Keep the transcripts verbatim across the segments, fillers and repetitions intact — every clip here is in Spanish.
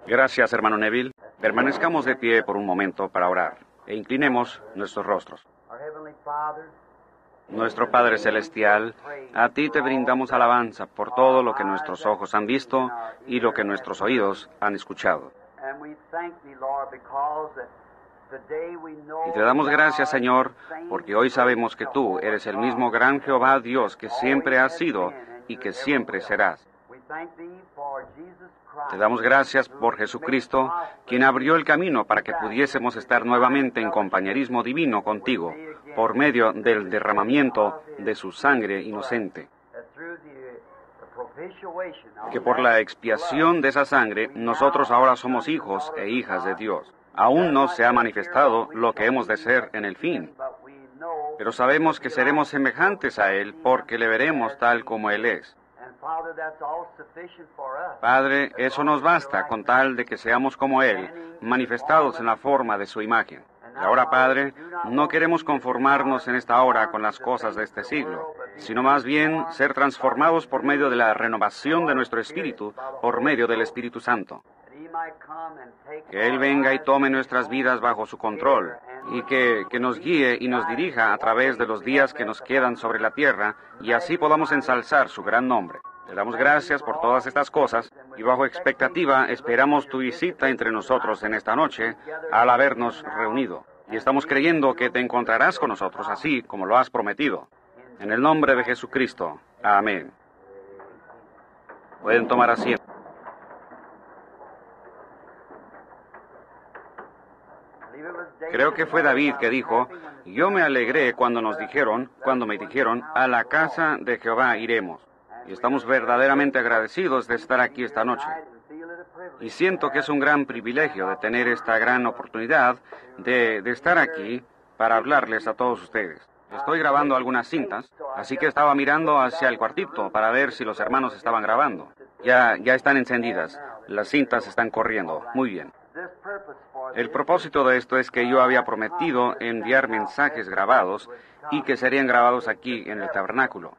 Gracias, hermano Neville. Permanezcamos de pie por un momento para orar e inclinemos nuestros rostros. Nuestro Padre Celestial, a ti te brindamos alabanza por todo lo que nuestros ojos han visto y lo que nuestros oídos han escuchado. Y te damos gracias, Señor, porque hoy sabemos que tú eres el mismo gran Jehová Dios que siempre has sido y que siempre serás. Te damos gracias por Jesucristo, quien abrió el camino para que pudiésemos estar nuevamente en compañerismo divino contigo, por medio del derramamiento de su sangre inocente. Que por la expiación de esa sangre, nosotros ahora somos hijos e hijas de Dios. Aún no se ha manifestado lo que hemos de ser en el fin, pero sabemos que seremos semejantes a Él porque le veremos tal como Él es. Padre, eso nos basta con tal de que seamos como Él, manifestados en la forma de su imagen. Y ahora, Padre, no queremos conformarnos en esta hora con las cosas de este siglo, sino más bien ser transformados por medio de la renovación de nuestro espíritu, por medio del Espíritu Santo. Que Él venga y tome nuestras vidas bajo su control, y que, que nos guíe y nos dirija a través de los días que nos quedan sobre la tierra, y así podamos ensalzar su gran nombre. Te damos gracias por todas estas cosas, y bajo expectativa esperamos tu visita entre nosotros en esta noche, al habernos reunido. Y estamos creyendo que te encontrarás con nosotros así como lo has prometido. En el nombre de Jesucristo. Amén. Pueden tomar asiento. Creo que fue David que dijo, yo me alegré cuando nos dijeron, cuando me dijeron, a la casa de Jehová iremos. Y estamos verdaderamente agradecidos de estar aquí esta noche. Y siento que es un gran privilegio de tener esta gran oportunidad de, de estar aquí para hablarles a todos ustedes. Estoy grabando algunas cintas, así que estaba mirando hacia el cuartito para ver si los hermanos estaban grabando. Ya, ya están encendidas, las cintas están corriendo. Muy bien. El propósito de esto es que yo había prometido enviar mensajes grabados y que serían grabados aquí en el tabernáculo.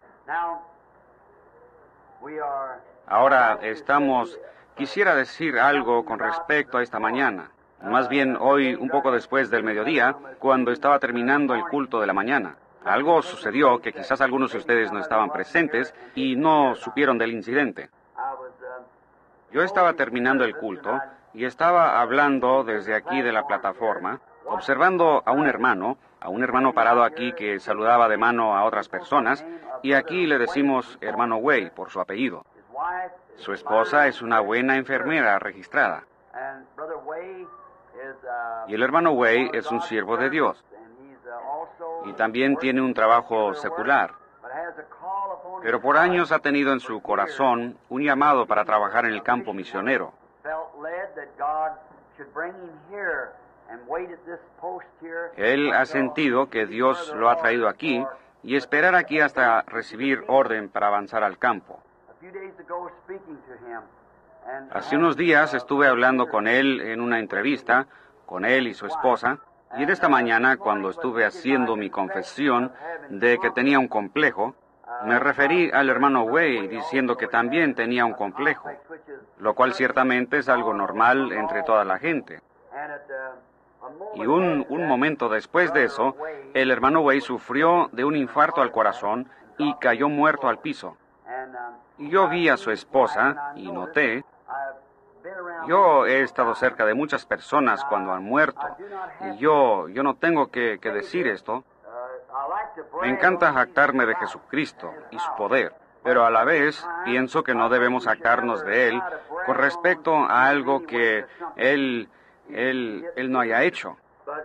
Ahora estamos... Quisiera decir algo con respecto a esta mañana. Más bien hoy, un poco después del mediodía, cuando estaba terminando el culto de la mañana. Algo sucedió que quizás algunos de ustedes no estaban presentes y no supieron del incidente. Yo estaba terminando el culto y estaba hablando desde aquí de la plataforma, observando a un hermano, a un hermano parado aquí que saludaba de mano a otras personas, y aquí le decimos hermano Way por su apellido. Su esposa es una buena enfermera registrada. Y el hermano Way es un siervo de Dios. Y también tiene un trabajo secular. Pero por años ha tenido en su corazón un llamado para trabajar en el campo misionero. Él ha sentido que Dios lo ha traído aquí y esperar aquí hasta recibir orden para avanzar al campo. Hace unos días estuve hablando con él en una entrevista, con él y su esposa, y en esta mañana, cuando estuve haciendo mi confesión de que tenía un complejo, me referí al hermano Way diciendo que también tenía un complejo, lo cual ciertamente es algo normal entre toda la gente. Y un, un momento después de eso, el hermano Way sufrió de un infarto al corazón y cayó muerto al piso. Y yo vi a su esposa y noté, yo he estado cerca de muchas personas cuando han muerto, y yo, yo no tengo que, que decir esto. Me encanta jactarme de Jesucristo y su poder, pero a la vez pienso que no debemos jactarnos de Él con respecto a algo que Él, Él, Él no haya hecho.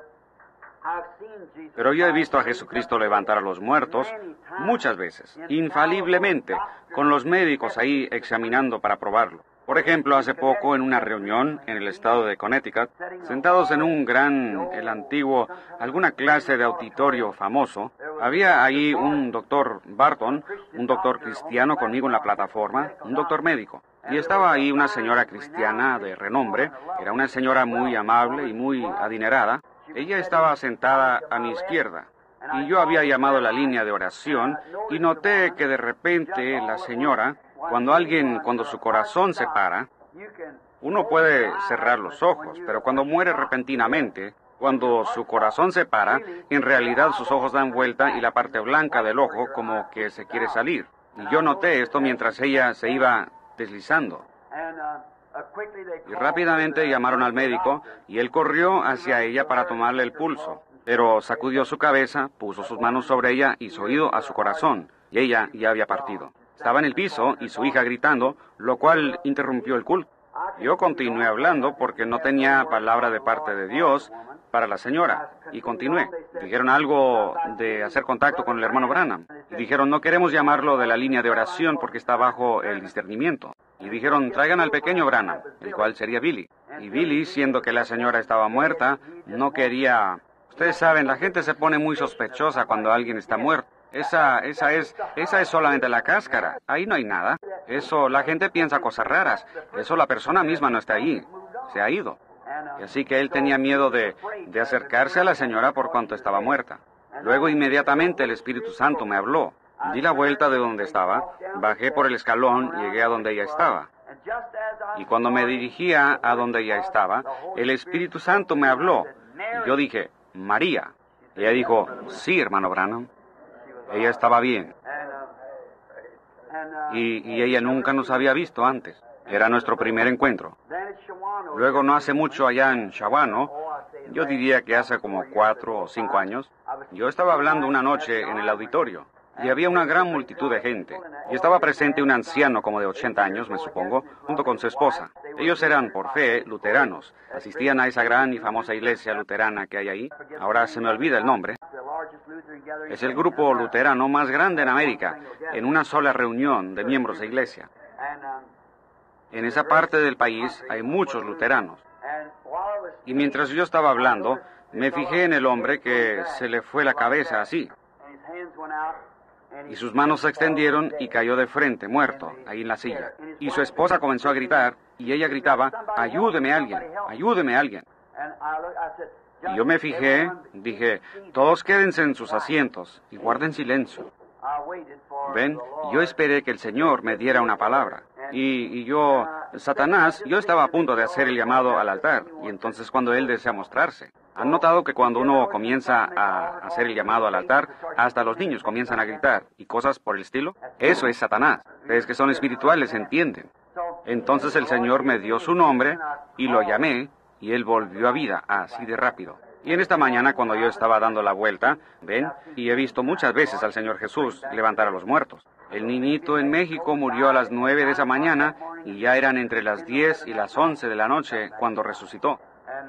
Pero yo he visto a Jesucristo levantar a los muertos muchas veces, infaliblemente, con los médicos ahí examinando para probarlo. Por ejemplo, hace poco en una reunión en el estado de Connecticut, sentados en un gran, el antiguo, alguna clase de auditorio famoso, había ahí un doctor Barton, un doctor cristiano conmigo en la plataforma, un doctor médico. Y estaba ahí una señora cristiana de renombre, era una señora muy amable y muy adinerada. Ella estaba sentada a mi izquierda, y yo había llamado la línea de oración, y noté que de repente la señora, cuando alguien, cuando su corazón se para, Uno puede cerrar los ojos, pero cuando muere repentinamente, cuando su corazón se para, en realidad sus ojos dan vuelta y la parte blanca del ojo como que se quiere salir. Y yo noté esto mientras ella se iba deslizando. Y rápidamente llamaron al médico y él corrió hacia ella para tomarle el pulso. Pero sacudió su cabeza, puso sus manos sobre ella y su oído a su corazón, y ella ya había partido. Estaba en el piso y su hija gritando, lo cual interrumpió el culto. Yo continué hablando porque no tenía palabra de parte de Dios para la señora, y continué. Dijeron algo de hacer contacto con el hermano Branham. Y dijeron, no queremos llamarlo de la línea de oración porque está bajo el discernimiento. Y dijeron, traigan al pequeño Branham, el cual sería Billy. Y Billy, siendo que la señora estaba muerta, no quería... Ustedes saben, la gente se pone muy sospechosa cuando alguien está muerto. Esa, esa es, esa es solamente la cáscara. Ahí no hay nada. Eso, la gente piensa cosas raras. Eso, la persona misma no está ahí. Se ha ido. Y así que él tenía miedo de, de acercarse a la señora por cuanto estaba muerta. Luego, inmediatamente, el Espíritu Santo me habló. Di la vuelta de donde estaba, bajé por el escalón y llegué a donde ella estaba. Y cuando me dirigía a donde ella estaba, el Espíritu Santo me habló. Y yo dije, María. Y ella dijo, sí, hermano Branham. Ella estaba bien. Y, y ella nunca nos había visto antes. Era nuestro primer encuentro. Luego, no hace mucho allá en Shawano, yo diría que hace como cuatro o cinco años, yo estaba hablando una noche en el auditorio. Y había una gran multitud de gente. Y estaba presente un anciano como de ochenta años, me supongo, junto con su esposa. Ellos eran, por fe, luteranos. Asistían a esa gran y famosa iglesia luterana que hay ahí. Ahora se me olvida el nombre. Es el grupo luterano más grande en América, en una sola reunión de miembros de iglesia. En esa parte del país hay muchos luteranos. Y mientras yo estaba hablando, me fijé en el hombre que se le fue la cabeza así. Y sus manos se extendieron y cayó de frente, muerto, ahí en la silla. Y su esposa comenzó a gritar, y ella gritaba, ayúdeme alguien, ayúdeme alguien. Y yo me fijé, dije, todos quédense en sus asientos y guarden silencio. Ven, yo esperé que el Señor me diera una palabra. Y, y yo, Satanás, yo estaba a punto de hacer el llamado al altar, y entonces cuando él desea mostrarse. ¿Han notado que cuando uno comienza a hacer el llamado al altar, hasta los niños comienzan a gritar y cosas por el estilo? Eso es Satanás. Ustedes que son espirituales entienden. Entonces el Señor me dio su nombre y lo llamé y él volvió a vida así de rápido. Y en esta mañana cuando yo estaba dando la vuelta, ven, y he visto muchas veces al Señor Jesús levantar a los muertos. El niñito en México murió a las nueve de esa mañana y ya eran entre las diez y las once de la noche cuando resucitó.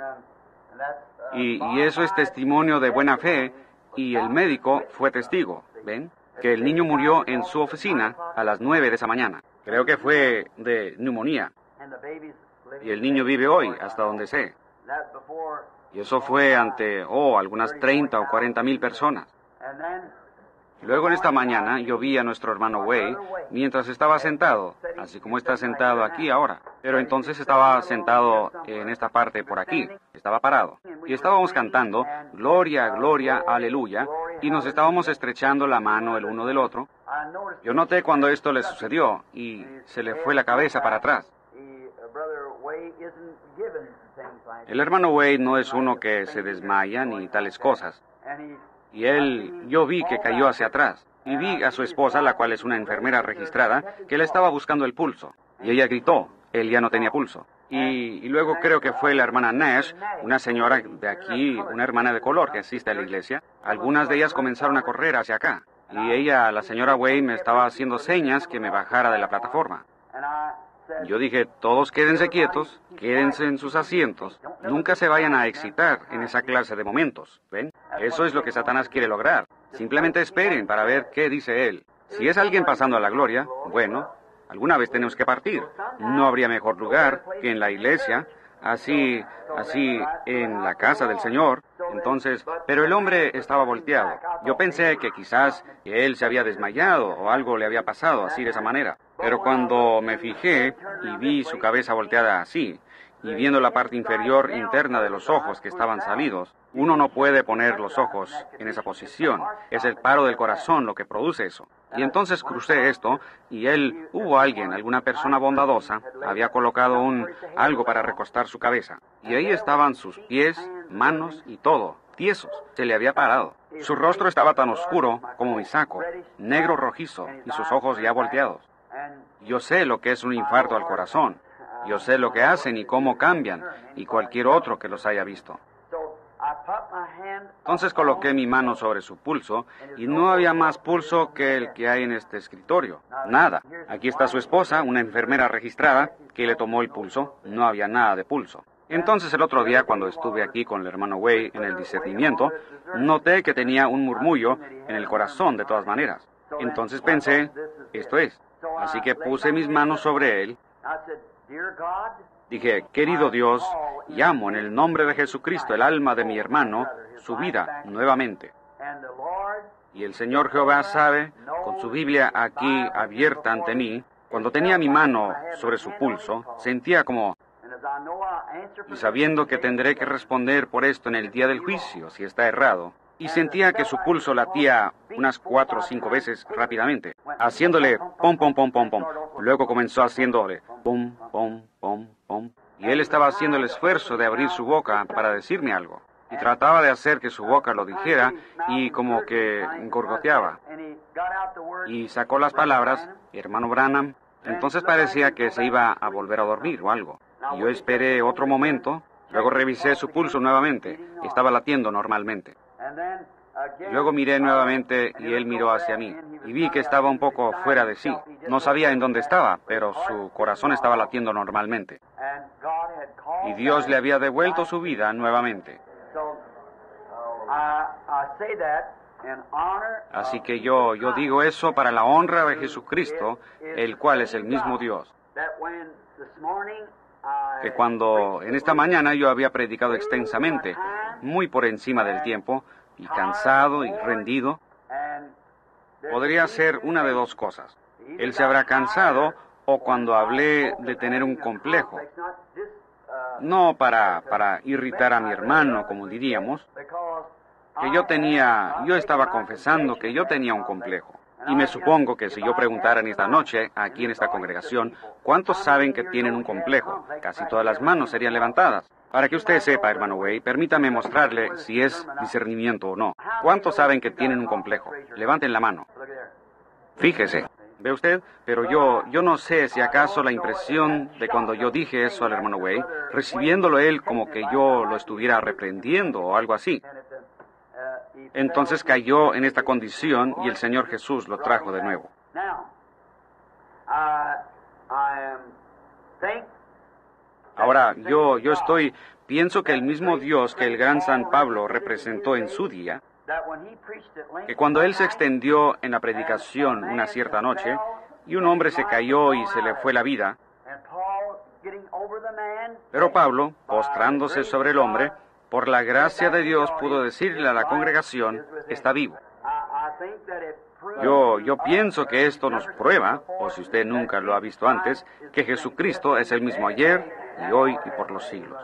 Y, y eso es testimonio de buena fe, y el médico fue testigo, ¿ven? Que el niño murió en su oficina a las nueve de esa mañana. Creo que fue de neumonía. Y el niño vive hoy, hasta donde sé. Y eso fue ante, oh, algunas treinta o cuarenta mil personas. Luego en esta mañana yo vi a nuestro hermano Way mientras estaba sentado, así como está sentado aquí ahora. Pero entonces estaba sentado en esta parte por aquí, estaba parado. Y estábamos cantando, Gloria, Gloria, Aleluya, y nos estábamos estrechando la mano el uno del otro. Yo noté cuando esto le sucedió y se le fue la cabeza para atrás. El hermano Way no es uno que se desmaya ni tales cosas. Y él, yo vi que cayó hacia atrás, y vi a su esposa, la cual es una enfermera registrada, que le estaba buscando el pulso. Y ella gritó, él ya no tenía pulso. Y, y luego creo que fue la hermana Nash, una señora de aquí, una hermana de color que asiste a la iglesia. Algunas de ellas comenzaron a correr hacia acá. Y ella, la señora Way, me estaba haciendo señas que me bajara de la plataforma. Yo dije, todos quédense quietos, quédense en sus asientos, nunca se vayan a excitar en esa clase de momentos, ¿ven? Eso es lo que Satanás quiere lograr. Simplemente esperen para ver qué dice él. Si es alguien pasando a la gloria, bueno, alguna vez tenemos que partir. No habría mejor lugar que en la iglesia, así, así, en la casa del Señor. Entonces, pero el hombre estaba volteado. Yo pensé que quizás que él se había desmayado o algo le había pasado así de esa manera. Pero cuando me fijé y vi su cabeza volteada así, y viendo la parte inferior interna de los ojos que estaban salidos, uno no puede poner los ojos en esa posición. Es el paro del corazón lo que produce eso. Y entonces crucé esto, y él, hubo alguien, alguna persona bondadosa, había colocado un algo para recostar su cabeza. Y ahí estaban sus pies, manos y todo, tiesos. Se le había parado. Su rostro estaba tan oscuro como mi saco, negro rojizo, y sus ojos ya volteados. Yo sé lo que es un infarto al corazón. Yo sé lo que hacen y cómo cambian, y cualquier otro que los haya visto. Entonces coloqué mi mano sobre su pulso, y no había más pulso que el que hay en este escritorio. Nada. Aquí está su esposa, una enfermera registrada, que le tomó el pulso. No había nada de pulso. Entonces el otro día, cuando estuve aquí con el hermano Way en el discernimiento, noté que tenía un murmullo en el corazón de todas maneras. Entonces pensé, esto es. Así que puse mis manos sobre él. Dije, querido Dios, llamo en el nombre de Jesucristo el alma de mi hermano, su vida nuevamente. Y el Señor Jehová sabe, con su Biblia aquí abierta ante mí, cuando tenía mi mano sobre su pulso, sentía como... Y sabiendo que tendré que responder por esto en el día del juicio, si está errado, y sentía que su pulso latía unas cuatro o cinco veces rápidamente, haciéndole pom, pom, pom, pom, pom. Luego comenzó haciéndole pom, pom, pom, pom. Y él estaba haciendo el esfuerzo de abrir su boca para decirme algo. Y trataba de hacer que su boca lo dijera y como que gorgoteaba. Y sacó las palabras, hermano Branham. Entonces parecía que se iba a volver a dormir o algo. Y yo esperé otro momento, luego revisé su pulso nuevamente. Estaba latiendo normalmente. Luego miré nuevamente y él miró hacia mí. Y vi que estaba un poco fuera de sí. No sabía en dónde estaba, pero su corazón estaba latiendo normalmente. Y Dios le había devuelto su vida nuevamente. Así que yo, yo digo eso para la honra de Jesucristo, el cual es el mismo Dios. Que cuando en esta mañana yo había predicado extensamente, muy por encima del tiempo, y cansado y rendido, podría ser una de dos cosas. Él se habrá cansado, o cuando hablé de tener un complejo. No para, para irritar a mi hermano, como diríamos, que yo tenía, yo estaba confesando que yo tenía un complejo. Y me supongo que si yo preguntara en esta noche, aquí en esta congregación, ¿cuántos saben que tienen un complejo? Casi todas las manos serían levantadas. Para que usted sepa, hermano Way, permítame mostrarle si es discernimiento o no. ¿Cuántos saben que tienen un complejo? Levanten la mano. Fíjese. ¿Ve usted? Pero yo, yo no sé si acaso la impresión de cuando yo dije eso al hermano Way, recibiéndolo él como que yo lo estuviera reprendiendo o algo así. Entonces cayó en esta condición y el Señor Jesús lo trajo de nuevo. Ahora, yo, yo estoy, pienso que el mismo Dios que el gran San Pablo representó en su día, que cuando él se extendió en la predicación una cierta noche, y un hombre se cayó y se le fue la vida, pero Pablo, postrándose sobre el hombre, por la gracia de Dios pudo decirle a la congregación, está vivo. Yo, yo pienso que esto nos prueba, o si usted nunca lo ha visto antes, que Jesucristo es el mismo ayer y hoy y por los siglos.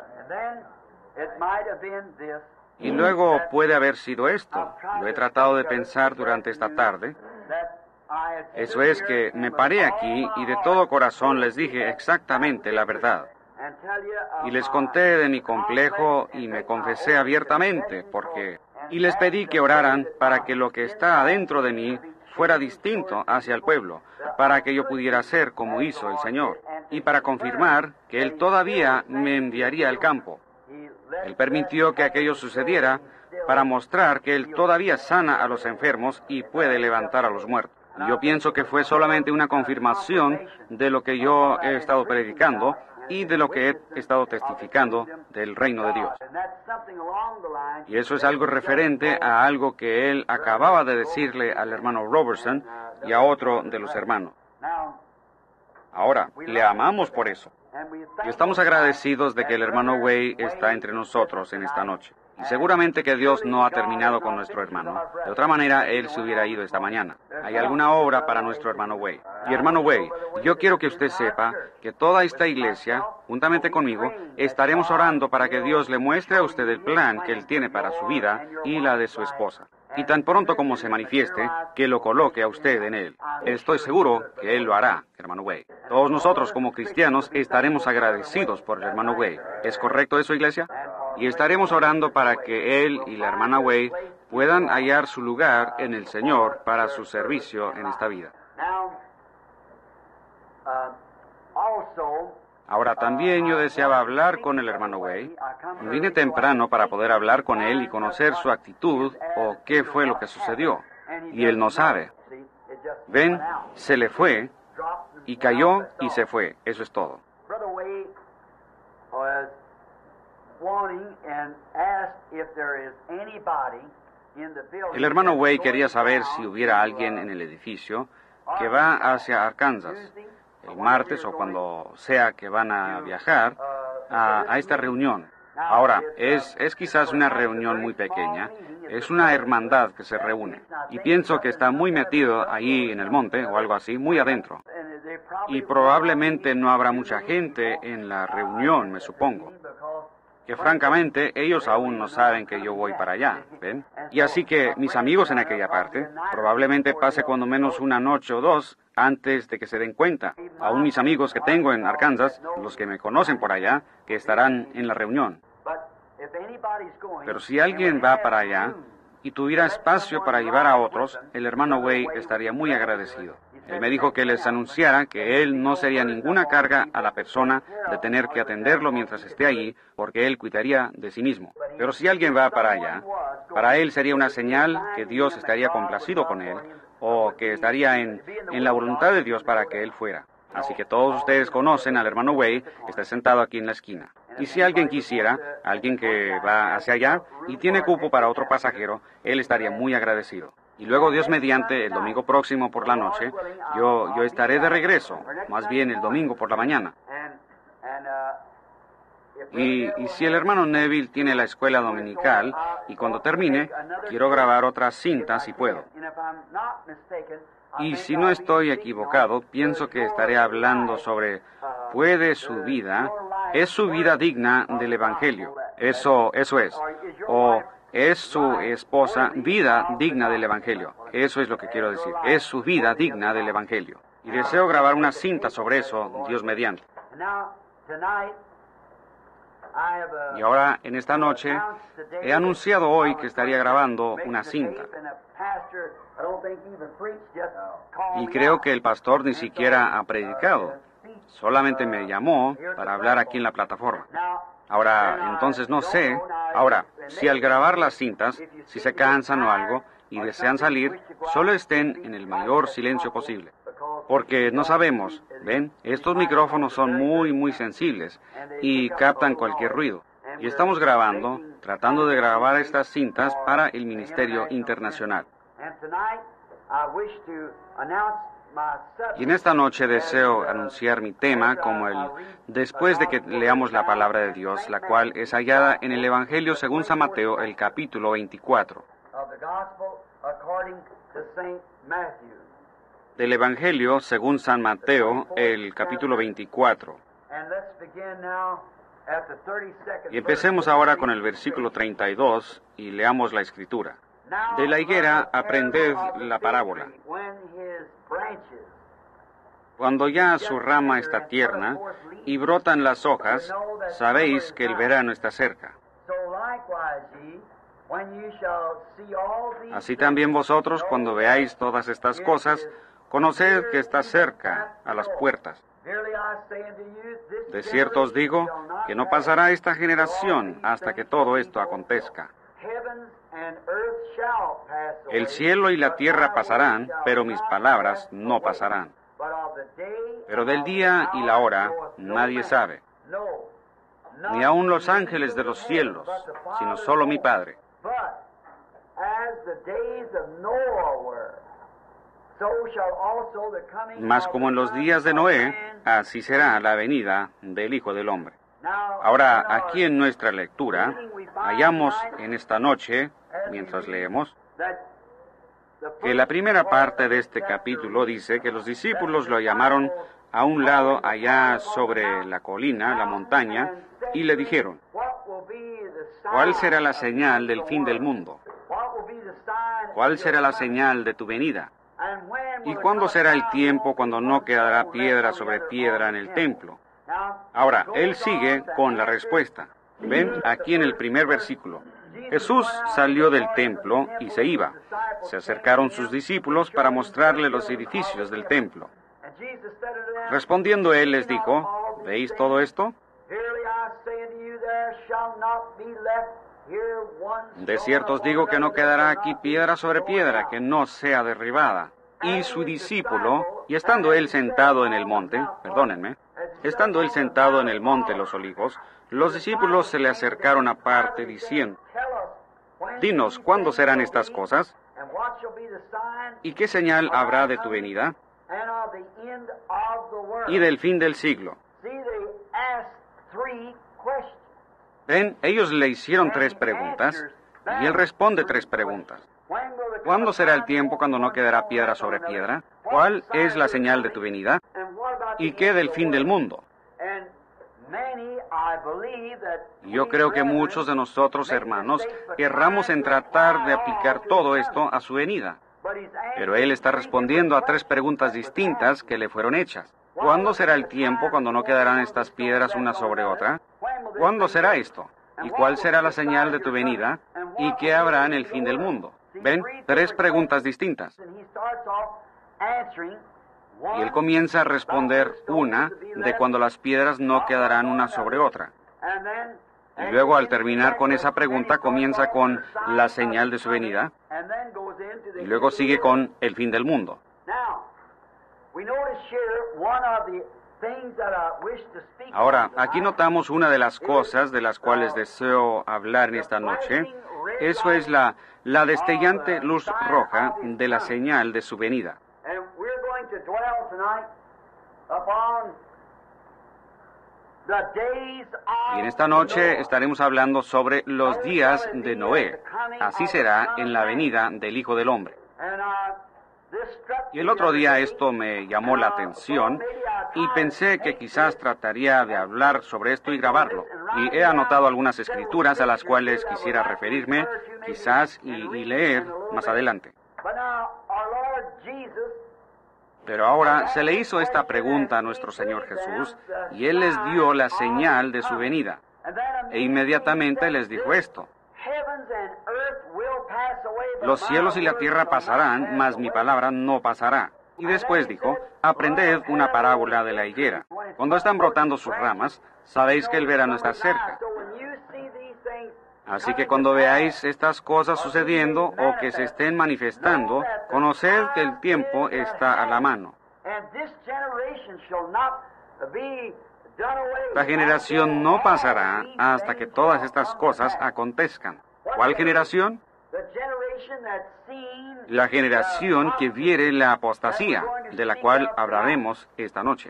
Y luego puede haber sido esto. Lo he tratado de pensar durante esta tarde. Eso es que me paré aquí y de todo corazón les dije exactamente la verdad. Y les conté de mi complejo y me confesé abiertamente, porque... Y les pedí que oraran para que lo que está adentro de mí fuera distinto hacia el pueblo, para que yo pudiera ser como hizo el Señor, y para confirmar que Él todavía me enviaría al campo. Él permitió que aquello sucediera para mostrar que Él todavía sana a los enfermos y puede levantar a los muertos. Y yo pienso que fue solamente una confirmación de lo que yo he estado predicando, y de lo que he estado testificando del reino de Dios. Y eso es algo referente a algo que él acababa de decirle al hermano Robertson y a otro de los hermanos. Ahora, le amamos por eso. Y estamos agradecidos de que el hermano Way está entre nosotros en esta noche. Y seguramente que Dios no ha terminado con nuestro hermano. De otra manera, él se hubiera ido esta mañana. Hay alguna obra para nuestro hermano Way. Y hermano Way, yo quiero que usted sepa que toda esta iglesia, juntamente conmigo, estaremos orando para que Dios le muestre a usted el plan que él tiene para su vida y la de su esposa. y tan pronto como se manifieste, que lo coloque a usted en él. Estoy seguro que él lo hará, hermano Way. Todos nosotros como cristianos estaremos agradecidos por el hermano Way. ¿Es correcto eso, iglesia? Y estaremos orando para que él y la hermana Way puedan hallar su lugar en el Señor para su servicio en esta vida. Ahora, también yo deseaba hablar con el hermano Way. Vine temprano para poder hablar con él y conocer su actitud o qué fue lo que sucedió. Y él no sabe. Ven, se le fue y cayó y se fue. Eso es todo. El hermano Way quería saber si hubiera alguien en el edificio que va hacia Arkansas el martes o cuando sea que van a viajar a, a esta reunión. Ahora, es, es quizás una reunión muy pequeña, es una hermandad que se reúne, y pienso que está muy metido ahí en el monte o algo así, muy adentro. Y probablemente no habrá mucha gente en la reunión, me supongo. Que francamente ellos aún no saben que yo voy para allá, ¿ven? Y así que mis amigos en aquella parte, probablemente pase cuando menos una noche o dos antes de que se den cuenta. Aún mis amigos que tengo en Arkansas, los que me conocen por allá, que estarán en la reunión. Pero si alguien va para allá y tuviera espacio para llevar a otros, el hermano Way estaría muy agradecido. Él me dijo que les anunciara que él no sería ninguna carga a la persona de tener que atenderlo mientras esté allí, porque él cuidaría de sí mismo. Pero si alguien va para allá, para él sería una señal que Dios estaría complacido con él, o que estaría en, en la voluntad de Dios para que él fuera. Así que todos ustedes conocen al hermano Way, está sentado aquí en la esquina. Y si alguien quisiera, alguien que va hacia allá y tiene cupo para otro pasajero, él estaría muy agradecido. Y luego, Dios mediante, el domingo próximo por la noche, yo, yo estaré de regreso, más bien el domingo por la mañana. Y, y si el hermano Neville tiene la escuela dominical, y cuando termine, quiero grabar otras cintas si puedo. Y si no estoy equivocado, pienso que estaré hablando sobre ¿puede su vida? ¿Es su vida digna del Evangelio? Eso, eso es. O ¿es su esposa vida digna del Evangelio? Eso es lo que quiero decir. ¿Es su vida digna del Evangelio? Y deseo grabar una cinta sobre eso, Dios mediante. Y ahora, en esta noche, he anunciado hoy que estaría grabando una cinta. Y creo que el pastor ni siquiera ha predicado. Solamente me llamó para hablar aquí en la plataforma. Ahora, entonces no sé. Ahora, si al grabar las cintas, si se cansan o algo y desean salir, solo estén en el mayor silencio posible. Porque no sabemos, ¿ven? Estos micrófonos son muy, muy sensibles y captan cualquier ruido. Y estamos grabando, tratando de grabar estas cintas para el Ministerio Internacional. Y en esta noche deseo anunciar mi tema como el después de que leamos la palabra de Dios, la cual es hallada en el Evangelio según San Mateo, el capítulo veinticuatro. Del Evangelio según San Mateo, el capítulo veinticuatro. Y empecemos ahora con el versículo treinta y dos y leamos la Escritura. De la higuera aprended la parábola. Cuando ya su rama está tierna y brotan las hojas, sabéis que el verano está cerca. Así también vosotros, cuando veáis todas estas cosas, conoced que está cerca a las puertas. De cierto os digo que no pasará esta generación hasta que todo esto acontezca. El cielo y la tierra pasarán, pero mis palabras no pasarán. Pero del día y la hora nadie sabe, ni aun los ángeles de los cielos, sino solo mi Padre. Mas como en los días de Noé, así será la venida del Hijo del Hombre. Ahora, aquí en nuestra lectura, hallamos en esta noche, mientras leemos, que la primera parte de este capítulo dice que los discípulos lo llamaron a un lado allá sobre la colina, la montaña, y le dijeron, ¿cuál será la señal del fin del mundo? ¿Cuál será la señal de tu venida? ¿Y cuándo será el tiempo cuando no quedará piedra sobre piedra en el templo? Ahora, él sigue con la respuesta. Ven aquí en el primer versículo. Jesús salió del templo y se iba. Se acercaron sus discípulos para mostrarle los edificios del templo. Respondiendo él les dijo, ¿veis todo esto? De cierto os digo que no quedará aquí piedra sobre piedra que no sea derribada. Y su discípulo, y estando él sentado en el monte, perdónenme, estando él sentado en el monte Los Olivos, los discípulos se le acercaron aparte diciendo, dinos, ¿cuándo serán estas cosas? ¿Y qué señal habrá de tu venida? Y del fin del siglo. Ven, ellos le hicieron tres preguntas, y él responde tres preguntas. ¿Cuándo será el tiempo cuando no quedará piedra sobre piedra? ¿Cuál es la señal de tu venida? ¿Y qué del fin del mundo? Yo creo que muchos de nosotros, hermanos, erramos en tratar de aplicar todo esto a su venida. Pero él está respondiendo a tres preguntas distintas que le fueron hechas. ¿Cuándo será el tiempo cuando no quedarán estas piedras una sobre otra? ¿Cuándo será esto? ¿Y cuál será la señal de tu venida? ¿Y qué habrá en el fin del mundo? ¿Ven? Tres preguntas distintas. Y él comienza a responder una de cuando las piedras no quedarán una sobre otra. Y luego, al terminar con esa pregunta, comienza con la señal de su venida. Y luego sigue con el fin del mundo. Ahora, aquí notamos una de las cosas de las cuales deseo hablar en esta noche. Eso es la, la destellante luz roja de la señal de su venida. Y en esta noche estaremos hablando sobre los días de Noé. Así será en la venida del Hijo del Hombre. Y el otro día esto me llamó la atención y pensé que quizás trataría de hablar sobre esto y grabarlo. Y he anotado algunas escrituras a las cuales quisiera referirme, quizás, y, y leer más adelante. Pero ahora se le hizo esta pregunta a nuestro Señor Jesús, y Él les dio la señal de su venida. E inmediatamente les dijo esto: los cielos y la tierra pasarán, mas mi palabra no pasará. Y después dijo: aprended una parábola de la higuera. Cuando están brotando sus ramas, sabéis que el verano está cerca. Así que cuando veáis estas cosas sucediendo o que se estén manifestando, conoced que el tiempo está a la mano. La generación no pasará hasta que todas estas cosas acontezcan. ¿Cuál generación? La generación que viere la apostasía, de la cual hablaremos esta noche.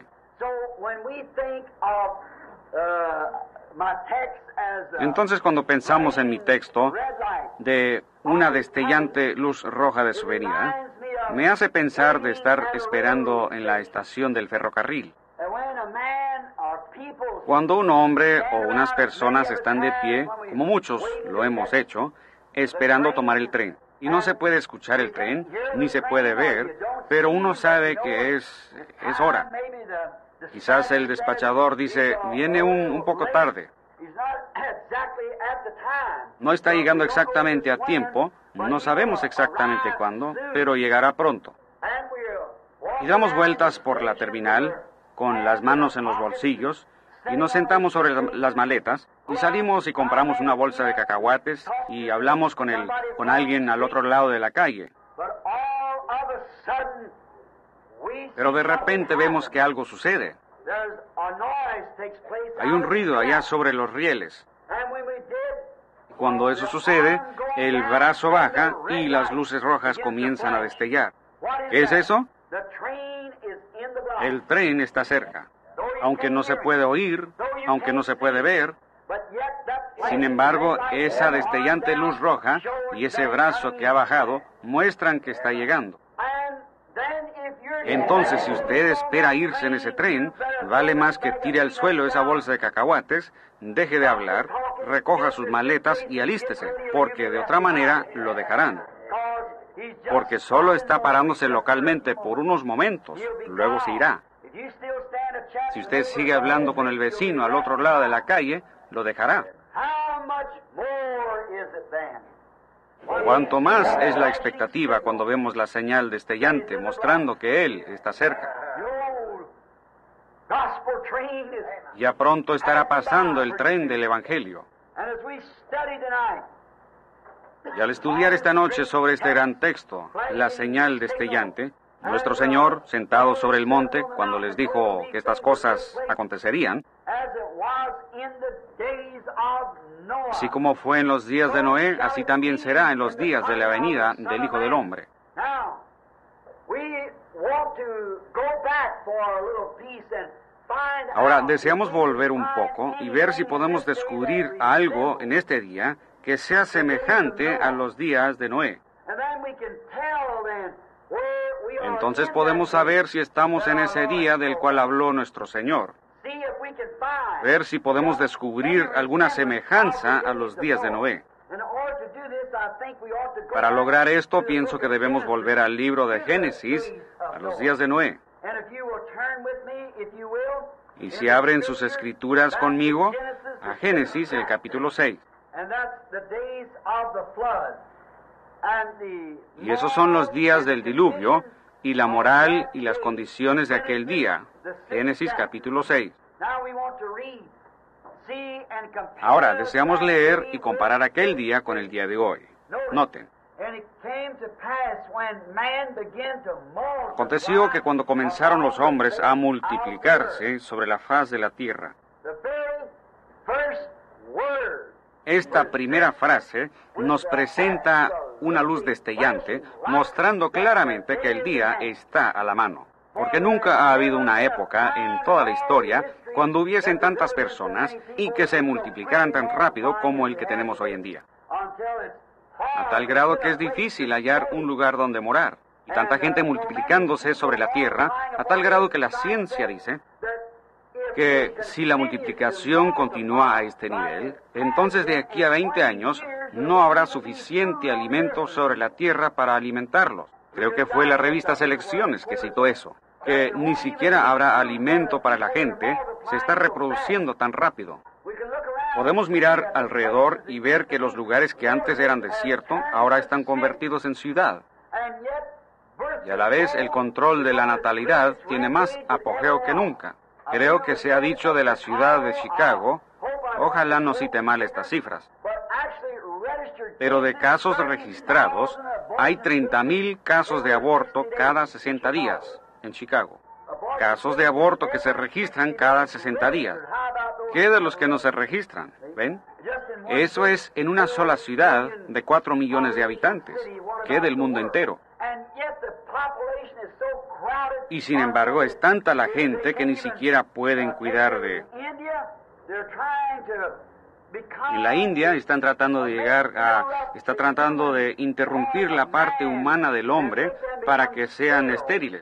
Entonces, cuando pensamos en mi texto de una destellante luz roja de su venida, me hace pensar de estar esperando en la estación del ferrocarril. Cuando un hombre o unas personas están de pie, como muchos lo hemos hecho, esperando tomar el tren. Y no se puede escuchar el tren, ni se puede ver, pero uno sabe que es, es hora. Quizás el despachador dice, viene un, un poco tarde. No está llegando exactamente a tiempo, no sabemos exactamente cuándo, pero llegará pronto. Y damos vueltas por la terminal, con las manos en los bolsillos, y nos sentamos sobre las maletas, y salimos y compramos una bolsa de cacahuates, y hablamos con, el, con alguien al otro lado de la calle. Pero de repente vemos que algo sucede. Hay un ruido allá sobre los rieles. Cuando eso sucede, el brazo baja y las luces rojas comienzan a destellar. ¿Qué es eso? El tren está cerca. Aunque no se puede oír, aunque no se puede ver, sin embargo, esa destellante luz roja y ese brazo que ha bajado muestran que está llegando. Entonces, si usted espera irse en ese tren, vale más que tire al suelo esa bolsa de cacahuates, deje de hablar, recoja sus maletas y alístese, porque de otra manera lo dejarán. porque solo está parándose localmente por unos momentos, luego se irá. Si usted sigue hablando con el vecino al otro lado de la calle, lo dejará. Cuanto más es la expectativa cuando vemos la señal destellante mostrando que Él está cerca. Ya pronto estará pasando el tren del Evangelio. Y al estudiar esta noche sobre este gran texto, la señal destellante, nuestro Señor, sentado sobre el monte, cuando les dijo que estas cosas acontecerían, así como fue en los días de Noé, así también será en los días de la venida del Hijo del Hombre. Ahora, deseamos volver un poco y ver si podemos descubrir algo en este día que sea semejante a los días de Noé. Entonces podemos saber si estamos en ese día del cual habló nuestro Señor. Ver si podemos descubrir alguna semejanza a los días de Noé. Para lograr esto, pienso que debemos volver al libro de Génesis, a los días de Noé. Y si abren sus escrituras conmigo, a Génesis, el capítulo seis. Y esos son los días del diluvio, y la moral y las condiciones de aquel día. Génesis capítulo seis. Ahora, deseamos leer y comparar aquel día con el día de hoy. Noten. Aconteció que cuando comenzaron los hombres a multiplicarse sobre la faz de la tierra, esta primera frase nos presenta una luz destellante, mostrando claramente que el día está a la mano. Porque nunca ha habido una época en toda la historia cuando hubiesen tantas personas y que se multiplicaran tan rápido como el que tenemos hoy en día. A tal grado que es difícil hallar un lugar donde morar. Y tanta gente multiplicándose sobre la tierra, a tal grado que la ciencia dice que si la multiplicación continúa a este nivel, entonces de aquí a veinte años no habrá suficiente alimento sobre la tierra para alimentarlos. Creo que fue la revista Selecciones que citó eso, que ni siquiera habrá alimento para la gente, se está reproduciendo tan rápido. Podemos mirar alrededor y ver que los lugares que antes eran desierto ahora están convertidos en ciudad. Y a la vez el control de la natalidad tiene más apogeo que nunca. Creo que se ha dicho de la ciudad de Chicago, ojalá no cite mal estas cifras, pero de casos registrados, hay treinta mil casos de aborto cada sesenta días en Chicago. Casos de aborto que se registran cada sesenta días. ¿Qué de los que no se registran? ¿Ven? Eso es en una sola ciudad de cuatro millones de habitantes. ¿Qué del mundo entero? Y sin embargo, es tanta la gente que ni siquiera pueden cuidar de... En la India están tratando de llegar a... está tratando de interrumpir la parte humana del hombre para que sean estériles.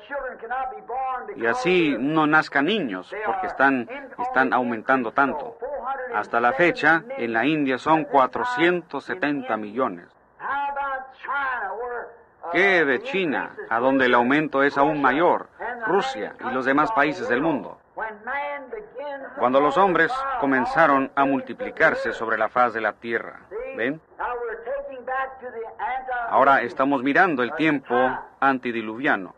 Y así no nazcan niños, porque están, están aumentando tanto. Hasta la fecha, en la India son cuatrocientos setenta millones. ¿Qué de China, a donde el aumento es aún mayor? Rusia y los demás países del mundo. Cuando los hombres comenzaron a multiplicarse sobre la faz de la tierra, ¿ven? Ahora estamos mirando el tiempo antidiluviano.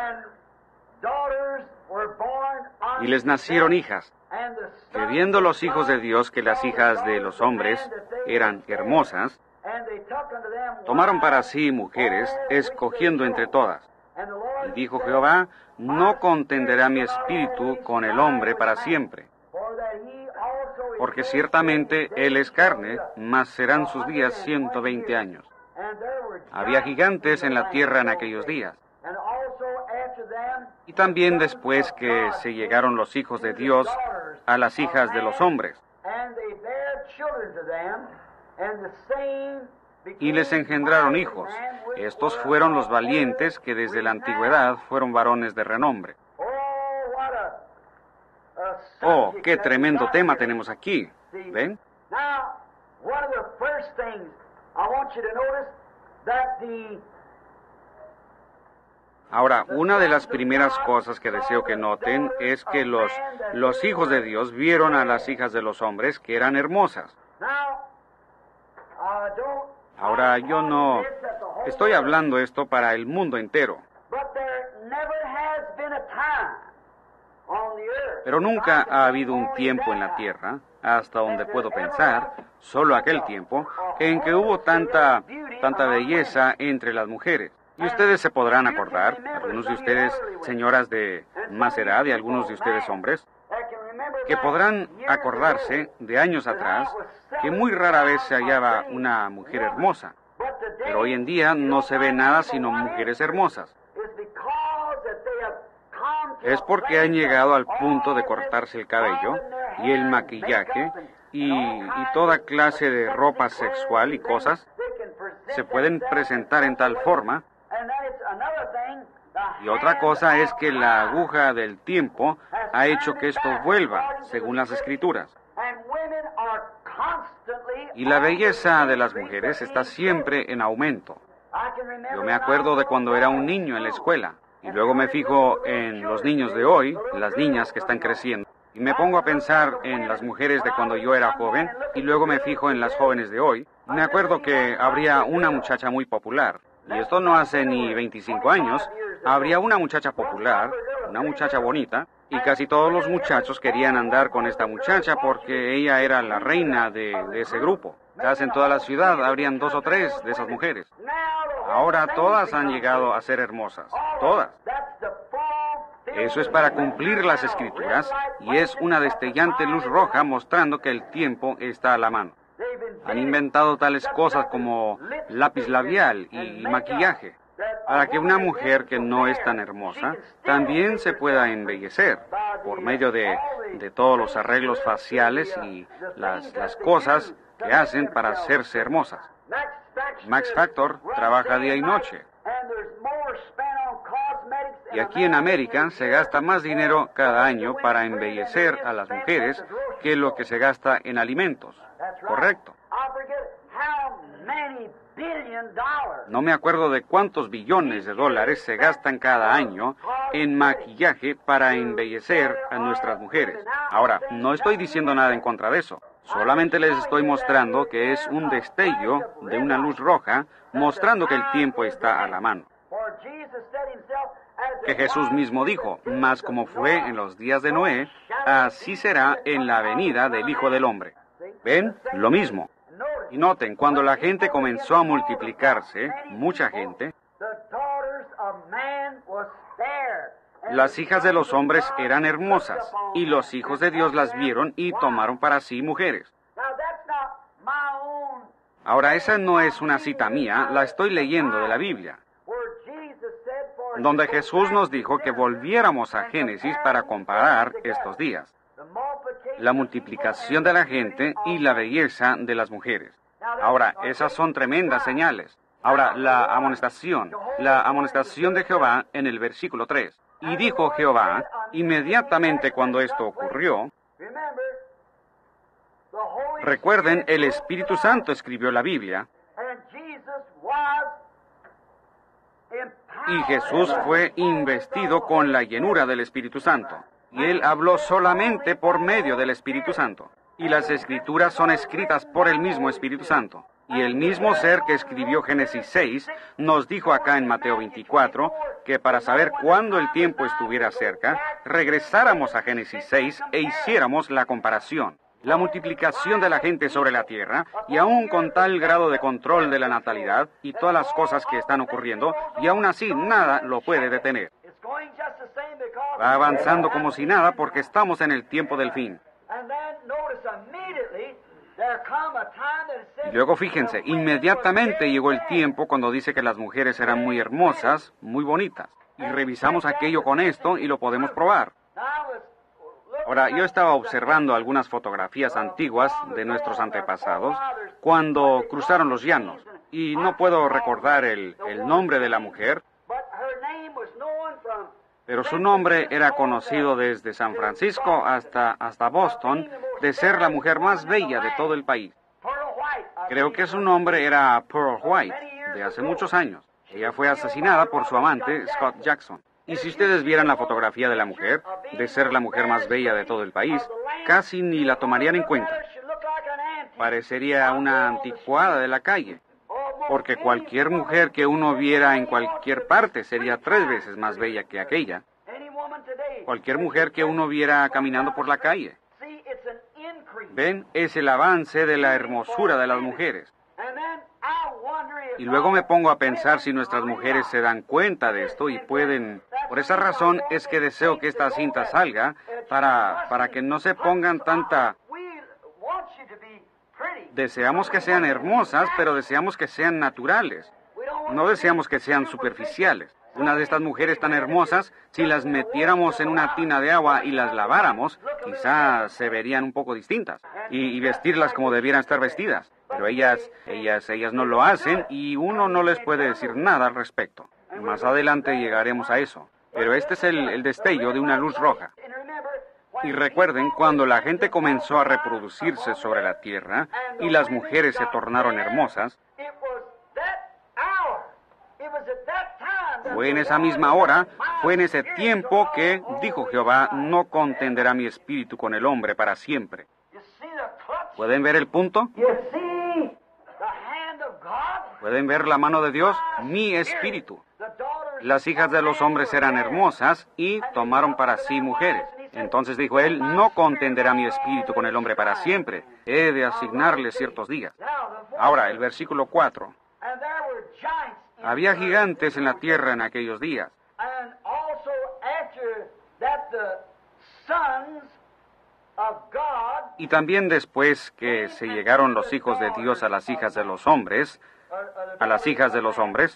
Y les nacieron hijas, que viendo los hijos de Dios que las hijas de los hombres eran hermosas, tomaron para sí mujeres, escogiendo entre todas. Y dijo Jehová, no contenderá mi espíritu con el hombre para siempre, porque ciertamente él es carne, mas serán sus días ciento veinte años. Había gigantes en la tierra en aquellos días. Y también después que se llegaron los hijos de Dios a las hijas de los hombres, y les engendraron hijos. Estos fueron los valientes que desde la antigüedad fueron varones de renombre. Oh, qué tremendo tema tenemos aquí. ¿Ven? Ahora, una de las primeras cosas que deseo que noten es que los, los hijos de Dios vieron a las hijas de los hombres que eran hermosas. Ahora, yo no estoy hablando esto para el mundo entero. Pero nunca ha habido un tiempo en la tierra, hasta donde puedo pensar, solo aquel tiempo, en que hubo tanta, tanta belleza entre las mujeres. Y ustedes se podrán acordar, algunos de ustedes señoras de más edad y algunos de ustedes hombres, que podrán acordarse de años atrás que muy rara vez se hallaba una mujer hermosa. Pero hoy en día no se ve nada sino mujeres hermosas. Es porque han llegado al punto de cortarse el cabello y el maquillaje y, y toda clase de ropa sexual y cosas se pueden presentar en tal forma. Y otra cosa es que la aguja del tiempo ha hecho que esto vuelva, según las Escrituras. Y la belleza de las mujeres está siempre en aumento. Yo me acuerdo de cuando era un niño en la escuela, y luego me fijo en los niños de hoy, las niñas que están creciendo, y me pongo a pensar en las mujeres de cuando yo era joven, y luego me fijo en las jóvenes de hoy. Me acuerdo que habría una muchacha muy popular, y esto no hace ni veinticinco años, habría una muchacha popular, una muchacha bonita, y casi todos los muchachos querían andar con esta muchacha porque ella era la reina de, de ese grupo. Quizás en toda la ciudad habrían dos o tres de esas mujeres. Ahora todas han llegado a ser hermosas, todas. Eso es para cumplir las Escrituras, y es una destellante luz roja mostrando que el tiempo está a la mano. Han inventado tales cosas como lápiz labial y maquillaje, para que una mujer que no es tan hermosa también se pueda embellecer por medio de, de todos los arreglos faciales y las, las cosas que hacen para hacerse hermosas. Max Factor trabaja día y noche. Y aquí en América se gasta más dinero cada año para embellecer a las mujeres que lo que se gasta en alimentos. Correcto. No me acuerdo de cuántos billones de dólares se gastan cada año en maquillaje para embellecer a nuestras mujeres. Ahora, no estoy diciendo nada en contra de eso. Solamente les estoy mostrando que es un destello de una luz roja, mostrando que el tiempo está a la mano. Que Jesús mismo dijo, mas como fue en los días de Noé, así será en la venida del Hijo del Hombre. ¿Ven? Lo mismo. Y noten, cuando la gente comenzó a multiplicarse, mucha gente, las hijas de los hombres eran hermosas, y los hijos de Dios las vieron y tomaron para sí mujeres. Ahora, esa no es una cita mía, la estoy leyendo de la Biblia, donde Jesús nos dijo que volviéramos a Génesis para comparar estos días, la multiplicación de la gente y la belleza de las mujeres. Ahora, esas son tremendas señales. Ahora, la amonestación, la amonestación de Jehová en el versículo tres. Y dijo Jehová, inmediatamente cuando esto ocurrió, recuerden, el Espíritu Santo escribió la Biblia, y Jesús fue investido con la llenura del Espíritu Santo. Y Él habló solamente por medio del Espíritu Santo. Y las Escrituras son escritas por el mismo Espíritu Santo. Y el mismo ser que escribió Génesis seis nos dijo acá en Mateo veinticuatro que para saber cuándo el tiempo estuviera cerca, regresáramos a Génesis seis e hiciéramos la comparación. La multiplicación de la gente sobre la tierra, y aún con tal grado de control de la natalidad y todas las cosas que están ocurriendo, y aún así nada lo puede detener. Va avanzando como si nada porque estamos en el tiempo del fin. Y luego fíjense, inmediatamente llegó el tiempo cuando dice que las mujeres eran muy hermosas, muy bonitas. Y revisamos aquello con esto y lo podemos probar. Ahora, yo estaba observando algunas fotografías antiguas de nuestros antepasados cuando cruzaron los llanos. Y no puedo recordar el, el nombre de la mujer, pero su nombre era conocido desde San Francisco hasta, hasta Boston de ser la mujer más bella de todo el país. Creo que su nombre era Pearl White, de hace muchos años. Ella fue asesinada por su amante, Scott Jackson. Y si ustedes vieran la fotografía de la mujer, de ser la mujer más bella de todo el país, casi ni la tomarían en cuenta. Parecería una anticuada de la calle, porque cualquier mujer que uno viera en cualquier parte sería tres veces más bella que aquella. Cualquier mujer que uno viera caminando por la calle. ¿Ven? Es el avance de la hermosura de las mujeres. Y luego me pongo a pensar si nuestras mujeres se dan cuenta de esto y pueden... Por esa razón es que deseo que esta cinta salga para, para que no se pongan tanta... Deseamos que sean hermosas, pero deseamos que sean naturales. No deseamos que sean superficiales. Una de estas mujeres tan hermosas, si las metiéramos en una tina de agua y las laváramos, quizás se verían un poco distintas. Y, y vestirlas como debieran estar vestidas. Pero ellas, ellas, ellas no lo hacen y uno no les puede decir nada al respecto. Más adelante llegaremos a eso. Pero este es el, el destello de una luz roja. Y recuerden, cuando la gente comenzó a reproducirse sobre la tierra y las mujeres se tornaron hermosas, fue en esa misma hora, fue en ese tiempo que, dijo Jehová, no contenderá mi espíritu con el hombre para siempre. ¿Pueden ver el punto? ¿Pueden ver la mano de Dios? Mi espíritu. Las hijas de los hombres eran hermosas y tomaron para sí mujeres. Entonces dijo él, no contenderá mi espíritu con el hombre para siempre. He de asignarle ciertos días. Ahora, el versículo cuatro. Había gigantes en la tierra en aquellos días. Y también después que se llegaron los hijos de Dios a las hijas de los hombres, a las hijas de los hombres,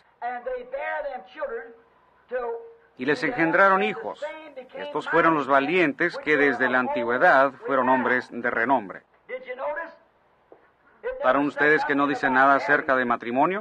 y les engendraron hijos. Estos fueron los valientes que desde la antigüedad fueron hombres de renombre. ¿Para ustedes que no dice nada acerca de matrimonio?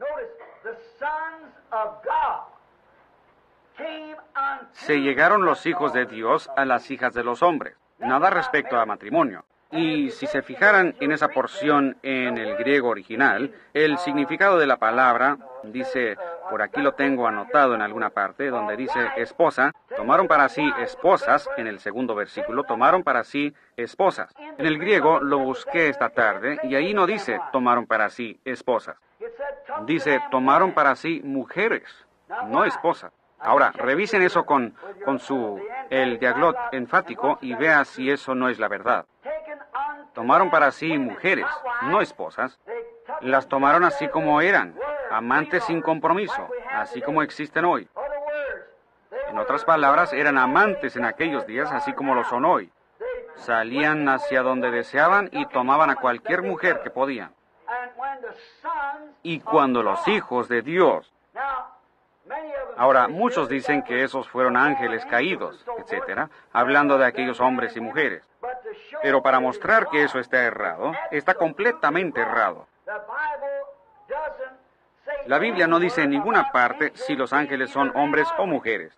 Se llegaron los hijos de Dios a las hijas de los hombres. Nada respecto a matrimonio. Y si se fijaran en esa porción en el griego original, el significado de la palabra dice, por aquí lo tengo anotado en alguna parte, donde dice esposa, tomaron para sí esposas, en el segundo versículo, tomaron para sí esposas. En el griego lo busqué esta tarde y ahí no dice tomaron para sí esposas. Dice tomaron para sí mujeres, no esposas. Ahora, revisen eso con, con su, el diaglot enfático y vea si eso no es la verdad. Tomaron para sí mujeres, no esposas. Las tomaron así como eran, amantes sin compromiso, así como existen hoy. En otras palabras, eran amantes en aquellos días, así como lo son hoy. Salían hacia donde deseaban y tomaban a cualquier mujer que podían. Y cuando los hijos de Dios... Ahora, muchos dicen que esos fueron ángeles caídos, etcétera, hablando de aquellos hombres y mujeres. Pero para mostrar que eso está errado, está completamente errado. La Biblia no dice en ninguna parte si los ángeles son hombres o mujeres.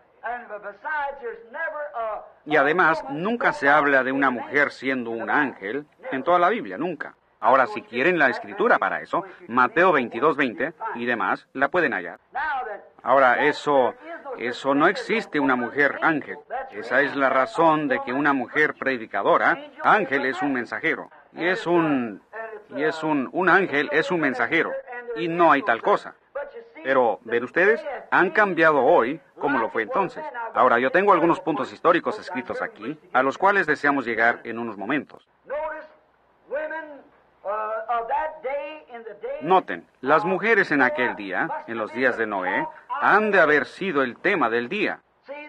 Y además, nunca se habla de una mujer siendo un ángel en toda la Biblia, nunca. Ahora, si quieren la escritura para eso, Mateo veintidós veinte y demás, la pueden hallar. Ahora, eso, eso no existe una mujer ángel. Esa es la razón de que una mujer predicadora, ángel es un mensajero. Y es un, y es un, un ángel es un mensajero. Y no hay tal cosa. Pero, ¿ven ustedes? Han cambiado hoy como lo fue entonces. Ahora, yo tengo algunos puntos históricos escritos aquí, a los cuales deseamos llegar en unos momentos. Noten, las mujeres en aquel día, en los días de Noé, han de haber sido el tema del día.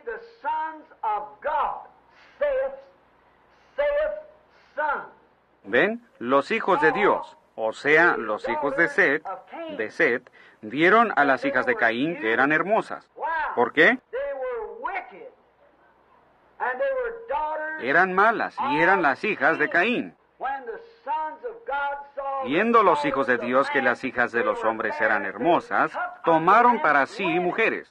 ¿Ven? Los hijos de Dios, o sea, los hijos de Set, de Set, vieron a las hijas de Caín que eran hermosas. ¿Por qué? Eran malas y eran las hijas de Caín. Viendo los hijos de Dios que las hijas de los hombres eran hermosas, tomaron para sí mujeres.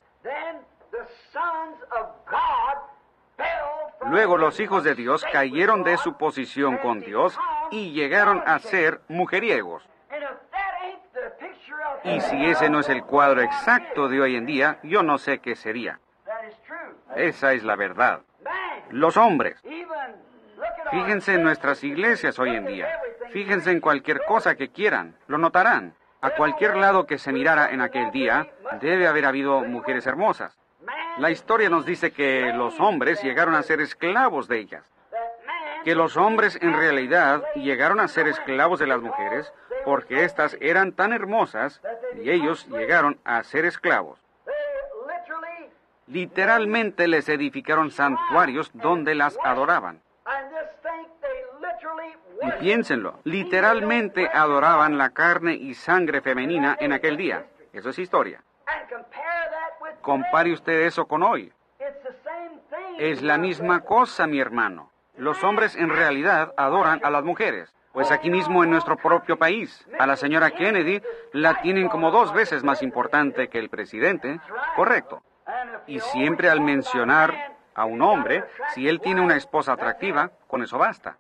Luego los hijos de Dios cayeron de su posición con Dios y llegaron a ser mujeriegos. Y si ese no es el cuadro exacto de hoy en día, yo no sé qué sería. Esa es la verdad. Los hombres. Fíjense en nuestras iglesias hoy en día. Fíjense en cualquier cosa que quieran. Lo notarán. A cualquier lado que se mirara en aquel día, debe haber habido mujeres hermosas. La historia nos dice que los hombres llegaron a ser esclavos de ellas. Que los hombres en realidad llegaron a ser esclavos de las mujeres porque éstas eran tan hermosas y ellos llegaron a ser esclavos. Literalmente les edificaron santuarios donde las adoraban. Y piénsenlo, literalmente adoraban la carne y sangre femenina en aquel día. Eso es historia. Compare usted eso con hoy. Es la misma cosa, mi hermano. Los hombres en realidad adoran a las mujeres. Pues aquí mismo en nuestro propio país, a la señora Kennedy la tienen como dos veces más importante que el presidente. Correcto. Y siempre al mencionar a un hombre, si él tiene una esposa atractiva, con eso basta.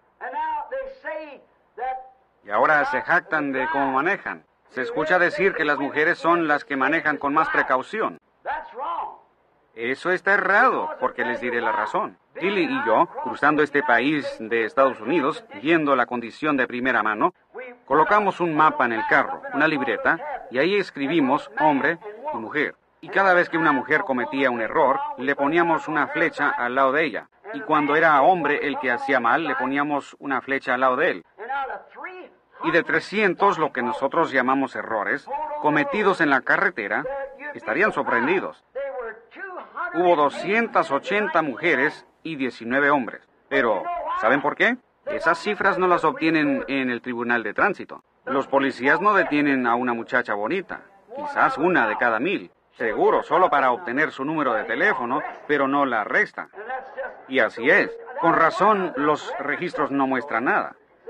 Y ahora se jactan de cómo manejan. Se escucha decir que las mujeres son las que manejan con más precaución. Eso está errado, porque les diré la razón. Tilly y yo, cruzando este país de Estados Unidos, viendo la condición de primera mano, colocamos un mapa en el carro, una libreta, y ahí escribimos hombre y mujer. Y cada vez que una mujer cometía un error, le poníamos una flecha al lado de ella. Y cuando era hombre el que hacía mal, le poníamos una flecha al lado de él. Y de trescientos, lo que nosotros llamamos errores, cometidos en la carretera, estarían sorprendidos. Hubo doscientas ochenta mujeres y diecinueve hombres. Pero, ¿saben por qué? Esas cifras no las obtienen en el tribunal de tránsito. Los policías no detienen a una muchacha bonita, quizás una de cada mil. Seguro, solo para obtener su número de teléfono, pero no la arrestan. Y así es. Con razón, los registros no muestran nada.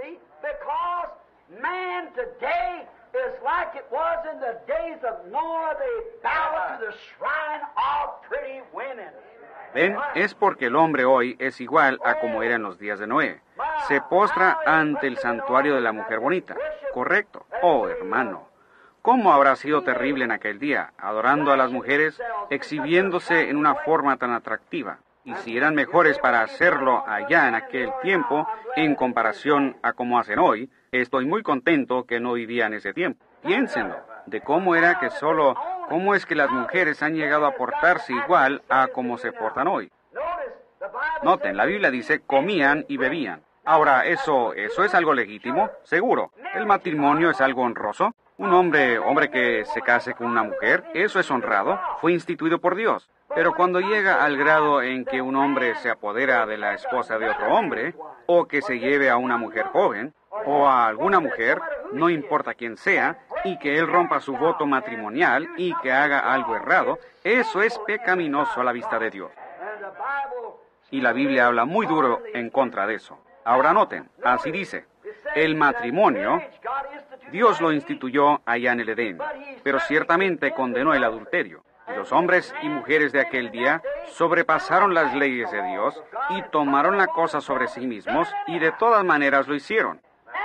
¿Ven? Es porque el hombre hoy es igual a como era en los días de Noé. Se postra ante el santuario de la mujer bonita. Correcto. Oh, hermano. ¿Cómo habrá sido terrible en aquel día, adorando a las mujeres, exhibiéndose en una forma tan atractiva? Y si eran mejores para hacerlo allá en aquel tiempo, en comparación a cómo hacen hoy, estoy muy contento que no vivía en ese tiempo. Piénsenlo, de cómo era que solo, cómo es que las mujeres han llegado a portarse igual a como se portan hoy. Noten, la Biblia dice, comían y bebían. Ahora, ¿eso, eso es algo legítimo? Seguro. ¿El matrimonio es algo honroso? Un hombre, hombre que se case con una mujer, eso es honrado, fue instituido por Dios. Pero cuando llega al grado en que un hombre se apodera de la esposa de otro hombre, o que se lleve a una mujer joven, o a alguna mujer, no importa quién sea, y que él rompa su voto matrimonial y que haga algo errado, eso es pecaminoso a la vista de Dios. Y la Biblia habla muy duro en contra de eso. Ahora noten, así dice, el matrimonio, Dios lo instituyó allá en el Edén, pero ciertamente condenó el adulterio. Y los hombres y mujeres de aquel día sobrepasaron las leyes de Dios y tomaron la cosa sobre sí mismos y de todas maneras lo hicieron.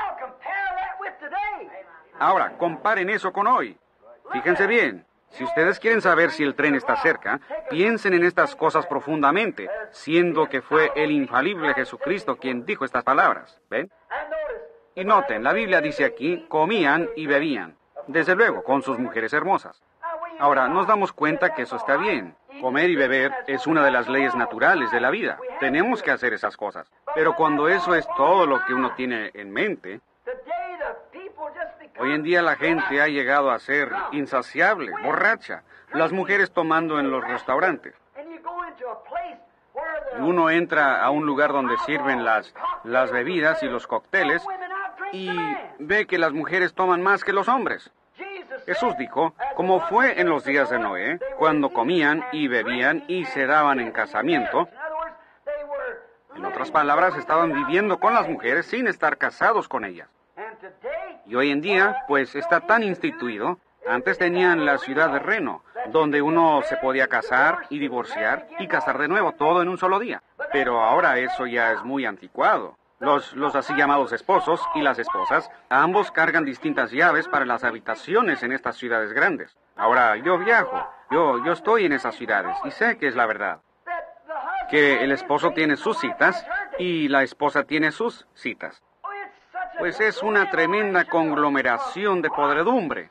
Ahora, comparen eso con hoy. Fíjense bien, si ustedes quieren saber si el tren está cerca, piensen en estas cosas profundamente, siendo que fue el infalible Jesucristo quien dijo estas palabras. ¿Ven? Y noten, la Biblia dice aquí, comían y bebían. Desde luego, con sus mujeres hermosas. Ahora, nos damos cuenta que eso está bien. Comer y beber es una de las leyes naturales de la vida. Tenemos que hacer esas cosas. Pero cuando eso es todo lo que uno tiene en mente, hoy en día la gente ha llegado a ser insaciable, borracha. Las mujeres tomando en los restaurantes. Y uno entra a un lugar donde sirven las, las bebidas y los cócteles y ve que las mujeres toman más que los hombres. Jesús dijo, como fue en los días de Noé, cuando comían y bebían y se daban en casamiento. En otras palabras, estaban viviendo con las mujeres sin estar casados con ellas. Y hoy en día, pues está tan instituido. Antes tenían la ciudad de Reno, donde uno se podía casar y divorciar y casar de nuevo, todo en un solo día. Pero ahora eso ya es muy anticuado. Los, los así llamados esposos y las esposas, ambos cargan distintas llaves para las habitaciones en estas ciudades grandes. Ahora, yo viajo, yo, yo estoy en esas ciudades y sé que es la verdad. Que el esposo tiene sus citas y la esposa tiene sus citas. Pues es una tremenda conglomeración de podredumbre.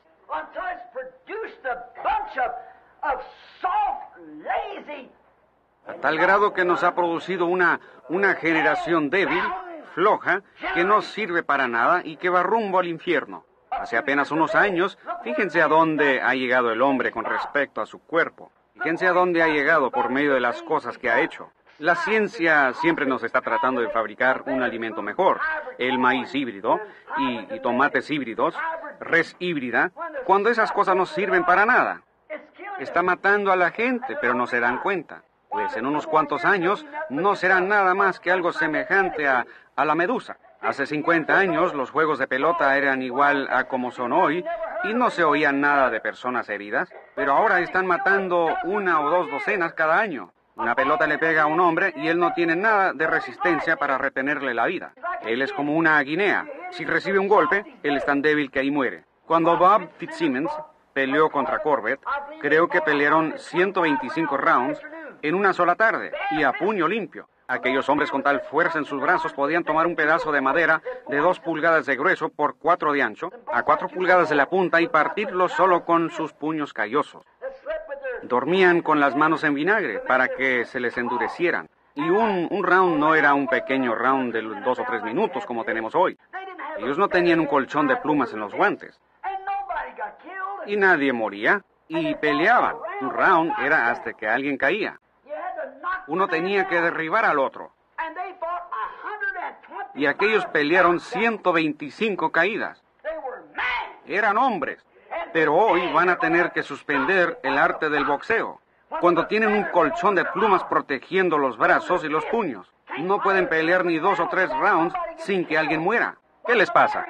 A tal grado que nos ha producido una, una generación débil, floja, que no sirve para nada y que va rumbo al infierno. Hace apenas unos años, fíjense a dónde ha llegado el hombre con respecto a su cuerpo. Fíjense a dónde ha llegado por medio de las cosas que ha hecho. La ciencia siempre nos está tratando de fabricar un alimento mejor. El maíz híbrido y, y tomates híbridos, res híbrida, cuando esas cosas no sirven para nada. Está matando a la gente, pero no se dan cuenta. Pues en unos cuantos años no será nada más que algo semejante a, a la medusa. Hace cincuenta años los juegos de pelota eran igual a como son hoy y no se oía nada de personas heridas, pero ahora están matando una o dos docenas cada año. Una pelota le pega a un hombre y él no tiene nada de resistencia para retenerle la vida. Él es como una guinea. Si recibe un golpe, él es tan débil que ahí muere. Cuando Bob Fitzsimmons peleó contra Corbett, creo que pelearon ciento veinticinco rounds en una sola tarde y a puño limpio. Aquellos hombres con tal fuerza en sus brazos podían tomar un pedazo de madera de dos pulgadas de grueso por cuatro de ancho, a cuatro pulgadas de la punta y partirlo solo con sus puños callosos. Dormían con las manos en vinagre para que se les endurecieran. Y un, un round no era un pequeño round de dos o tres minutos como tenemos hoy. Ellos no tenían un colchón de plumas en los guantes. Y nadie moría. Y peleaban. Un round era hasta que alguien caía. Uno tenía que derribar al otro. Y aquellos pelearon ciento veinticinco caídas. Eran hombres. Pero hoy van a tener que suspender el arte del boxeo, cuando tienen un colchón de plumas protegiendo los brazos y los puños. No pueden pelear ni dos o tres rounds sin que alguien muera. ¿Qué les pasa?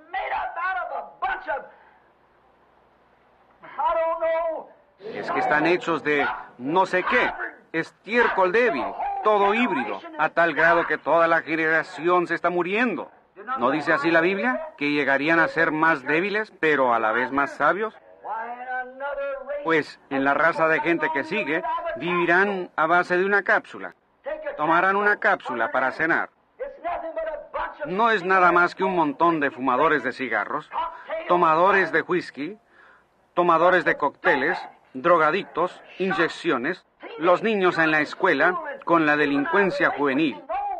Es que están hechos de no sé qué, estiércol débil, todo híbrido, a tal grado que toda la generación se está muriendo. ¿No dice así la Biblia? ¿Que llegarían a ser más débiles, pero a la vez más sabios? Pues en la raza de gente que sigue, vivirán a base de una cápsula. Tomarán una cápsula para cenar. No es nada más que un montón de fumadores de cigarros, tomadores de whisky, tomadores de cócteles, drogadictos, inyecciones, los niños en la escuela con la delincuencia juvenil.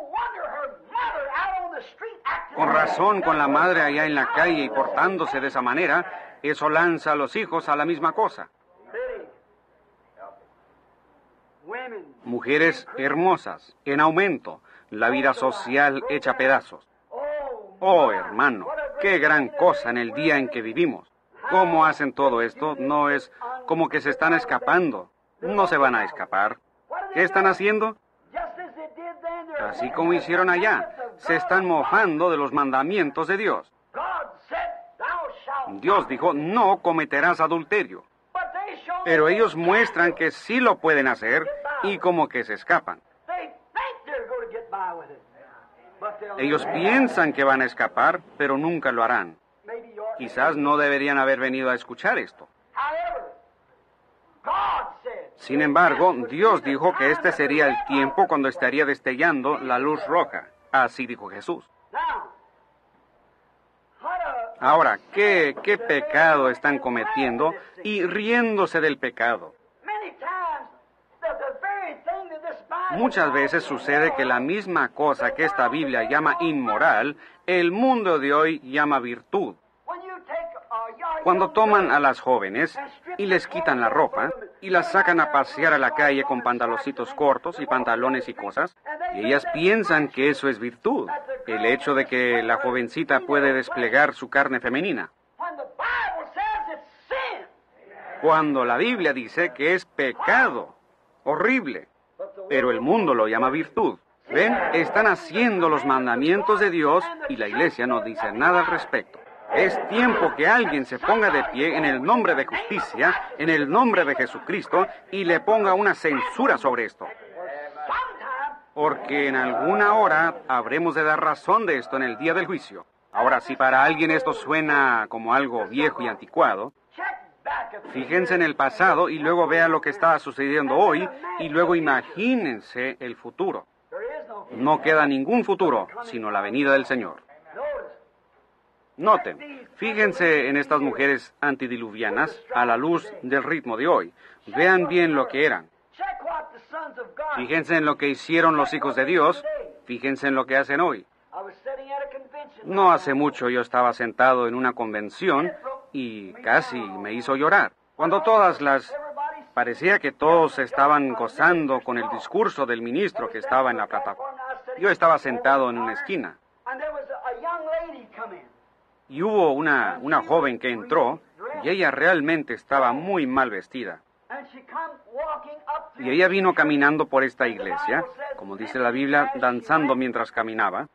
Con razón, con la madre allá en la calle y portándose de esa manera, eso lanza a los hijos a la misma cosa. Mujeres hermosas, en aumento, la vida social hecha pedazos. Oh, hermano, qué gran cosa en el día en que vivimos. ¿Cómo hacen todo esto? No es como que se están escapando. No se van a escapar. ¿Qué están haciendo? Así como hicieron allá. Se están mofando de los mandamientos de Dios. Dios dijo, no cometerás adulterio. Pero ellos muestran que sí lo pueden hacer y como que se escapan. Ellos piensan que van a escapar, pero nunca lo harán. Quizás no deberían haber venido a escuchar esto. Sin embargo, Dios dijo que este sería el tiempo cuando estaría destellando la luz roja. Así dijo Jesús. Ahora, ¿qué, qué pecado están cometiendo y riéndose del pecado? Muchas veces sucede que la misma cosa que esta Biblia llama inmoral, el mundo de hoy llama virtud. Cuando toman a las jóvenes y les quitan la ropa y las sacan a pasear a la calle con pantaloncitos cortos y pantalones y cosas, y ellas piensan que eso es virtud, el hecho de que la jovencita puede desplegar su carne femenina. Cuando la Biblia dice que es pecado, horrible, pero el mundo lo llama virtud. ¿Ven? Están haciendo los mandamientos de Dios y la iglesia no dice nada al respecto. Es tiempo que alguien se ponga de pie en el nombre de justicia, en el nombre de Jesucristo, y le ponga una censura sobre esto. porque en alguna hora habremos de dar razón de esto en el día del juicio. Ahora, si para alguien esto suena como algo viejo y anticuado, fíjense en el pasado y luego vean lo que está sucediendo hoy y luego imagínense el futuro. No queda ningún futuro, sino la venida del Señor. Noten, fíjense en estas mujeres antidiluvianas a la luz del ritmo de hoy. Vean bien lo que eran. Fíjense en lo que hicieron los hijos de Dios. Fíjense en lo que hacen hoy. No hace mucho yo estaba sentado en una convención y casi me hizo llorar. Cuando todas las... parecía que todos estaban gozando con el discurso del ministro que estaba en la plataforma. Yo estaba sentado en una esquina. Y hubo una, una joven que entró, y ella realmente estaba muy mal vestida. Y ella vino caminando por esta iglesia, como dice la Biblia, danzando mientras caminaba.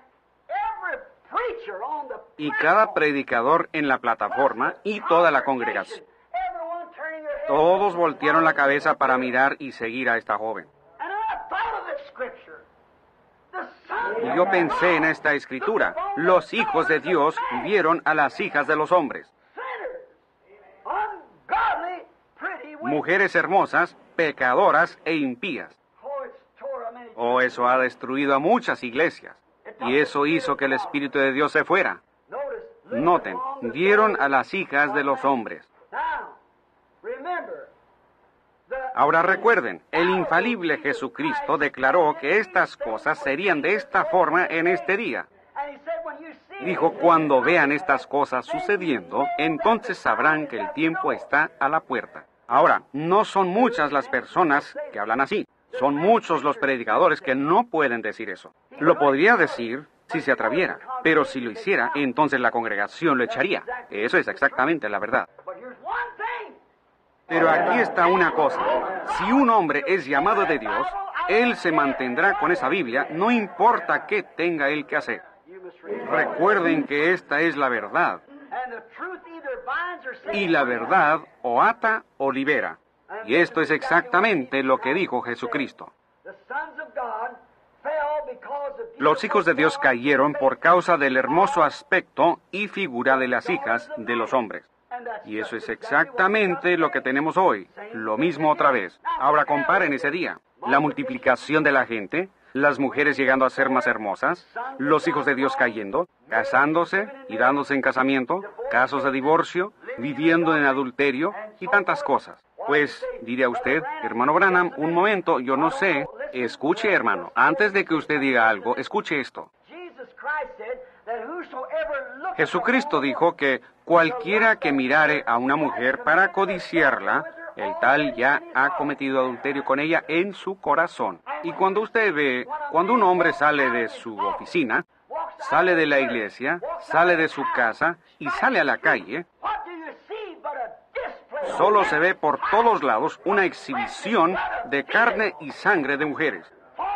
Y cada predicador en la plataforma y toda la congregación, todos voltearon la cabeza para mirar y seguir a esta joven. Y yo pensé en esta escritura. Los hijos de Dios vieron a las hijas de los hombres. Mujeres hermosas, pecadoras e impías. Oh, eso ha destruido a muchas iglesias. Y eso hizo que el Espíritu de Dios se fuera. Noten, vieron a las hijas de los hombres. Ahora recuerden, el infalible Jesucristo declaró que estas cosas serían de esta forma en este día. Dijo, cuando vean estas cosas sucediendo, entonces sabrán que el tiempo está a la puerta. Ahora, no son muchas las personas que hablan así. Son muchos los predicadores que no pueden decir eso. Lo podría decir si se atreviera, pero si lo hiciera, entonces la congregación lo echaría. Eso es exactamente la verdad. Pero aquí está una cosa. Si un hombre es llamado de Dios, él se mantendrá con esa Biblia, no importa qué tenga él que hacer. Recuerden que esta es la verdad. Y la verdad o ata o libera. Y esto es exactamente lo que dijo Jesucristo. Los hijos de Dios cayeron por causa del hermoso aspecto y figura de las hijas de los hombres. Y eso es exactamente lo que tenemos hoy. Lo mismo otra vez. Ahora comparen ese día. La multiplicación de la gente, las mujeres llegando a ser más hermosas, los hijos de Dios cayendo, casándose y dándose en casamiento, casos de divorcio, viviendo en adulterio y tantas cosas. Pues, diría usted, hermano Branham, un momento, yo no sé. Escuche, hermano, antes de que usted diga algo, escuche esto. Jesucristo dijo que cualquiera que mirare a una mujer para codiciarla, el tal ya ha cometido adulterio con ella en su corazón. Y cuando usted ve, cuando un hombre sale de su oficina, sale de la iglesia, sale de su casa y sale a la calle, solo se ve por todos lados una exhibición de carne y sangre de mujeres.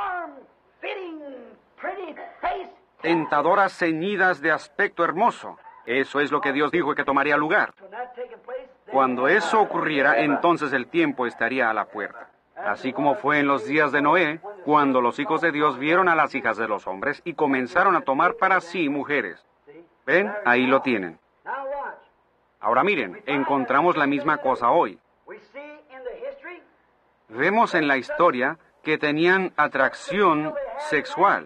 Tentadoras ceñidas de aspecto hermoso. Eso es lo que Dios dijo que tomaría lugar. Cuando eso ocurriera, entonces el tiempo estaría a la puerta. Así como fue en los días de Noé, cuando los hijos de Dios vieron a las hijas de los hombres y comenzaron a tomar para sí mujeres. ¿Ven? Ahí lo tienen. Ahora miren, encontramos la misma cosa hoy. Vemos en la historia que tenían atracción sexual,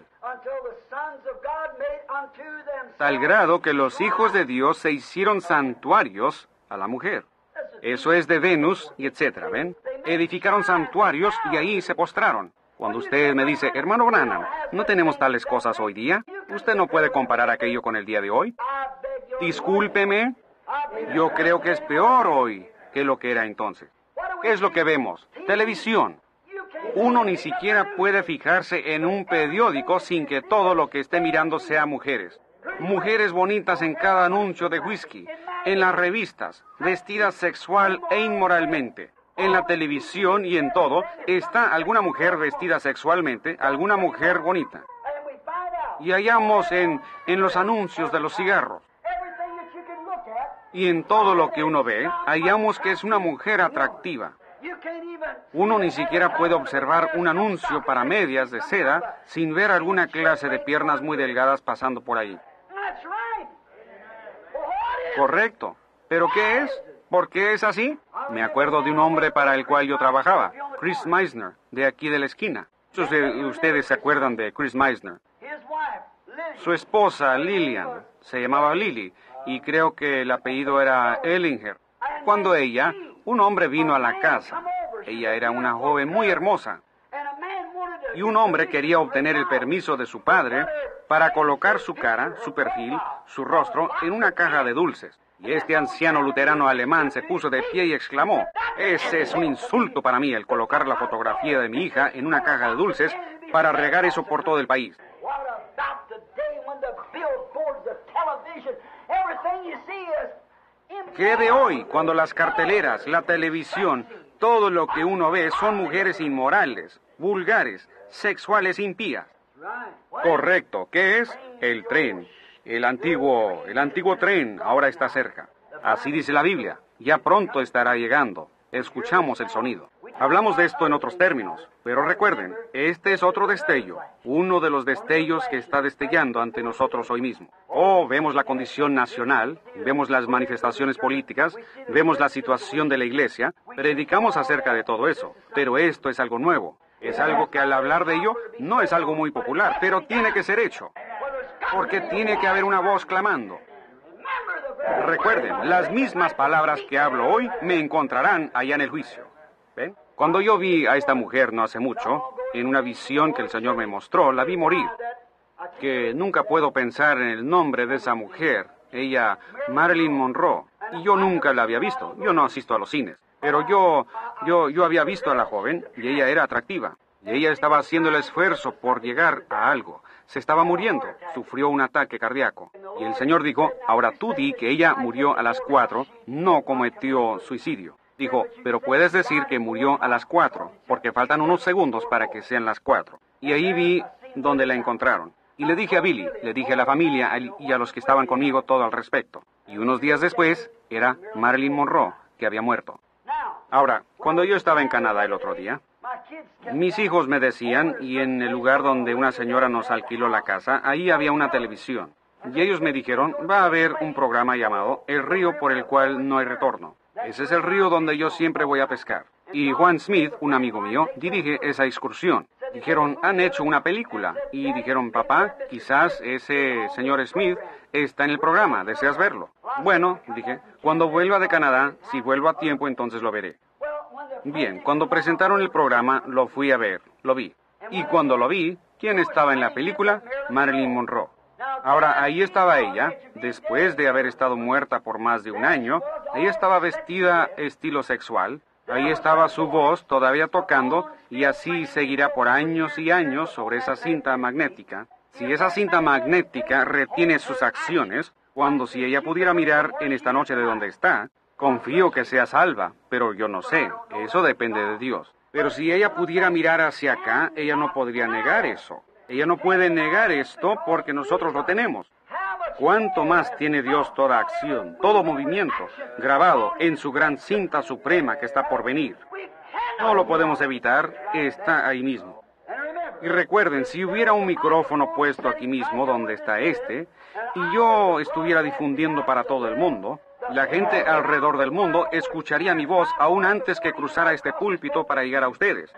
tal grado que los hijos de Dios se hicieron santuarios a la mujer. Eso es de Venus y etcétera, ¿ven? Edificaron santuarios y ahí se postraron. Cuando usted me dice, hermano Branham, ¿no tenemos tales cosas hoy día? Usted no puede comparar aquello con el día de hoy. Discúlpeme, yo creo que es peor hoy que lo que era entonces. ¿Qué es lo que vemos? Televisión. Uno ni siquiera puede fijarse en un periódico sin que todo lo que esté mirando sea mujeres. Mujeres bonitas en cada anuncio de whisky, en las revistas, vestidas sexual e inmoralmente. En la televisión y en todo, está alguna mujer vestida sexualmente, alguna mujer bonita. Y hallamos en, en los anuncios de los cigarros. Y en todo lo que uno ve, hallamos que es una mujer atractiva. Uno ni siquiera puede observar un anuncio para medias de seda sin ver alguna clase de piernas muy delgadas pasando por ahí. Correcto. ¿Pero qué es? ¿Por qué es así? Me acuerdo de un hombre para el cual yo trabajaba, Chris Meisner, de aquí de la esquina. Muchos de ustedes se acuerdan de Chris Meisner. Su esposa, Lillian, se llamaba Lily, y creo que el apellido era Ellinger. Cuando ella, un hombre vino a la casa. Ella era una joven muy hermosa. Y un hombre quería obtener el permiso de su padre para colocar su cara, su perfil, su rostro en una caja de dulces. Y este anciano luterano alemán se puso de pie y exclamó, «Ese es un insulto para mí, el colocar la fotografía de mi hija en una caja de dulces para regar eso por todo el país». ¿Qué de hoy, cuando las carteleras, la televisión, todo lo que uno ve son mujeres inmorales, vulgares, sexuales impías? Correcto. ¿Qué es? El tren. El antiguo, el antiguo tren ahora está cerca. Así dice la Biblia. Ya pronto estará llegando. Escuchamos el sonido. Hablamos de esto en otros términos, pero recuerden, este es otro destello, uno de los destellos que está destellando ante nosotros hoy mismo. Oh, vemos la condición nacional, vemos las manifestaciones políticas, vemos la situación de la iglesia, predicamos acerca de todo eso, pero esto es algo nuevo. Es algo que al hablar de ello no es algo muy popular, pero tiene que ser hecho, porque tiene que haber una voz clamando. Recuerden, las mismas palabras que hablo hoy me encontrarán allá en el juicio. ¿Ven? Cuando yo vi a esta mujer no hace mucho, en una visión que el Señor me mostró, la vi morir. Que nunca puedo pensar en el nombre de esa mujer, ella, Marilyn Monroe, y yo nunca la había visto. Yo no asisto a los cines, pero yo, yo, yo había visto a la joven y ella era atractiva. Y ella estaba haciendo el esfuerzo por llegar a algo. Se estaba muriendo, sufrió un ataque cardíaco. Y el Señor dijo, ahora tú di que ella murió a las cuatro, no cometió suicidio. Dijo, pero puedes decir que murió a las cuatro, porque faltan unos segundos para que sean las cuatro. Y ahí vi donde la encontraron. Y le dije a Billy, le dije a la familia y a los que estaban conmigo todo al respecto. Y unos días después, era Marilyn Monroe, que había muerto. Ahora, cuando yo estaba en Canadá el otro día, mis hijos me decían, y en el lugar donde una señora nos alquiló la casa, ahí había una televisión. Y ellos me dijeron, va a haber un programa llamado El río por el cual no hay retorno. Ese es el río donde yo siempre voy a pescar. Y Juan Smith, un amigo mío, dirige esa excursión. Dijeron, han hecho una película. Y dijeron, papá, quizás ese señor Smith está en el programa, ¿deseas verlo? Bueno, dije, cuando vuelva de Canadá, si vuelvo a tiempo, entonces lo veré. Bien, cuando presentaron el programa, lo fui a ver, lo vi. Y cuando lo vi, ¿quién estaba en la película? Marilyn Monroe. Ahora, ahí estaba ella, después de haber estado muerta por más de un año, ella estaba vestida estilo sexual, ahí estaba su voz todavía tocando, y así seguirá por años y años sobre esa cinta magnética. Si esa cinta magnética retiene sus acciones, cuando si ella pudiera mirar en esta noche de donde está, confío que sea salva, pero yo no sé, eso depende de Dios. Pero si ella pudiera mirar hacia acá, ella no podría negar eso. Ella no puede negar esto porque nosotros lo tenemos. ¿Cuánto más tiene Dios toda acción, todo movimiento, grabado en su gran cinta suprema que está por venir? No lo podemos evitar, está ahí mismo. Y recuerden, si hubiera un micrófono puesto aquí mismo, donde está este, y yo estuviera difundiendo para todo el mundo, la gente alrededor del mundo escucharía mi voz aún antes que cruzara este púlpito para llegar a ustedes.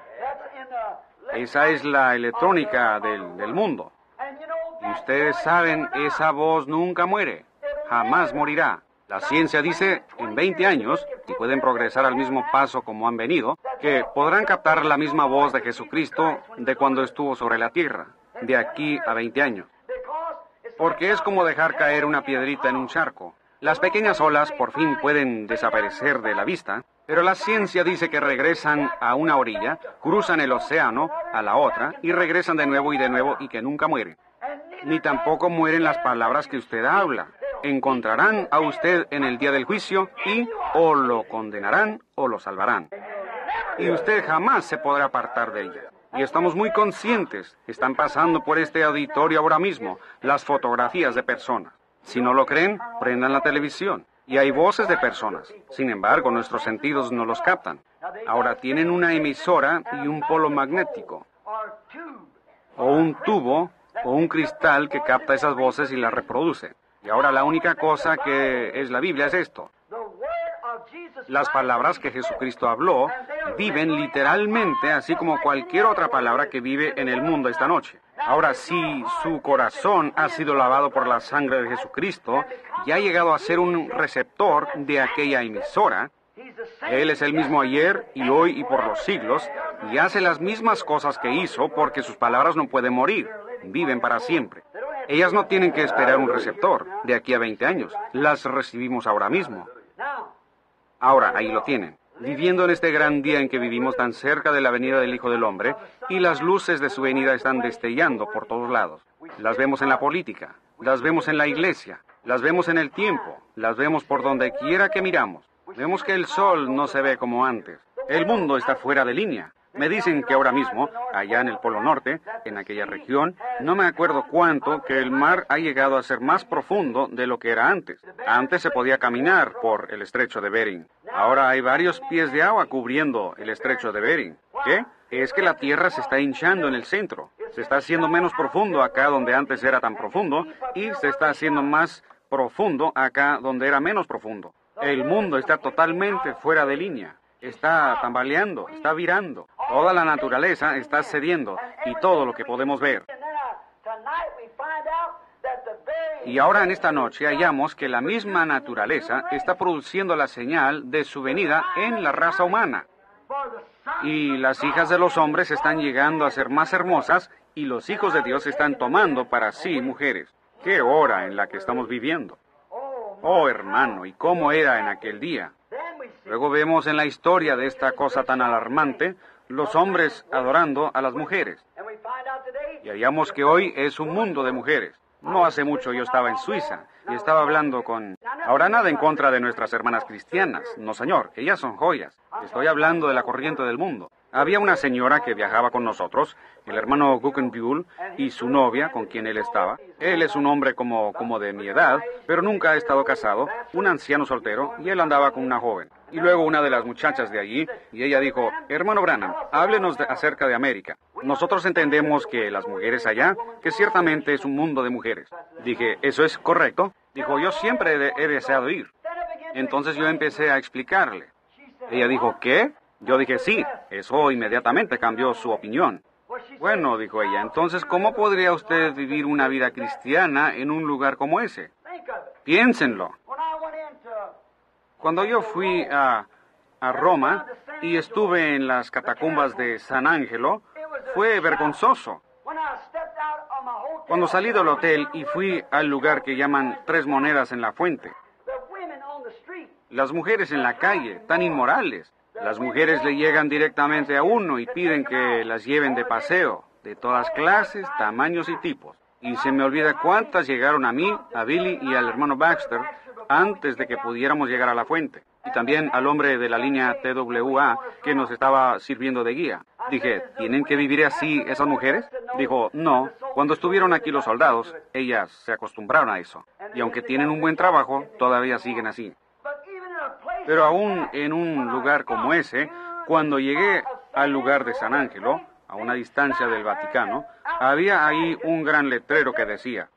Esa es la electrónica del, del mundo. Y ustedes saben, esa voz nunca muere, jamás morirá. La ciencia dice, en veinte años, y pueden progresar al mismo paso como han venido, que podrán captar la misma voz de Jesucristo de cuando estuvo sobre la tierra, de aquí a veinte años. Porque es como dejar caer una piedrita en un charco. Las pequeñas olas por fin pueden desaparecer de la vista, pero la ciencia dice que regresan a una orilla, cruzan el océano a la otra y regresan de nuevo y de nuevo y que nunca mueren. Ni tampoco mueren las palabras que usted habla. Encontrarán a usted en el día del juicio y o lo condenarán o lo salvarán. Y usted jamás se podrá apartar de ella. Y estamos muy conscientes, están pasando por este auditorio ahora mismo, las fotografías de personas. Si no lo creen, prendan la televisión. Y hay voces de personas. Sin embargo, nuestros sentidos no los captan. Ahora tienen una emisora y un polo magnético, o un tubo, o un cristal que capta esas voces y las reproduce. Y ahora la única cosa que es la Biblia es esto. Las palabras que Jesucristo habló viven literalmente, así como cualquier otra palabra que vive en el mundo esta noche. Ahora, si su corazón ha sido lavado por la sangre de Jesucristo y ha llegado a ser un receptor de aquella emisora, Él es el mismo ayer y hoy y por los siglos, y hace las mismas cosas que hizo porque sus palabras no pueden morir, viven para siempre. Ellas no tienen que esperar un receptor de aquí a veinte años, las recibimos ahora mismo. Ahora, ahí lo tienen, viviendo en este gran día en que vivimos tan cerca de la venida del Hijo del Hombre, y las luces de su venida están destellando por todos lados. Las vemos en la política, las vemos en la iglesia, las vemos en el tiempo, las vemos por donde quiera que miramos. Vemos que el sol no se ve como antes. El mundo está fuera de línea. Me dicen que ahora mismo, allá en el Polo Norte, en aquella región, no me acuerdo cuánto, que el mar ha llegado a ser más profundo de lo que era antes. Antes se podía caminar por el estrecho de Bering. Ahora hay varios pies de agua cubriendo el estrecho de Bering. ¿Qué? Es que la Tierra se está hinchando en el centro. Se está haciendo menos profundo acá donde antes era tan profundo, y se está haciendo más profundo acá donde era menos profundo. El mundo está totalmente fuera de línea. Está tambaleando, está virando. Toda la naturaleza está cediendo y todo lo que podemos ver. Y ahora en esta noche hallamos que la misma naturaleza está produciendo la señal de su venida en la raza humana. Y las hijas de los hombres están llegando a ser más hermosas y los hijos de Dios están tomando para sí mujeres. ¡Qué hora en la que estamos viviendo! Oh, hermano, ¿y cómo era en aquel día? Luego vemos en la historia de esta cosa tan alarmante, los hombres adorando a las mujeres. Y hallamos que hoy es un mundo de mujeres. No hace mucho yo estaba en Suiza y estaba hablando con... Ahora nada en contra de nuestras hermanas cristianas. No, señor, ellas son joyas. Estoy hablando de la corriente del mundo. Había una señora que viajaba con nosotros, el hermano Guggenbuhl y su novia, con quien él estaba. Él es un hombre como, como de mi edad, pero nunca ha estado casado, un anciano soltero, y él andaba con una joven. Y luego una de las muchachas de allí, y ella dijo, hermano Branham, háblenos de, acerca de América. Nosotros entendemos que las mujeres allá, que ciertamente es un mundo de mujeres. Dije, ¿eso es correcto? Dijo, yo siempre he, he deseado ir. Entonces yo empecé a explicarle. Ella dijo, ¿qué? Yo dije, sí. Eso inmediatamente cambió su opinión. Bueno, dijo ella, entonces, ¿cómo podría usted vivir una vida cristiana en un lugar como ese? Piénsenlo. Cuando yo fui a, a Roma y estuve en las catacumbas de San Ángelo, fue vergonzoso. Cuando salí del hotel y fui al lugar que llaman Tres Monedas en la Fuente, las mujeres en la calle, tan inmorales. Las mujeres le llegan directamente a uno y piden que las lleven de paseo, de todas clases, tamaños y tipos. Y se me olvida cuántas llegaron a mí, a Billy y al hermano Baxter, antes de que pudiéramos llegar a la fuente. Y también al hombre de la línea T W A que nos estaba sirviendo de guía. Dije, ¿tienen que vivir así esas mujeres? Dijo, no, cuando estuvieron aquí los soldados, ellas se acostumbraron a eso. Y aunque tienen un buen trabajo, todavía siguen así. Pero aún en un lugar como ese, cuando llegué al lugar de San Ángelo, a una distancia del Vaticano, había ahí un gran letrero que decía,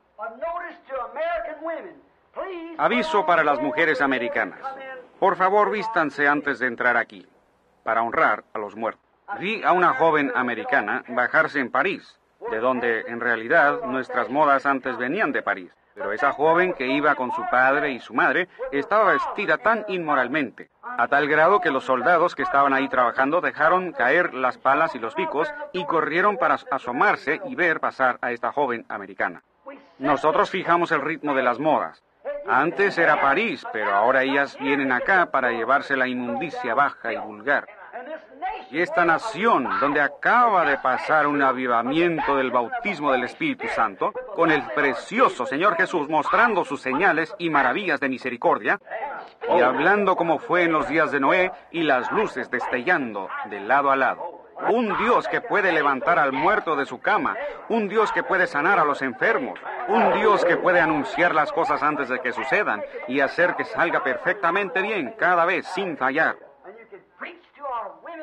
aviso para las mujeres americanas. Por favor, vístanse antes de entrar aquí, para honrar a los muertos. Vi a una joven americana bajarse en París, de donde en realidad nuestras modas antes venían de París. Pero esa joven que iba con su padre y su madre estaba vestida tan inmoralmente, a tal grado que los soldados que estaban ahí trabajando dejaron caer las palas y los picos y corrieron para asomarse y ver pasar a esta joven americana. Nosotros fijamos el ritmo de las modas. Antes era París, pero ahora ellas vienen acá para llevarse la inmundicia baja y vulgar. Y esta nación, donde acaba de pasar un avivamiento del bautismo del Espíritu Santo, con el precioso Señor Jesús mostrando sus señales y maravillas de misericordia, y hablando como fue en los días de Noé, y las luces destellando de lado a lado. Un Dios que puede levantar al muerto de su cama, un Dios que puede sanar a los enfermos, un Dios que puede anunciar las cosas antes de que sucedan, y hacer que salga perfectamente bien cada vez sin fallar.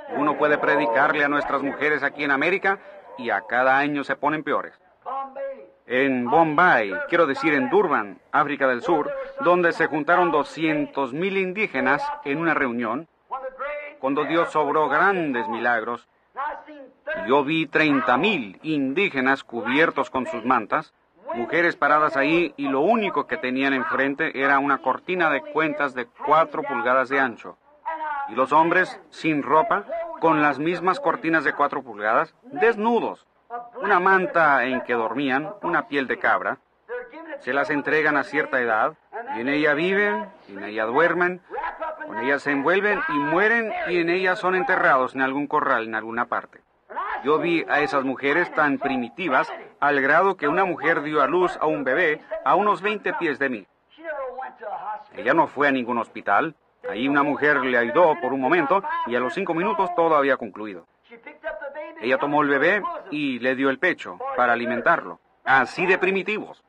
Uno puede predicarle a nuestras mujeres aquí en América y a cada año se ponen peores. En Bombay, quiero decir en Durban, África del Sur, donde se juntaron doscientos mil indígenas en una reunión, cuando Dios obró grandes milagros, yo vi treinta mil indígenas cubiertos con sus mantas, mujeres paradas ahí y lo único que tenían enfrente era una cortina de cuentas de cuatro pulgadas de ancho. Y los hombres sin ropa, con las mismas cortinas de cuatro pulgadas, desnudos. Una manta en que dormían, una piel de cabra, se las entregan a cierta edad, y en ella viven, y en ella duermen, con ella se envuelven y mueren, y en ella son enterrados en algún corral, en alguna parte. Yo vi a esas mujeres tan primitivas, al grado que una mujer dio a luz a un bebé a unos veinte pies de mí. Ella no fue a ningún hospital. Ahí una mujer le ayudó por un momento, y a los cinco minutos todo había concluido. Ella tomó el bebé y le dio el pecho para alimentarlo. Así de primitivos.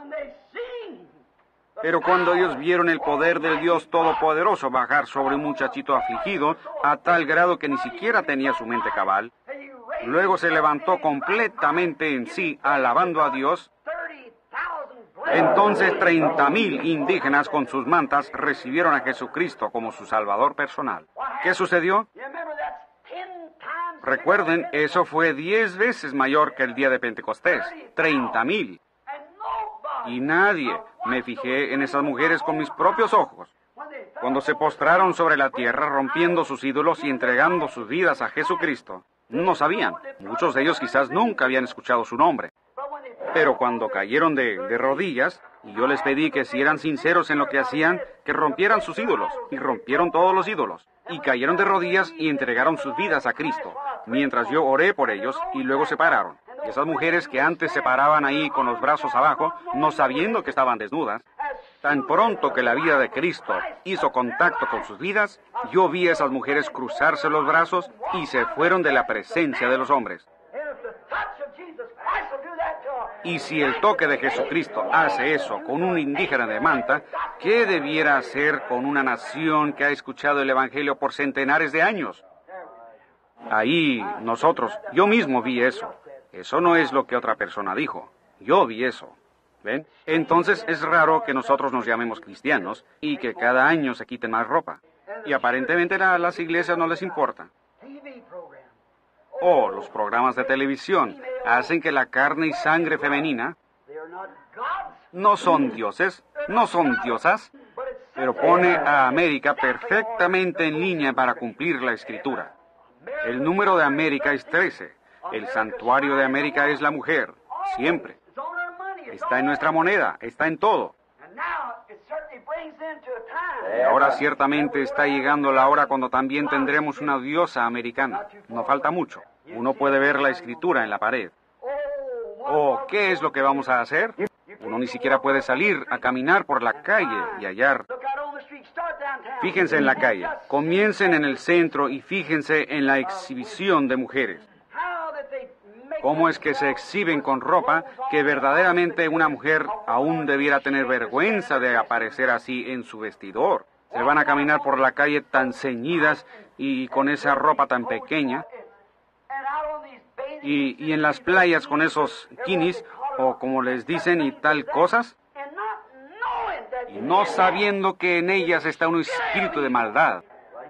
Pero cuando ellos vieron el poder del Dios Todopoderoso bajar sobre un muchachito afligido, a tal grado que ni siquiera tenía su mente cabal, luego se levantó completamente en sí, alabando a Dios. Entonces treinta mil indígenas con sus mantas recibieron a Jesucristo como su Salvador personal. ¿Qué sucedió? Recuerden, eso fue diez veces mayor que el día de Pentecostés. Treinta mil. Y nadie, me fijé en esas mujeres con mis propios ojos. Cuando se postraron sobre la tierra, rompiendo sus ídolos y entregando sus vidas a Jesucristo, no sabían. Muchos de ellos quizás nunca habían escuchado su nombre. Pero cuando cayeron de, de rodillas, y yo les pedí que si eran sinceros en lo que hacían, que rompieran sus ídolos, y rompieron todos los ídolos, y cayeron de rodillas y entregaron sus vidas a Cristo, mientras yo oré por ellos, y luego se pararon. Y esas mujeres que antes se paraban ahí con los brazos abajo, no sabiendo que estaban desnudas, tan pronto que la vida de Cristo hizo contacto con sus vidas, yo vi a esas mujeres cruzarse los brazos y se fueron de la presencia de los hombres. Y si el toque de Jesucristo hace eso con un indígena de manta, ¿qué debiera hacer con una nación que ha escuchado el Evangelio por centenares de años? Ahí nosotros, yo mismo vi eso. Eso no es lo que otra persona dijo. Yo vi eso. ¿Ven? Entonces es raro que nosotros nos llamemos cristianos y que cada año se quiten más ropa. Y aparentemente a las iglesias no les importa. O los programas de televisión hacen que la carne y sangre femenina no son dioses, no son diosas, pero pone a América perfectamente en línea para cumplir la Escritura. El número de América es trece. El santuario de América es la mujer, siempre. Está en nuestra moneda, está en todo. Y ahora ciertamente está llegando la hora cuando también tendremos una diosa americana. No falta mucho. Uno puede ver la escritura en la pared. Oh, ¿qué es lo que vamos a hacer? Uno ni siquiera puede salir a caminar por la calle y hallar. Fíjense en la calle. Comiencen en el centro y fíjense en la exhibición de mujeres. ¿Cómo es que se exhiben con ropa que verdaderamente una mujer aún debiera tener vergüenza de aparecer así en su vestidor? Se van a caminar por la calle tan ceñidas y con esa ropa tan pequeña. Y, y en las playas con esos kinis, o como les dicen y tal cosas, y no sabiendo que en ellas está un espíritu de maldad.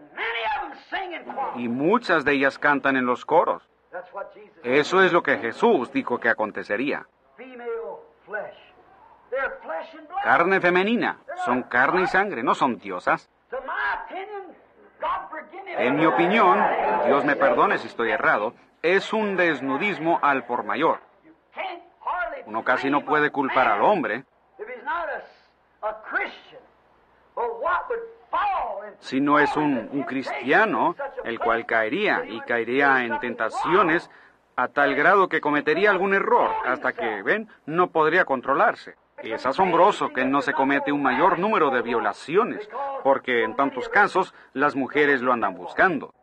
Y muchas de ellas cantan en los coros. Eso es lo que Jesús dijo que acontecería. Carne femenina, son carne y sangre, no son diosas. En mi opinión, Dios me perdone si estoy errado, es un desnudismo al por mayor. Uno casi no puede culpar al hombre si no es un, un cristiano, el cual caería y caería en tentaciones a tal grado que cometería algún error, hasta que, ven, no podría controlarse. Es asombroso que no se comete un mayor número de violaciones, porque en tantos casos las mujeres lo andan buscando.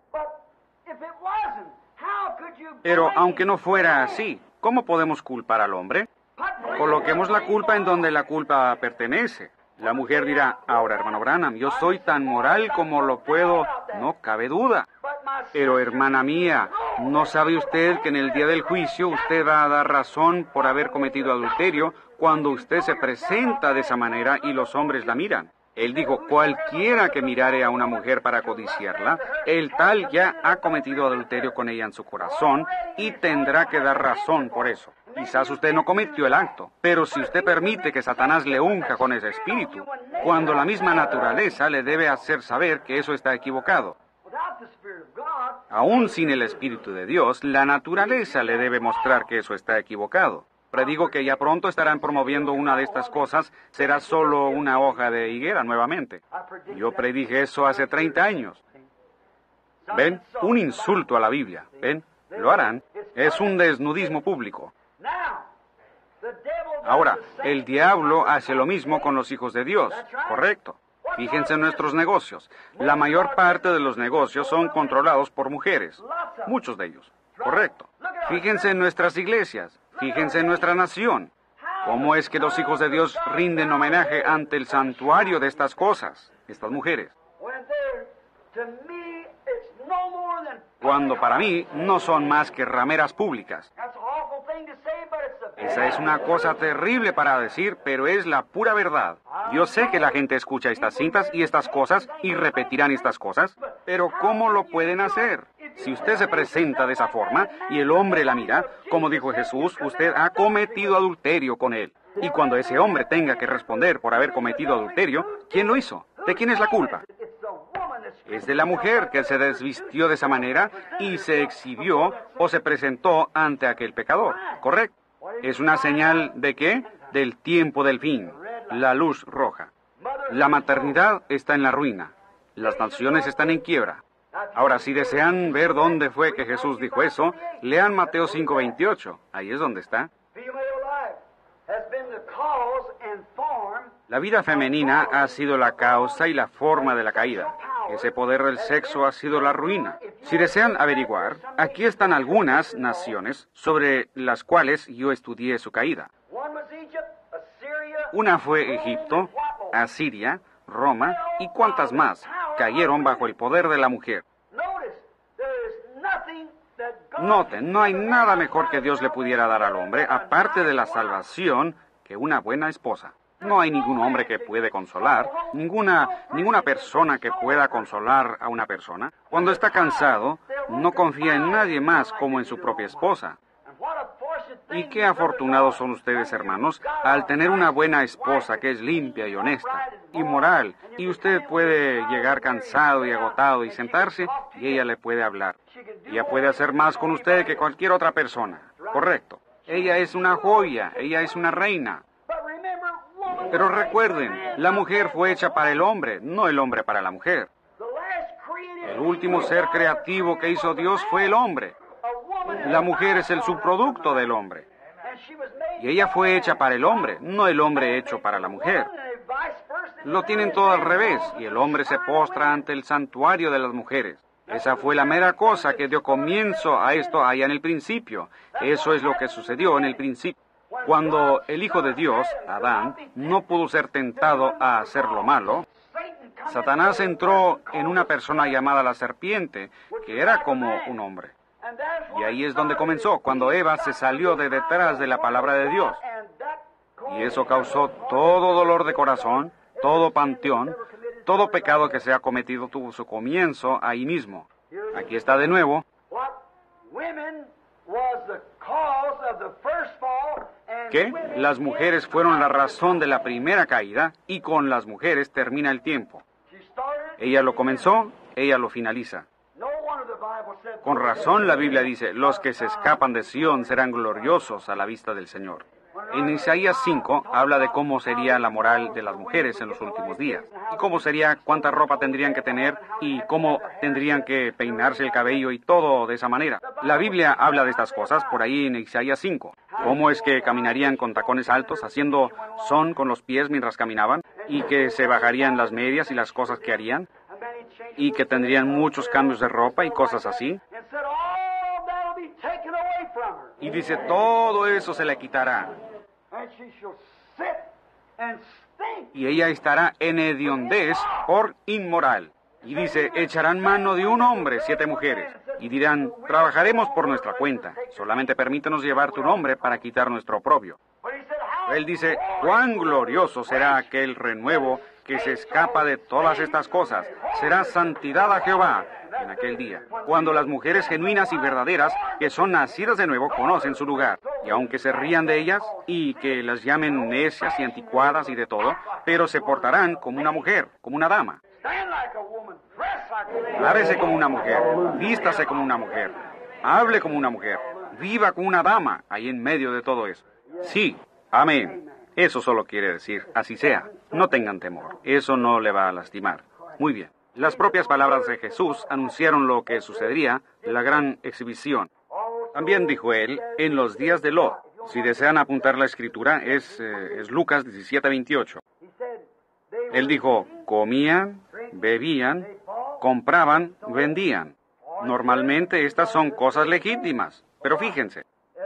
Pero aunque no fuera así, ¿cómo podemos culpar al hombre? Coloquemos la culpa en donde la culpa pertenece. La mujer dirá, ahora hermano Branham, yo soy tan moral como lo puedo, no cabe duda. Pero hermana mía, ¿no sabe usted que en el día del juicio usted va a dar razón por haber cometido adulterio cuando usted se presenta de esa manera y los hombres la miran? Él dijo, cualquiera que mirare a una mujer para codiciarla, el tal ya ha cometido adulterio con ella en su corazón y tendrá que dar razón por eso. Quizás usted no cometió el acto, pero si usted permite que Satanás le unja con ese espíritu, cuando la misma naturaleza le debe hacer saber que eso está equivocado. Aún sin el Espíritu de Dios, la naturaleza le debe mostrar que eso está equivocado. Predigo que ya pronto estarán promoviendo una de estas cosas, será solo una hoja de higuera nuevamente. Yo predije eso hace treinta años. ¿Ven? Un insulto a la Biblia. ¿Ven? Lo harán. Es un desnudismo público. Ahora, el diablo hace lo mismo con los hijos de Dios. Correcto. Fíjense en nuestros negocios. La mayor parte de los negocios son controlados por mujeres. Muchos de ellos. Correcto. Fíjense en nuestras iglesias. Fíjense en nuestra nación. ¿Cómo es que los hijos de Dios rinden homenaje ante el santuario de estas cosas, estas mujeres? Cuando para mí no son más que rameras públicas. Esa es una cosa terrible para decir, pero es la pura verdad. Yo sé que la gente escucha estas cintas y estas cosas y repetirán estas cosas, pero ¿cómo lo pueden hacer? Si usted se presenta de esa forma y el hombre la mira, como dijo Jesús, usted ha cometido adulterio con él. Y cuando ese hombre tenga que responder por haber cometido adulterio, ¿quién lo hizo? ¿De quién es la culpa? Es de la mujer que se desvistió de esa manera y se exhibió o se presentó ante aquel pecador. ¿Correcto? ¿Es una señal de qué? Del tiempo del fin, la luz roja. La maternidad está en la ruina. Las naciones están en quiebra. Ahora, si desean ver dónde fue que Jesús dijo eso, lean Mateo cinco veintiocho. Ahí es donde está. La vida femenina ha sido la causa y la forma de la caída. Ese poder del sexo ha sido la ruina. Si desean averiguar, aquí están algunas naciones sobre las cuales yo estudié su caída. Una fue Egipto, Asiria, Roma y cuantas más cayeron bajo el poder de la mujer. Noten, no hay nada mejor que Dios le pudiera dar al hombre, aparte de la salvación, que una buena esposa. No hay ningún hombre que puede consolar, ninguna, ninguna persona que pueda consolar a una persona. Cuando está cansado, no confía en nadie más como en su propia esposa. Y qué afortunados son ustedes, hermanos, al tener una buena esposa que es limpia y honesta y moral, y usted puede llegar cansado y agotado y sentarse, y ella le puede hablar. Ella puede hacer más con usted que cualquier otra persona. Correcto. Ella es una joya, ella es una reina. Pero recuerden, la mujer fue hecha para el hombre, no el hombre para la mujer. El último ser creativo que hizo Dios fue el hombre. La mujer es el subproducto del hombre. Y ella fue hecha para el hombre, no el hombre hecho para la mujer. Lo tienen todo al revés, y el hombre se postra ante el santuario de las mujeres. Esa fue la mera cosa que dio comienzo a esto allá en el principio. Eso es lo que sucedió en el principio. Cuando el Hijo de Dios, Adán, no pudo ser tentado a hacer lo malo, Satanás entró en una persona llamada la serpiente, que era como un hombre. Y ahí es donde comenzó, cuando Eva se salió de detrás de la palabra de Dios. Y eso causó todo dolor de corazón, todo panteón, todo pecado que se ha cometido tuvo su comienzo ahí mismo. Aquí está de nuevo. Que las mujeres fueron la razón de la primera caída y con las mujeres termina el tiempo. Ella lo comenzó, ella lo finaliza. Con razón la Biblia dice, los que se escapan de Sión serán gloriosos a la vista del Señor. En Isaías cinco habla de cómo sería la moral de las mujeres en los últimos días, y cómo sería, cuánta ropa tendrían que tener, y cómo tendrían que peinarse el cabello y todo de esa manera. La Biblia habla de estas cosas por ahí en Isaías cinco. Cómo es que caminarían con tacones altos, haciendo son con los pies mientras caminaban, y que se bajarían las medias y las cosas que harían, y que tendrían muchos cambios de ropa y cosas así. Y dice, todo eso se le quitará. Y ella estará en hediondez por inmoral. Y dice, echarán mano de un hombre, siete mujeres, y dirán, trabajaremos por nuestra cuenta, solamente permítenos llevar tu nombre para quitar nuestro oprobio. Él dice, cuán glorioso será aquel renuevo que se escapa de todas estas cosas. Será santidad a Jehová en aquel día, cuando las mujeres genuinas y verdaderas, que son nacidas de nuevo, conocen su lugar. Y aunque se rían de ellas, y que las llamen necias y anticuadas y de todo, pero se portarán como una mujer, como una dama. Lávese como una mujer, vístase como una mujer, hable como una mujer, viva como una dama, ahí en medio de todo eso. Sí, amén. Eso solo quiere decir, así sea. No tengan temor, eso no le va a lastimar. Muy bien. Las propias palabras de Jesús anunciaron lo que sucedería, la gran exhibición. También dijo él, en los días de Lot. Si desean apuntar la escritura, es, eh, es Lucas diecisiete veintiocho. Él dijo, comían, bebían, compraban, vendían. Normalmente estas son cosas legítimas, pero fíjense.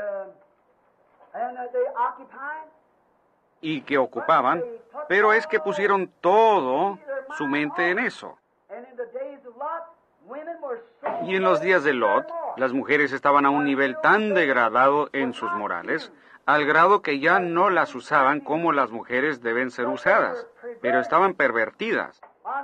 Y que ocupaban, pero es que pusieron todo su mente en eso. Y en los días de Lot, las mujeres estaban a un nivel tan degradado en sus morales, al grado que ya no las usaban como las mujeres deben ser usadas, pero estaban pervertidas,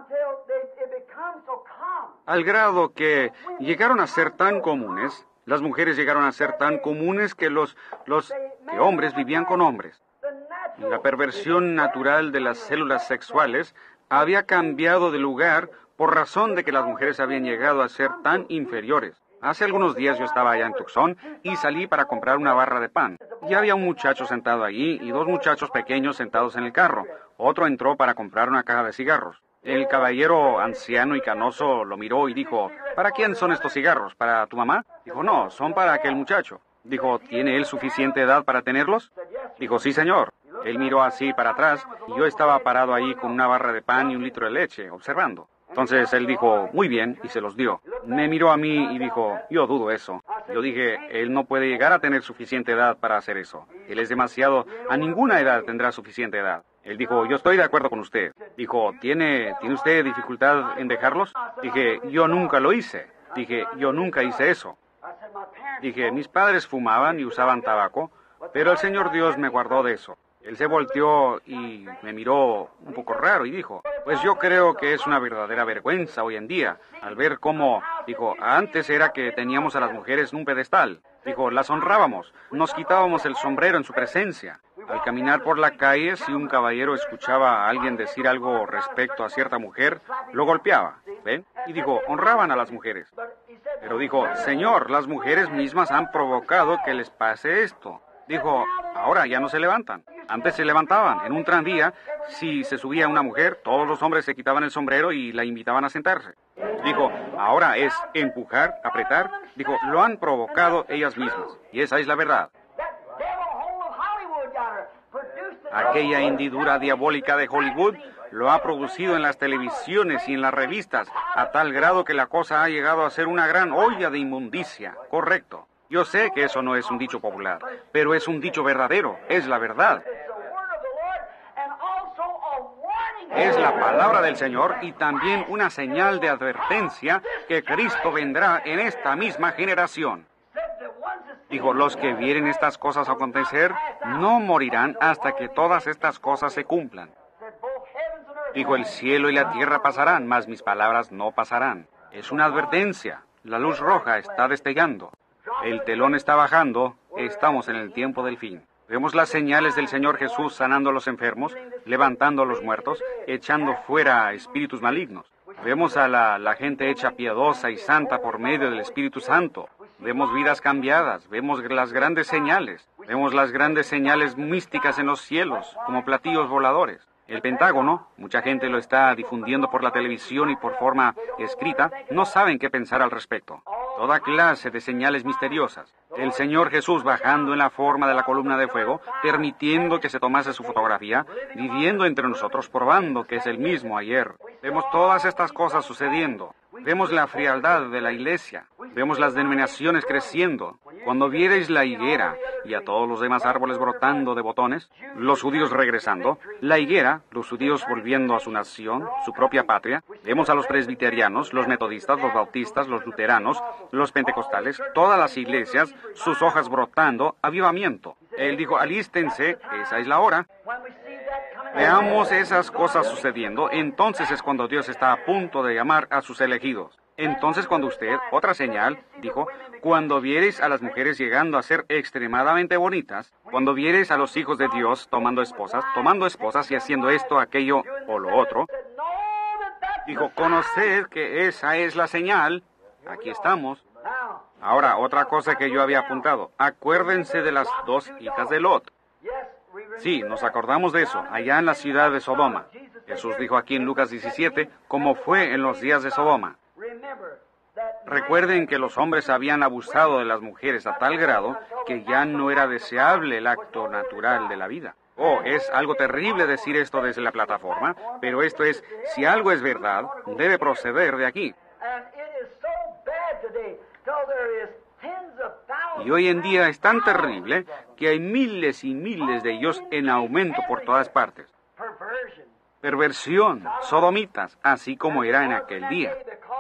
al grado que llegaron a ser tan comunes, las mujeres llegaron a ser tan comunes que los, los que hombres vivían con hombres. La perversión natural de las células sexuales había cambiado de lugar por razón de que las mujeres habían llegado a ser tan inferiores. Hace algunos días yo estaba allá en Tucson y salí para comprar una barra de pan. Y había un muchacho sentado allí y dos muchachos pequeños sentados en el carro. Otro entró para comprar una caja de cigarros. El caballero anciano y canoso lo miró y dijo, ¿para quién son estos cigarros? ¿Para tu mamá? Dijo, no, son para aquel muchacho. Dijo, ¿tiene él suficiente edad para tenerlos? Dijo, sí, señor. Él miró así para atrás y yo estaba parado ahí con una barra de pan y un litro de leche, observando. Entonces él dijo, muy bien, y se los dio. Me miró a mí y dijo, yo dudo eso. Yo dije, él no puede llegar a tener suficiente edad para hacer eso. Él es demasiado, a ninguna edad tendrá suficiente edad. Él dijo, yo estoy de acuerdo con usted. Dijo, ¿tiene, ¿tiene usted dificultad en dejarlos? Dije, yo nunca lo hice. Dije, yo nunca hice eso. Dije, mis padres fumaban y usaban tabaco, pero el Señor Dios me guardó de eso. Él se volteó y me miró un poco raro y dijo, pues yo creo que es una verdadera vergüenza hoy en día, al ver cómo, dijo, antes era que teníamos a las mujeres en un pedestal. Dijo, las honrábamos, nos quitábamos el sombrero en su presencia. Al caminar por la calle, si un caballero escuchaba a alguien decir algo respecto a cierta mujer, lo golpeaba, ¿ven? Y dijo, honraban a las mujeres. Pero dijo, Señor, las mujeres mismas han provocado que les pase esto. Dijo, ahora ya no se levantan. Antes se levantaban. En un tranvía, si se subía una mujer, todos los hombres se quitaban el sombrero y la invitaban a sentarse. Dijo, ahora es empujar, apretar. Dijo, lo han provocado ellas mismas. Y esa es la verdad. Aquella hendidura diabólica de Hollywood lo ha producido en las televisiones y en las revistas, a tal grado que la cosa ha llegado a ser una gran olla de inmundicia. Correcto. Yo sé que eso no es un dicho popular, pero es un dicho verdadero, es la verdad. Es la palabra del Señor y también una señal de advertencia que Cristo vendrá en esta misma generación. Dijo, los que vieren estas cosas acontecer no morirán hasta que todas estas cosas se cumplan. Dijo, el cielo y la tierra pasarán, mas mis palabras no pasarán. Es una advertencia. La luz roja está destellando. El telón está bajando, estamos en el tiempo del fin. Vemos las señales del Señor Jesús sanando a los enfermos, levantando a los muertos, echando fuera espíritus malignos. Vemos a la, la gente hecha piadosa y santa por medio del Espíritu Santo. Vemos vidas cambiadas, vemos las grandes señales, vemos las grandes señales místicas en los cielos, como platillos voladores. El Pentágono, mucha gente lo está difundiendo por la televisión y por forma escrita, no saben qué pensar al respecto. Toda clase de señales misteriosas. El Señor Jesús bajando en la forma de la columna de fuego, permitiendo que se tomase su fotografía, viviendo entre nosotros, probando que es el mismo ayer. Vemos todas estas cosas sucediendo. Vemos la frialdad de la iglesia. Vemos las denominaciones creciendo. Cuando viereis la higuera y a todos los demás árboles brotando de botones, los judíos regresando, la higuera, los judíos volviendo a su nación, su propia patria, vemos a los presbiterianos, los metodistas, los bautistas, los luteranos, los pentecostales, todas las iglesias, sus hojas brotando, avivamiento. Él dijo, alístense, esa es la hora. Veamos esas cosas sucediendo, entonces es cuando Dios está a punto de llamar a sus elegidos. Entonces cuando usted, otra señal, dijo, cuando viereis a las mujeres llegando a ser extremadamente bonitas, cuando viereis a los hijos de Dios tomando esposas, tomando esposas y haciendo esto, aquello o lo otro, dijo, conoced que esa es la señal, aquí estamos. Ahora, otra cosa que yo había apuntado, acuérdense de las dos hijas de Lot. Sí, nos acordamos de eso, allá en la ciudad de Sodoma. Jesús dijo aquí en Lucas diecisiete, como fue en los días de Sodoma. Recuerden que los hombres habían abusado de las mujeres a tal grado que ya no era deseable el acto natural de la vida. Oh, es algo terrible decir esto desde la plataforma, pero esto es, si algo es verdad, debe proceder de aquí. Y hoy en día es tan terrible que hay miles y miles de ellos en aumento por todas partes. Perversión, sodomitas, así como era en aquel día.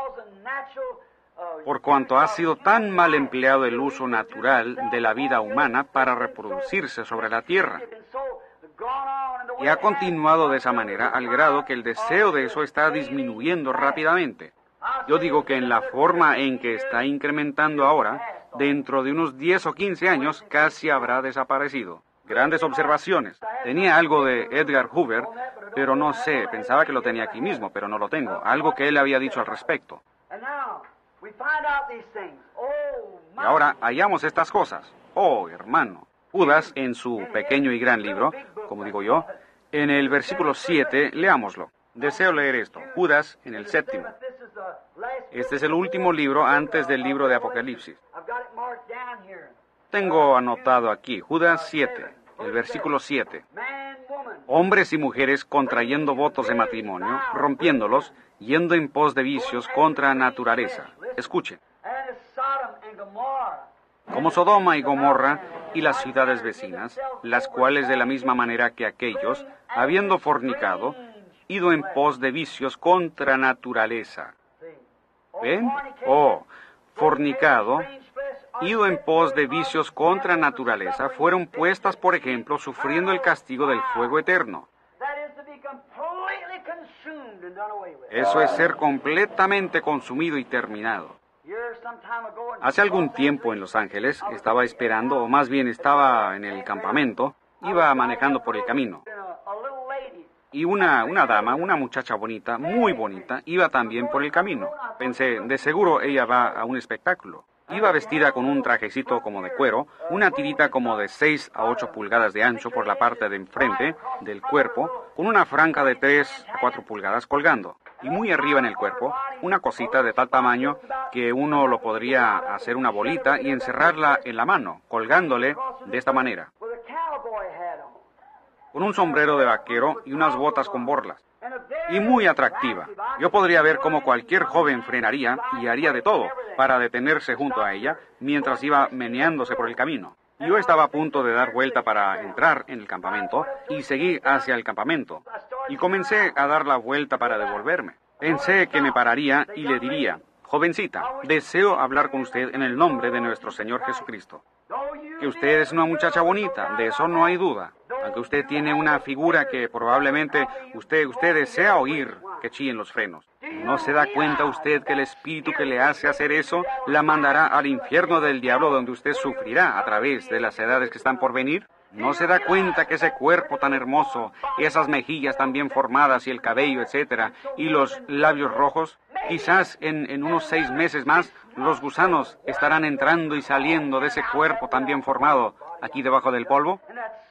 Por cuanto ha sido tan mal empleado el uso natural de la vida humana para reproducirse sobre la tierra. Y ha continuado de esa manera al grado que el deseo de eso está disminuyendo rápidamente. Yo digo que en la forma en que está incrementando ahora, dentro de unos diez o quince años casi habrá desaparecido. Grandes observaciones. Tenía algo de Edgar Hoover, pero no sé, pensaba que lo tenía aquí mismo, pero no lo tengo. Algo que él había dicho al respecto. Y ahora hallamos estas cosas. Oh, hermano. Judas, en su pequeño y gran libro, como digo yo, en el versículo siete, leámoslo. Deseo leer esto. Judas, en el séptimo. Este es el último libro antes del libro de Apocalipsis. Tengo anotado aquí, Judas siete, el versículo siete. Hombres y mujeres contrayendo votos de matrimonio, rompiéndolos, yendo en pos de vicios contra naturaleza. Escuchen. Como Sodoma y Gomorra y las ciudades vecinas, las cuales de la misma manera que aquellos, habiendo fornicado, ido en pos de vicios contra naturaleza. ¿Ven? Oh, fornicado, ido en pos de vicios contra naturaleza, fueron puestas, por ejemplo, sufriendo el castigo del fuego eterno. Eso es ser completamente consumido y terminado. Hace algún tiempo en Los Ángeles estaba esperando, o más bien estaba en el campamento, iba manejando por el camino. Y una, una dama, una muchacha bonita, muy bonita, iba también por el camino. Pensé, de seguro ella va a un espectáculo. Iba vestida con un trajecito como de cuero, una tirita como de seis a ocho pulgadas de ancho por la parte de enfrente del cuerpo, con una franja de tres a cuatro pulgadas colgando. Y muy arriba en el cuerpo, una cosita de tal tamaño que uno lo podría hacer una bolita y encerrarla en la mano, colgándole de esta manera. Con un sombrero de vaquero y unas botas con borlas. Y muy atractiva. Yo podría ver cómo cualquier joven frenaría y haría de todo para detenerse junto a ella mientras iba meneándose por el camino. Yo estaba a punto de dar vuelta para entrar en el campamento y seguí hacia el campamento. Y comencé a dar la vuelta para devolverme. Pensé que me pararía y le diría, jovencita, deseo hablar con usted en el nombre de nuestro Señor Jesucristo. Que usted es una muchacha bonita, de eso no hay duda. Aunque usted tiene una figura que probablemente usted, usted desea oír que chillen los frenos. ¿No se da cuenta usted que el espíritu que le hace hacer eso la mandará al infierno del diablo donde usted sufrirá a través de las edades que están por venir? ¿No se da cuenta que ese cuerpo tan hermoso, esas mejillas tan bien formadas y el cabello, etcétera, y los labios rojos, quizás en, en unos seis meses más, los gusanos estarán entrando y saliendo de ese cuerpo tan bien formado aquí debajo del polvo?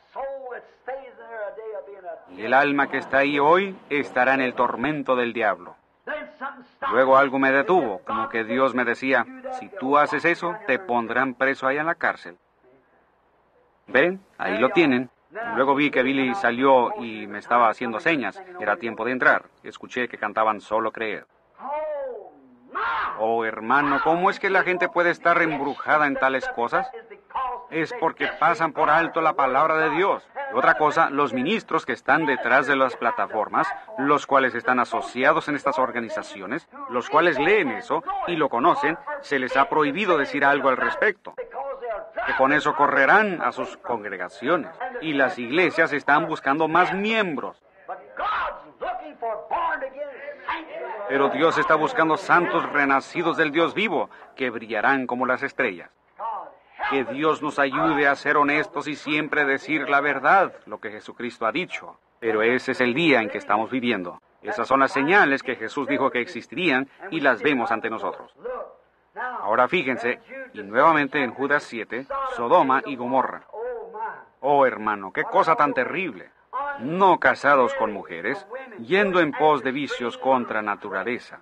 Y el alma que está ahí hoy estará en el tormento del diablo. Luego algo me detuvo, como que Dios me decía, si tú haces eso, te pondrán preso allá en la cárcel. ¿Ven? Ahí lo tienen. Luego vi que Billy salió y me estaba haciendo señas. Era tiempo de entrar. Escuché que cantaban Solo Creer. Oh, hermano, ¿cómo es que la gente puede estar embrujada en tales cosas? Es porque pasan por alto la palabra de Dios. Y otra cosa, los ministros que están detrás de las plataformas, los cuales están asociados en estas organizaciones, los cuales leen eso y lo conocen, se les ha prohibido decir algo al respecto. Que con eso correrán a sus congregaciones. Y las iglesias están buscando más miembros. Pero Dios está buscando santos renacidos del Dios vivo, que brillarán como las estrellas. Que Dios nos ayude a ser honestos y siempre decir la verdad, lo que Jesucristo ha dicho. Pero ese es el día en que estamos viviendo. Esas son las señales que Jesús dijo que existirían y las vemos ante nosotros. Ahora fíjense, y nuevamente en Judas siete, Sodoma y Gomorra. Oh, hermano, qué cosa tan terrible. No casados con mujeres, yendo en pos de vicios contra naturaleza.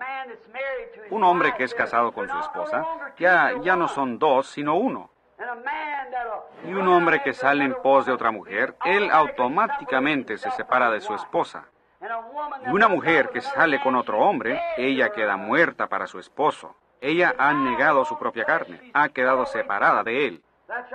Un hombre que es casado con su esposa, ya, ya no son dos, sino uno. Y un hombre que sale en pos de otra mujer, él automáticamente se separa de su esposa. Y una mujer que sale con otro hombre, ella queda muerta para su esposo. Ella ha negado su propia carne, ha quedado separada de él.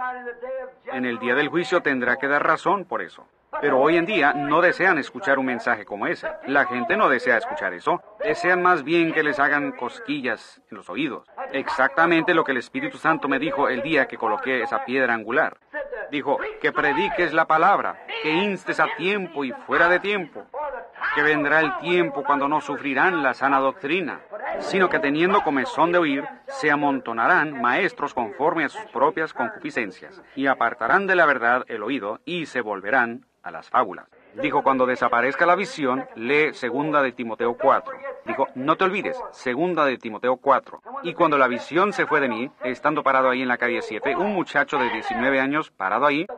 En el día del juicio tendrá que dar razón por eso. Pero hoy en día no desean escuchar un mensaje como ese. La gente no desea escuchar eso. Desean más bien que les hagan cosquillas en los oídos. Exactamente lo que el Espíritu Santo me dijo el día que coloqué esa piedra angular. Dijo, que prediques la palabra, que instes a tiempo y fuera de tiempo, que vendrá el tiempo cuando no sufrirán la sana doctrina, sino que teniendo comezón de oír, se amontonarán maestros conforme a sus propias concupiscencias, y apartarán de la verdad el oído, y se volverán a las fábulas. Dijo, cuando desaparezca la visión, lee segunda de Timoteo cuatro. Dijo, no te olvides, segunda de Timoteo cuatro. Y cuando la visión se fue de mí, estando parado ahí en la calle siete, un muchacho de diecinueve años, parado ahí,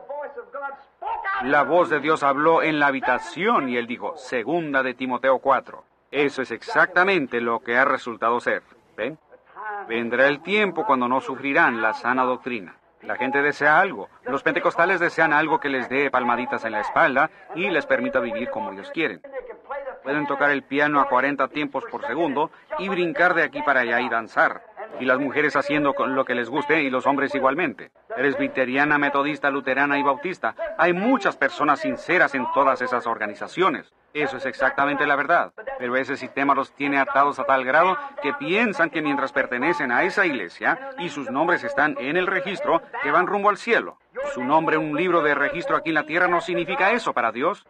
la voz de Dios habló en la habitación y él dijo, segunda de Timoteo cuatro. Eso es exactamente lo que ha resultado ser. ¿Ven? Vendrá el tiempo cuando no sufrirán la sana doctrina. La gente desea algo. Los pentecostales desean algo que les dé palmaditas en la espalda y les permita vivir como ellos quieren. Pueden tocar el piano a cuarenta tiempos por segundo y brincar de aquí para allá y danzar. Y las mujeres haciendo lo que les guste y los hombres igualmente. Presbiteriana, metodista, luterana y bautista. Hay muchas personas sinceras en todas esas organizaciones. Eso es exactamente la verdad. Pero ese sistema los tiene atados a tal grado que piensan que mientras pertenecen a esa iglesia y sus nombres están en el registro, que van rumbo al cielo. Su nombre en un libro de registro aquí en la tierra no significa eso para Dios.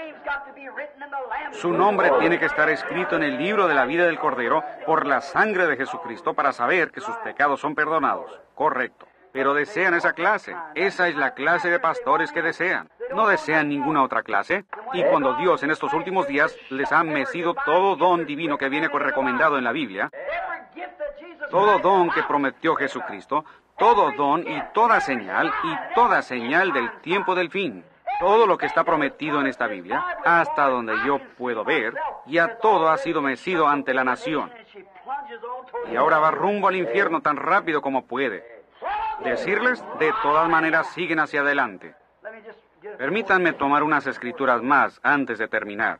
Su nombre tiene que estar escrito en el libro de la vida del Cordero por la sangre de Jesucristo para saber que sus pecados son perdonados. Correcto. Pero desean esa clase. Esa es la clase de pastores que desean. No desean ninguna otra clase. Y cuando Dios en estos últimos días les ha mecido todo don divino que viene recomendado en la Biblia, todo don que prometió Jesucristo, todo don y toda señal y toda señal del tiempo del fin, todo lo que está prometido en esta Biblia, hasta donde yo puedo ver, ya todo ha sido mecido ante la nación. Y ahora va rumbo al infierno tan rápido como puede. Decirles, de todas maneras, siguen hacia adelante. Permítanme tomar unas escrituras más antes de terminar.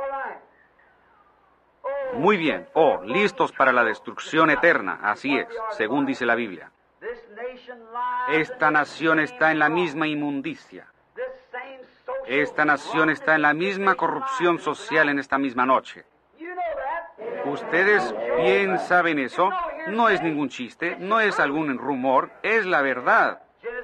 Muy bien. Oh, listos para la destrucción eterna. Así es, según dice la Biblia. Esta nación está en la misma inmundicia. Esta nación está en la misma corrupción social en esta misma noche. Ustedes bien saben eso. No es ningún chiste, no es algún rumor, es la verdad.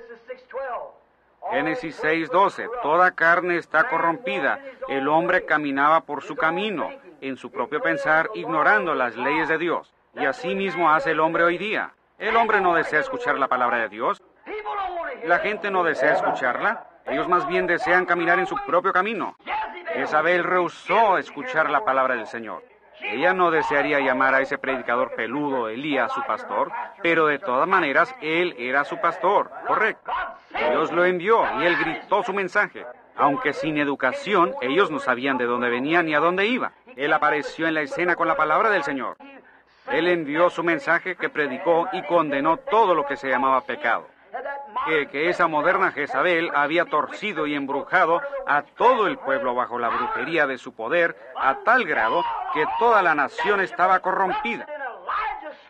Génesis seis doce. Toda carne está corrompida. El hombre caminaba por su camino, en su propio pensar, ignorando las leyes de Dios. Y así mismo hace el hombre hoy día. El hombre no desea escuchar la palabra de Dios. La gente no desea escucharla. Ellos más bien desean caminar en su propio camino. Jezabel rehusó escuchar la palabra del Señor. Ella no desearía llamar a ese predicador peludo Elías su pastor, pero de todas maneras él era su pastor, correcto. Dios lo envió y él gritó su mensaje. Aunque sin educación, ellos no sabían de dónde venía ni a dónde iba. Él apareció en la escena con la palabra del Señor. Él envió su mensaje que predicó y condenó todo lo que se llamaba pecado. Que, que esa moderna Jezabel había torcido y embrujado a todo el pueblo bajo la brujería de su poder a tal grado que toda la nación estaba corrompida.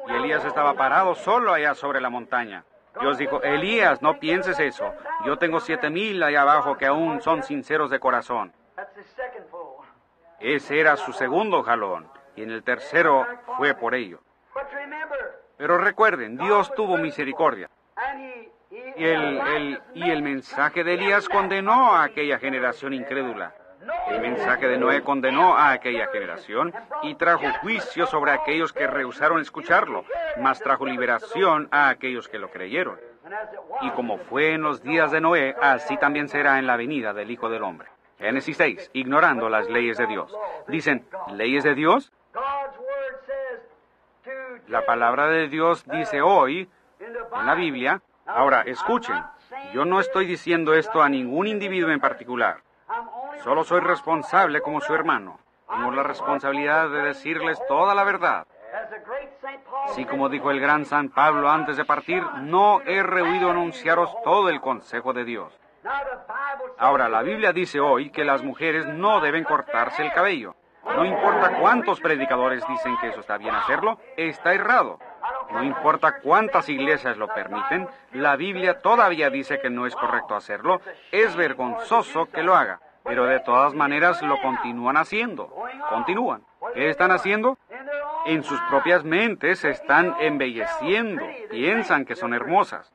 Y Elías estaba parado solo allá sobre la montaña. Dios dijo, Elías, no pienses eso. Yo tengo siete mil allá abajo que aún son sinceros de corazón. Ese era su segundo jalón. Y en el tercero fue por ello. Pero recuerden, Dios tuvo misericordia. Y el, el, y el mensaje de Elías condenó a aquella generación incrédula. El mensaje de Noé condenó a aquella generación y trajo juicio sobre aquellos que rehusaron escucharlo, mas trajo liberación a aquellos que lo creyeron. Y como fue en los días de Noé, así también será en la venida del Hijo del Hombre. Génesis seis, ignorando las leyes de Dios. Dicen, ¿leyes de Dios? La palabra de Dios dice hoy, en la Biblia. Ahora, escuchen, yo no estoy diciendo esto a ningún individuo en particular. Solo soy responsable como su hermano. Tengo la responsabilidad de decirles toda la verdad. Así como dijo el gran San Pablo antes de partir, no he rehuido anunciaros todo el consejo de Dios. Ahora, la Biblia dice hoy que las mujeres no deben cortarse el cabello. No importa cuántos predicadores dicen que eso está bien hacerlo, está errado. No importa cuántas iglesias lo permiten, la Biblia todavía dice que no es correcto hacerlo. Es vergonzoso que lo haga. Pero de todas maneras lo continúan haciendo. Continúan. ¿Qué están haciendo? En sus propias mentes se están embelleciendo. Piensan que son hermosas.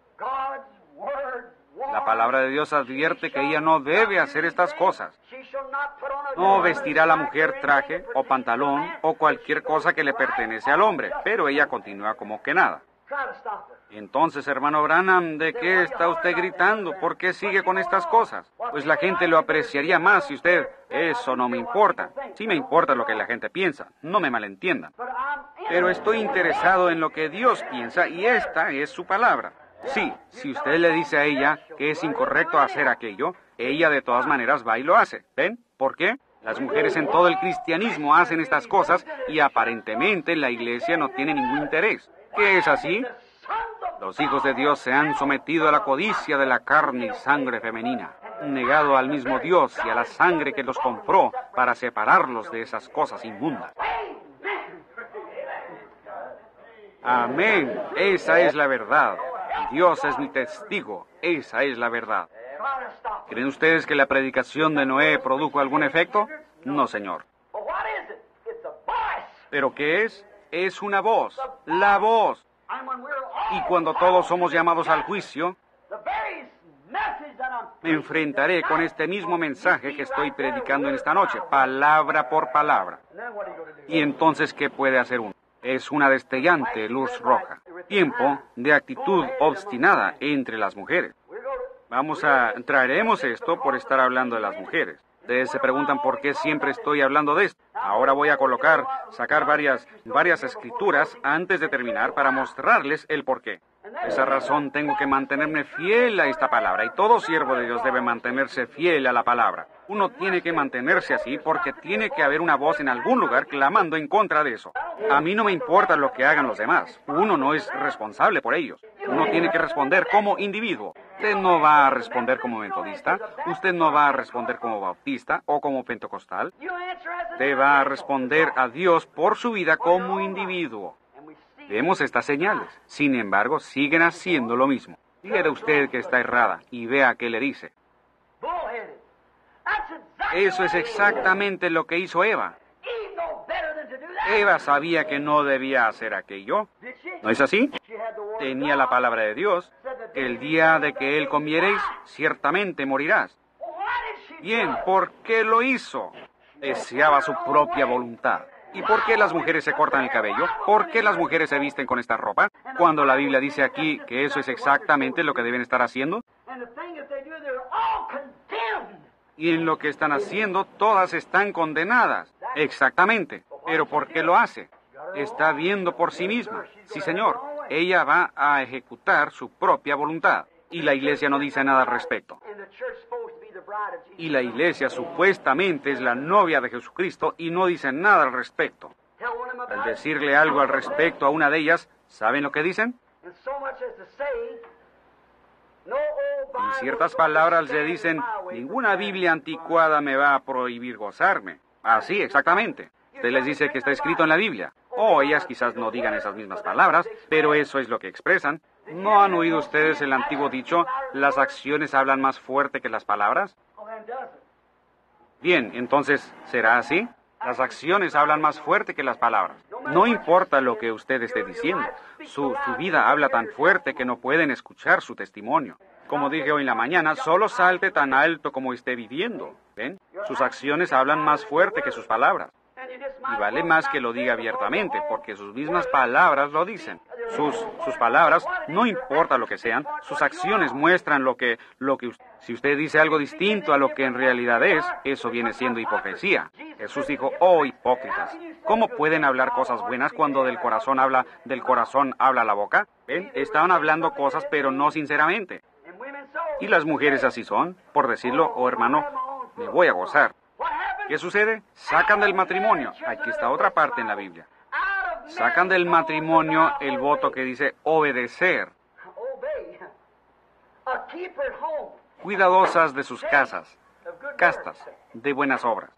La palabra de Dios advierte que ella no debe hacer estas cosas. No vestirá la mujer traje o pantalón o cualquier cosa que le pertenece al hombre, pero ella continúa como que nada. Entonces, hermano Branham, ¿de qué está usted gritando? ¿Por qué sigue con estas cosas? Pues la gente lo apreciaría más si usted... Eso no me importa. Sí me importa lo que la gente piensa, no me malentiendan. Pero estoy interesado en lo que Dios piensa y esta es su palabra. Sí, si usted le dice a ella que es incorrecto hacer aquello, ella de todas maneras va y lo hace. ¿Ven? ¿Por qué? Las mujeres en todo el cristianismo hacen estas cosas y aparentemente la iglesia no tiene ningún interés. ¿Qué es así? Los hijos de Dios se han sometido a la codicia de la carne y sangre femenina, negado al mismo Dios y a la sangre que los compró para separarlos de esas cosas inmundas. Amén. Esa es la verdad. Dios es mi testigo. Esa es la verdad. ¿Creen ustedes que la predicación de Noé produjo algún efecto? No, señor. ¿Pero qué es? Es una voz. La voz. Y cuando todos somos llamados al juicio, me enfrentaré con este mismo mensaje que estoy predicando en esta noche, palabra por palabra. ¿Y entonces qué puede hacer uno? Es una destellante luz roja. Tiempo de actitud obstinada entre las mujeres. Vamos a... traeremos esto por estar hablando de las mujeres. Ustedes se preguntan por qué siempre estoy hablando de esto. Ahora voy a colocar, sacar varias, varias escrituras antes de terminar para mostrarles el porqué. Esa razón tengo que mantenerme fiel a esta palabra y todo siervo de Dios debe mantenerse fiel a la palabra. Uno tiene que mantenerse así porque tiene que haber una voz en algún lugar clamando en contra de eso. A mí no me importa lo que hagan los demás. Uno no es responsable por ellos. Uno tiene que responder como individuo. Usted no va a responder como metodista, usted no va a responder como bautista o como pentecostal. Usted va a responder a Dios por su vida como individuo. Vemos estas señales. Sin embargo, siguen haciendo lo mismo. Dígale usted que está errada y vea qué le dice. Eso es exactamente lo que hizo Eva. Eva sabía que no debía hacer aquello. ¿No es así? Tenía la palabra de Dios. El día de que él comiereis, ciertamente morirás. Bien, ¿por qué lo hizo? Deseaba su propia voluntad. ¿Y por qué las mujeres se cortan el cabello? ¿Por qué las mujeres se visten con esta ropa? Cuando la Biblia dice aquí que eso es exactamente lo que deben estar haciendo. Y en lo que están haciendo, todas están condenadas. Exactamente. ¿Pero por qué lo hace? Está viendo por sí misma. Sí, señor. Ella va a ejecutar su propia voluntad. Y la iglesia no dice nada al respecto. Y la iglesia supuestamente es la novia de Jesucristo y no dice nada al respecto. Al decirle algo al respecto a una de ellas, ¿saben lo que dicen? En ciertas palabras le dicen, ninguna Biblia anticuada me va a prohibir gozarme. Así, exactamente. Usted les dice que está escrito en la Biblia. O ellas quizás no digan esas mismas palabras, pero eso es lo que expresan. ¿No han oído ustedes el antiguo dicho, las acciones hablan más fuerte que las palabras? Bien, entonces, ¿será así? Las acciones hablan más fuerte que las palabras. No importa lo que usted esté diciendo, su, su vida habla tan fuerte que no pueden escuchar su testimonio. Como dije hoy en la mañana, solo salte tan alto como esté viviendo. ¿Ven? Sus acciones hablan más fuerte que sus palabras. Y vale más que lo diga abiertamente, porque sus mismas palabras lo dicen. Sus, sus palabras, no importa lo que sean, sus acciones muestran lo que, lo que... Si usted dice algo distinto a lo que en realidad es, eso viene siendo hipocresía. Jesús dijo, oh hipócritas, ¿cómo pueden hablar cosas buenas cuando del corazón habla, del corazón habla la boca? ¿Ven? Estaban hablando cosas, pero no sinceramente. Y las mujeres así son, por decirlo, oh hermano, me voy a gozar. ¿Qué sucede? Sacan del matrimonio. Aquí está otra parte en la Biblia. Sacan del matrimonio el voto que dice obedecer. Cuidadosas de sus casas, castas, de buenas obras.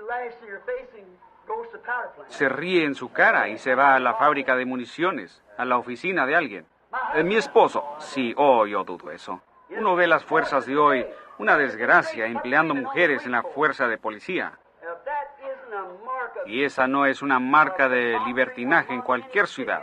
Se ríe en su cara y se va a la fábrica de municiones, a la oficina de alguien. Eh, mi esposo, sí, oh, yo dudo eso. Uno ve las fuerzas de hoy, una desgracia, empleando mujeres en la fuerza de policía. Y esa no es una marca de libertinaje en cualquier ciudad.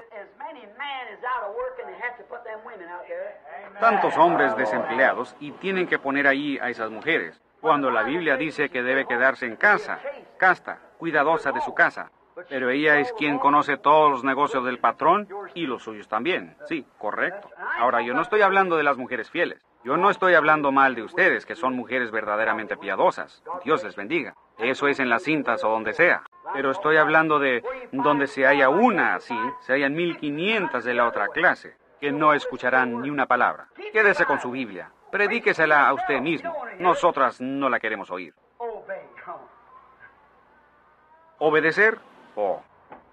Tantos hombres desempleados y tienen que poner ahí a esas mujeres, cuando la Biblia dice que debe quedarse en casa, casta, cuidadosa de su casa. Pero ella es quien conoce todos los negocios del patrón y los suyos también. Sí, correcto. Ahora, yo no estoy hablando de las mujeres fieles. Yo no estoy hablando mal de ustedes, que son mujeres verdaderamente piadosas. Dios les bendiga. Eso es en las cintas o donde sea. Pero estoy hablando de donde se haya una así, se hayan mil quinientas de la otra clase, que no escucharán ni una palabra. Quédese con su Biblia. Predíquesela a usted mismo. Nosotras no la queremos oír. ¿Obedecer? Oh.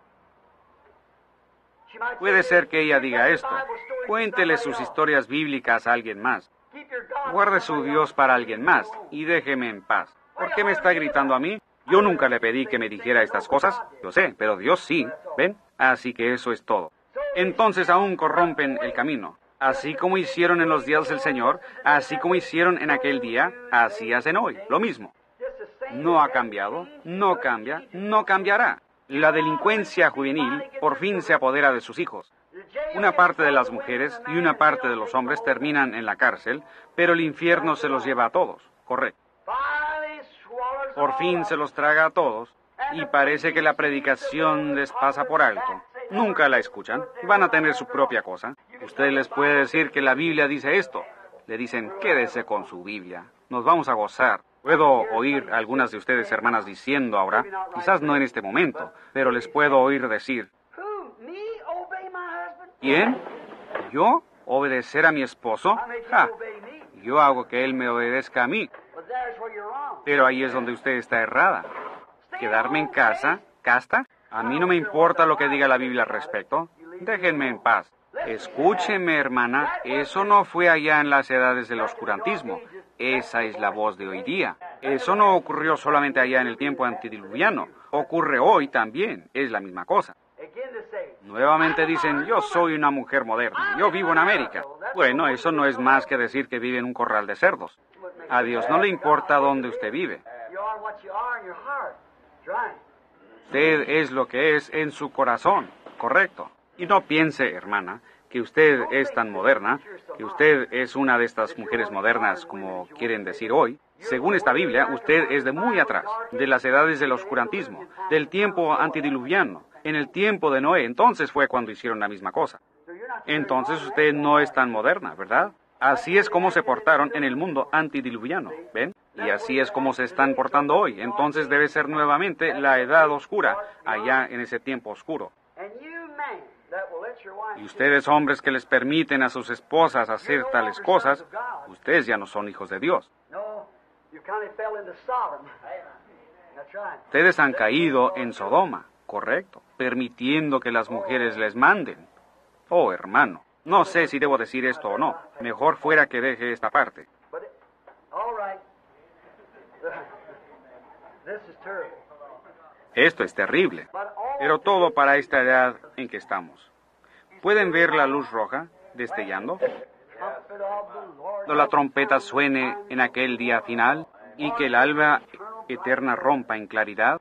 Puede ser que ella diga esto. Cuéntele sus historias bíblicas a alguien más. Guarde su Dios para alguien más y déjeme en paz. ¿Por qué me está gritando a mí? Yo nunca le pedí que me dijera estas cosas. Yo sé, pero Dios sí. ¿Ven? Así que eso es todo. Entonces aún corrompen el camino. Así como hicieron en los días del Señor, así como hicieron en aquel día, así hacen hoy. Lo mismo. No ha cambiado, no cambia, no cambiará. La delincuencia juvenil por fin se apodera de sus hijos. Una parte de las mujeres y una parte de los hombres terminan en la cárcel, pero el infierno se los lleva a todos. Correcto. Por fin se los traga a todos, y parece que la predicación les pasa por alto. Nunca la escuchan, van a tener su propia cosa. Usted les puede decir que la Biblia dice esto. Le dicen, quédese con su Biblia, nos vamos a gozar. Puedo oír a algunas de ustedes, hermanas, diciendo ahora, quizás no en este momento, pero les puedo oír decir, ¿quién? ¿Yo? ¿Obedecer a mi esposo? Ja, yo hago que él me obedezca a mí. Pero ahí es donde usted está errada. ¿Quedarme en casa? ¿Casta? A mí no me importa lo que diga la Biblia al respecto. Déjenme en paz. Escúcheme, hermana, eso no fue allá en las edades del oscurantismo. Esa es la voz de hoy día. Eso no ocurrió solamente allá en el tiempo antediluviano. Ocurre hoy también. Es la misma cosa. Nuevamente dicen, yo soy una mujer moderna. Yo vivo en América. Bueno, eso no es más que decir que vive en un corral de cerdos. A Dios no le importa dónde usted vive. Usted es lo que es en su corazón. Correcto. Y no piense, hermana, que usted es tan moderna, que usted es una de estas mujeres modernas, como quieren decir hoy. Según esta Biblia, usted es de muy atrás, de las edades del oscurantismo, del tiempo antediluviano, en el tiempo de Noé. Entonces fue cuando hicieron la misma cosa. Entonces usted no es tan moderna, ¿verdad? Así es como se portaron en el mundo antediluviano, ¿ven? Y así es como se están portando hoy. Entonces debe ser nuevamente la edad oscura, allá en ese tiempo oscuro. Y ustedes, hombres, que les permiten a sus esposas hacer tales cosas, ustedes ya no son hijos de Dios. Ustedes han caído en Sodoma, correcto, permitiendo que las mujeres les manden. Oh, hermano, no sé si debo decir esto o no. Mejor fuera que deje esta parte. Esto es terrible. Pero todo para esta edad en que estamos. ¿Pueden ver la luz roja destellando? Cuando la trompeta suene en aquel día final y que el alba eterna rompa en claridad,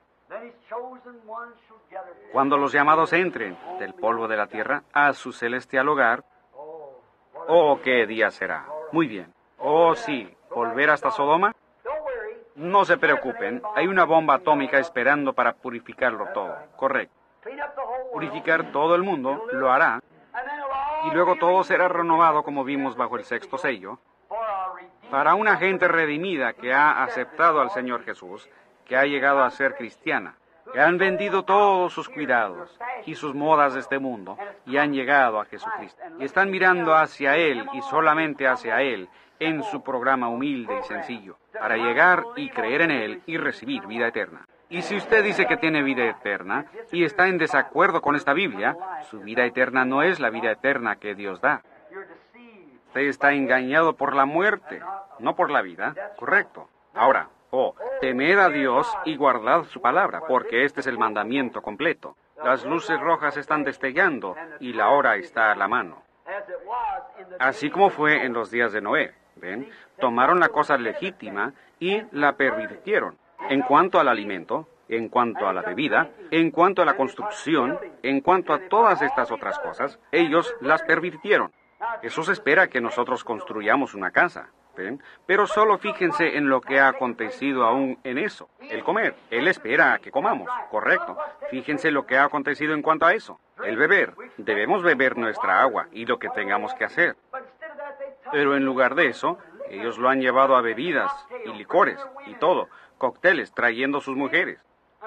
cuando los llamados entren del polvo de la tierra a su celestial hogar, oh, qué día será. Muy bien. Oh, sí, volver hasta Sodoma. No se preocupen, hay una bomba atómica esperando para purificarlo todo. Correcto. Purificar todo el mundo, lo hará, y luego todo será renovado como vimos bajo el sexto sello, para una gente redimida que ha aceptado al Señor Jesús, que ha llegado a ser cristiana, que han vendido todos sus cuidados y sus modas de este mundo y han llegado a Jesucristo. Y están mirando hacia Él y solamente hacia Él en su programa humilde y sencillo, para llegar y creer en Él y recibir vida eterna. Y si usted dice que tiene vida eterna y está en desacuerdo con esta Biblia, su vida eterna no es la vida eterna que Dios da. Usted está engañado por la muerte, no por la vida. Correcto. Ahora, oh, temed a Dios y guardad su palabra, porque este es el mandamiento completo. Las luces rojas están destellando y la hora está a la mano. Así como fue en los días de Noé, ¿ven? Tomaron la cosa legítima y la pervirtieron. En cuanto al alimento, en cuanto a la bebida, en cuanto a la construcción, en cuanto a todas estas otras cosas, ellos las pervirtieron. Jesús espera que nosotros construyamos una casa, ¿ven? Pero solo fíjense en lo que ha acontecido aún en eso, el comer. Él espera a que comamos, correcto. Fíjense lo que ha acontecido en cuanto a eso, el beber. Debemos beber nuestra agua y lo que tengamos que hacer. Pero en lugar de eso, ellos lo han llevado a bebidas y licores y todo, cócteles, trayendo sus mujeres.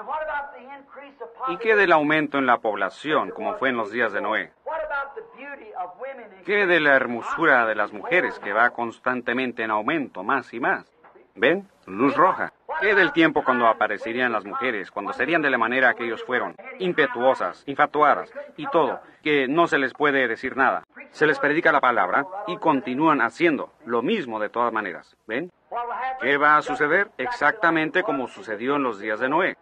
¿Y qué del aumento en la población, como fue en los días de Noé? ¿Qué de la hermosura de las mujeres, que va constantemente en aumento, más y más? ¿Ven? Luz roja. ¿Qué del tiempo cuando aparecerían las mujeres, cuando serían de la manera que ellos fueron, impetuosas, infatuadas, y todo, que no se les puede decir nada? Se les predica la palabra y continúan haciendo lo mismo de todas maneras. ¿Ven? ¿Qué va a suceder? Exactamente como sucedió en los días de Noé.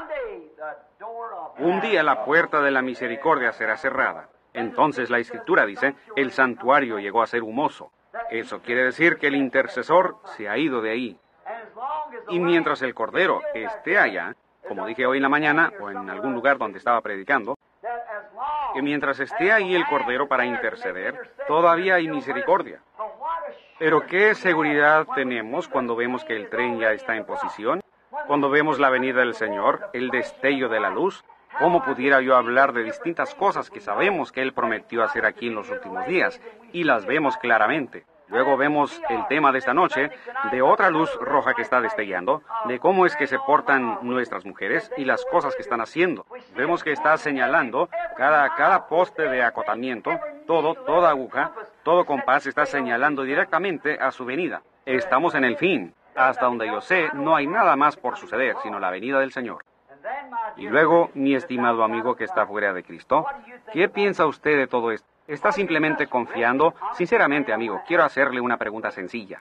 Un día la puerta de la misericordia será cerrada. Entonces la Escritura dice, el santuario llegó a ser humoso. Eso quiere decir que el intercesor se ha ido de ahí. Y mientras el Cordero esté allá, como dije hoy en la mañana, o en algún lugar donde estaba predicando, que mientras esté ahí el Cordero para interceder, todavía hay misericordia. Pero ¿qué seguridad tenemos cuando vemos que el tren ya está en posición? Cuando vemos la venida del Señor, el destello de la luz. ¿Cómo pudiera yo hablar de distintas cosas que sabemos que Él prometió hacer aquí en los últimos días? Y las vemos claramente. Luego vemos el tema de esta noche, de otra luz roja que está destellando, de cómo es que se portan nuestras mujeres y las cosas que están haciendo. Vemos que está señalando cada, cada poste de acotamiento, todo, toda aguja, todo compás está señalando directamente a su venida. Estamos en el fin. Hasta donde yo sé, no hay nada más por suceder, sino la venida del Señor. Y luego, mi estimado amigo que está fuera de Cristo, ¿qué piensa usted de todo esto? ¿Está simplemente confiando? Sinceramente, amigo, quiero hacerle una pregunta sencilla.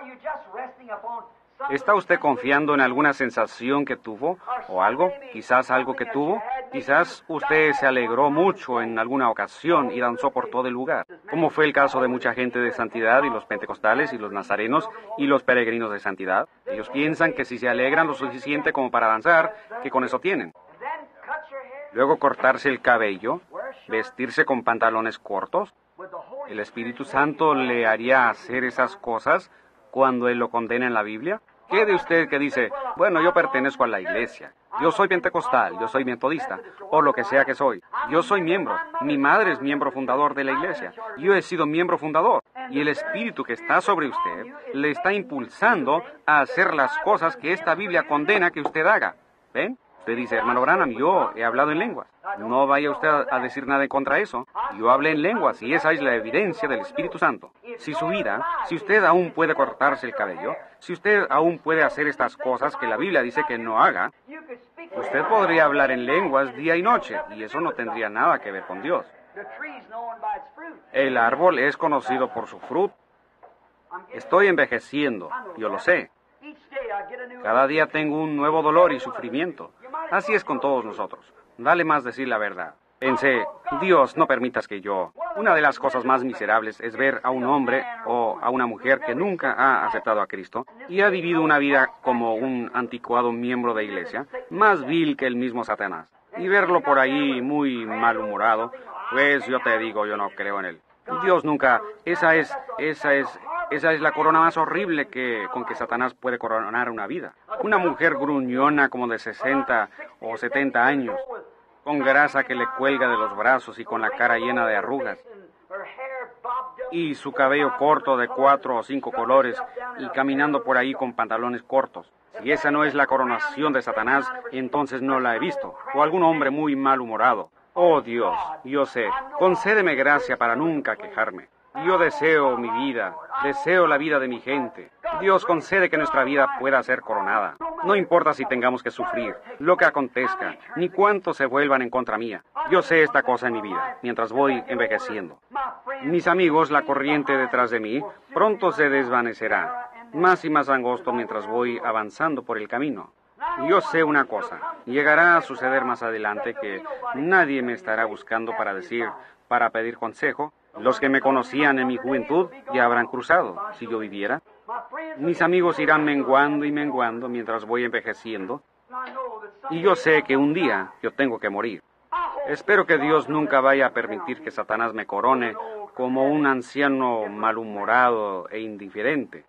¿Está usted confiando en alguna sensación que tuvo? ¿O algo? ¿Quizás algo que tuvo? Quizás usted se alegró mucho en alguna ocasión y danzó por todo el lugar, como fue el caso de mucha gente de santidad y los pentecostales y los nazarenos y los peregrinos de santidad. Ellos piensan que si se alegran lo suficiente como para danzar, que con eso tienen. Luego cortarse el cabello, vestirse con pantalones cortos. ¿El Espíritu Santo le haría hacer esas cosas cuando Él lo condena en la Biblia? ¿Qué de usted que dice, bueno, yo pertenezco a la iglesia, yo soy pentecostal, yo soy metodista, o lo que sea que soy, yo soy miembro, mi madre es miembro fundador de la iglesia, yo he sido miembro fundador, y el Espíritu que está sobre usted le está impulsando a hacer las cosas que esta Biblia condena que usted haga? ¿Ven? Usted dice, hermano Branham, yo he hablado en lenguas. No vaya usted a decir nada en contra de eso. Yo hablé en lenguas y esa es la evidencia del Espíritu Santo. Si su vida, si usted aún puede cortarse el cabello, si usted aún puede hacer estas cosas que la Biblia dice que no haga, usted podría hablar en lenguas día y noche y eso no tendría nada que ver con Dios. El árbol es conocido por su fruto. Estoy envejeciendo, yo lo sé. Cada día tengo un nuevo dolor y sufrimiento. Así es con todos nosotros. Vale más decir la verdad. Pensé, Dios, no permitas que yo... Una de las cosas más miserables es ver a un hombre o a una mujer que nunca ha aceptado a Cristo y ha vivido una vida como un anticuado miembro de iglesia, más vil que el mismo Satanás. Y verlo por ahí muy malhumorado, pues yo te digo, yo no creo en él. Dios nunca... Esa es... Esa es... Esa es la corona más horrible que, con que Satanás puede coronar una vida. Una mujer gruñona como de sesenta o setenta años, con grasa que le cuelga de los brazos y con la cara llena de arrugas, y su cabello corto de cuatro o cinco colores, y caminando por ahí con pantalones cortos. Si esa no es la coronación de Satanás, entonces no la he visto. O algún hombre muy malhumorado. Oh Dios, yo sé, concédeme gracia para nunca quejarme. Yo deseo mi vida, deseo la vida de mi gente. Dios concede que nuestra vida pueda ser coronada. No importa si tengamos que sufrir, lo que acontezca, ni cuánto se vuelvan en contra mía. Yo sé esta cosa en mi vida, mientras voy envejeciendo. Mis amigos, la corriente detrás de mí, pronto se desvanecerá, más y más angosto mientras voy avanzando por el camino. Yo sé una cosa, llegará a suceder más adelante que nadie me estará buscando para decir, para pedir consejo. Los que me conocían en mi juventud ya habrán cruzado, si yo viviera. Mis amigos irán menguando y menguando mientras voy envejeciendo. Y yo sé que un día yo tengo que morir. Espero que Dios nunca vaya a permitir que Satanás me corone como un anciano malhumorado e indiferente.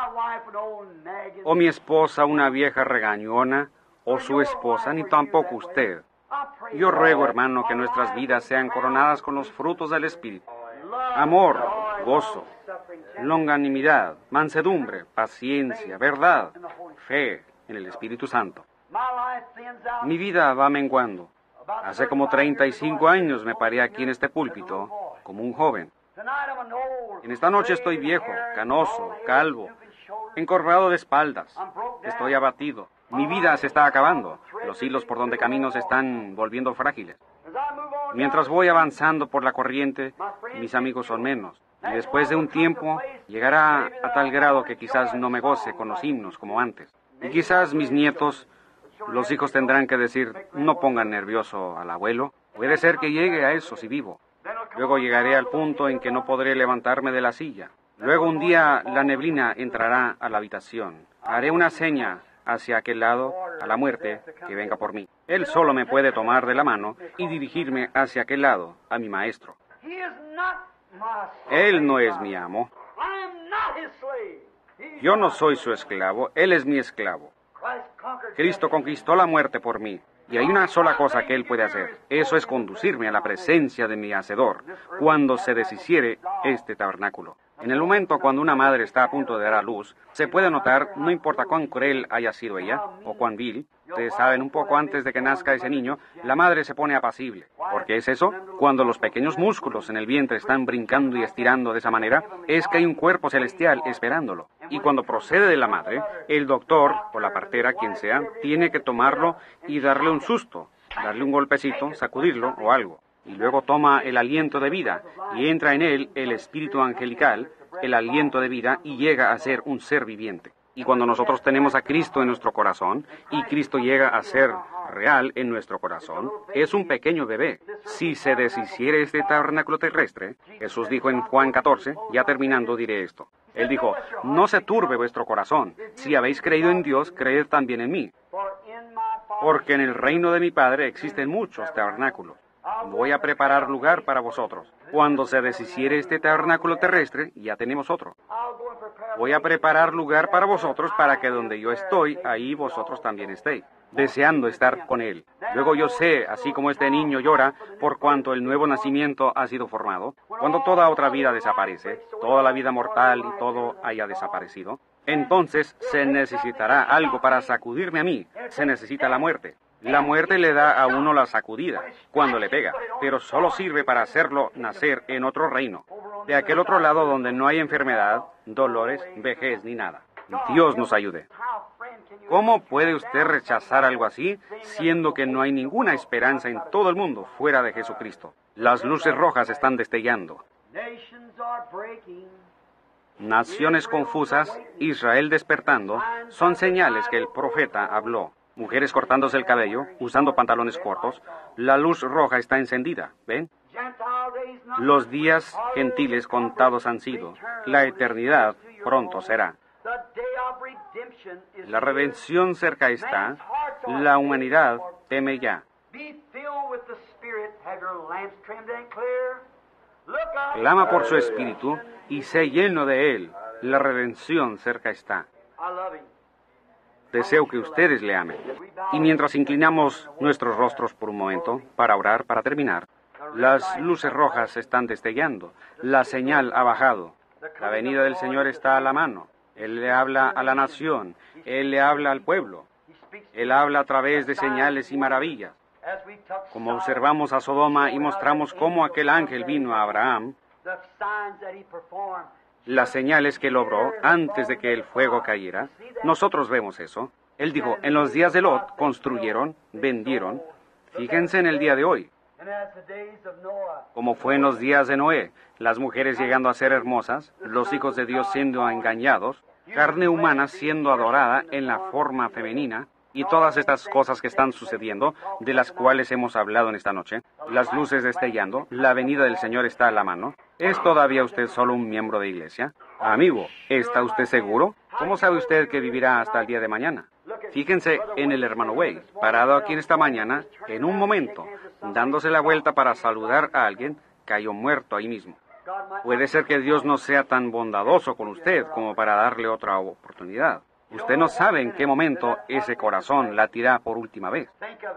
O mi esposa, una vieja regañona, o su esposa, ni tampoco usted. Yo ruego, hermano, que nuestras vidas sean coronadas con los frutos del Espíritu. Amor, gozo, longanimidad, mansedumbre, paciencia, verdad, fe en el Espíritu Santo. Mi vida va menguando. Hace como treinta y cinco años me paré aquí en este púlpito como un joven. En esta noche estoy viejo, canoso, calvo, encorvado de espaldas. Estoy abatido. Mi vida se está acabando. Los hilos por donde camino se están volviendo frágiles. Mientras voy avanzando por la corriente, mis amigos son menos. Y después de un tiempo, llegará a tal grado que quizás no me goce con los himnos como antes. Y quizás mis nietos, los hijos tendrán que decir, no pongan nervioso al abuelo. Puede ser que llegue a eso si vivo. Luego llegaré al punto en que no podré levantarme de la silla. Luego un día la neblina entrará a la habitación. Haré una seña hacia aquel lado, a la muerte, que venga por mí. Él solo me puede tomar de la mano y dirigirme hacia aquel lado, a mi maestro. Él no es mi amo. Yo no soy su esclavo, Él es mi esclavo. Cristo conquistó la muerte por mí, y hay una sola cosa que Él puede hacer. Eso es conducirme a la presencia de mi Hacedor, cuando se deshiciere este tabernáculo. En el momento cuando una madre está a punto de dar a luz, se puede notar, no importa cuán cruel haya sido ella, o cuán vil, ustedes saben, un poco antes de que nazca ese niño, la madre se pone apacible. ¿Por qué es eso? Cuando los pequeños músculos en el vientre están brincando y estirando de esa manera, es que hay un cuerpo celestial esperándolo. Y cuando procede de la madre, el doctor, o la partera, quien sea, tiene que tomarlo y darle un susto, darle un golpecito, sacudirlo o algo. Y luego toma el aliento de vida, y entra en él el espíritu angelical, el aliento de vida, y llega a ser un ser viviente. Y cuando nosotros tenemos a Cristo en nuestro corazón, y Cristo llega a ser real en nuestro corazón, es un pequeño bebé. Si se deshiciere este tabernáculo terrestre, Jesús dijo en Juan catorce, ya terminando diré esto. Él dijo, no se turbe vuestro corazón. Si habéis creído en Dios, creed también en mí. Porque en el reino de mi Padre existen muchos tabernáculos. Voy a preparar lugar para vosotros. Cuando se deshiciere este tabernáculo terrestre, ya tenemos otro. Voy a preparar lugar para vosotros para que donde yo estoy, ahí vosotros también estéis, deseando estar con Él. Luego yo sé, así como este niño llora por cuanto el nuevo nacimiento ha sido formado, cuando toda otra vida desaparece, toda la vida mortal y todo haya desaparecido, entonces se necesitará algo para sacudirme a mí. Se necesita la muerte. La muerte le da a uno la sacudida cuando le pega, pero solo sirve para hacerlo nacer en otro reino, de aquel otro lado donde no hay enfermedad, dolores, vejez ni nada. Dios nos ayude. ¿Cómo puede usted rechazar algo así, siendo que no hay ninguna esperanza en todo el mundo fuera de Jesucristo? Las luces rojas están destellando. Naciones confusas, Israel despertando, son señales que el profeta habló. Mujeres cortándose el cabello, usando pantalones cortos. La luz roja está encendida, ¿ven? Los días gentiles contados han sido. La eternidad pronto será. La redención cerca está. La humanidad teme ya. Clama por su espíritu y sé lleno de él. La redención cerca está. Deseo que ustedes le amen. Y mientras inclinamos nuestros rostros por un momento, para orar, para terminar, las luces rojas están destellando. La señal ha bajado. La venida del Señor está a la mano. Él le habla a la nación. Él le habla al pueblo. Él habla a través de señales y maravillas. Como observamos a Sodoma y mostramos cómo aquel ángel vino a Abraham, las señales que él obró antes de que el fuego cayera, nosotros vemos eso. Él dijo, en los días de Lot construyeron, vendieron. Fíjense en el día de hoy. Como fue en los días de Noé, las mujeres llegando a ser hermosas, los hijos de Dios siendo engañados, carne humana siendo adorada en la forma femenina, y todas estas cosas que están sucediendo, de las cuales hemos hablado en esta noche, las luces destellando, la venida del Señor está a la mano. ¿Es todavía usted solo un miembro de iglesia? Amigo, ¿está usted seguro? ¿Cómo sabe usted que vivirá hasta el día de mañana? Fíjense en el hermano Wade, parado aquí en esta mañana, en un momento, dándose la vuelta para saludar a alguien, cayó muerto ahí mismo. Puede ser que Dios no sea tan bondadoso con usted como para darle otra oportunidad. Usted no sabe en qué momento ese corazón latirá por última vez.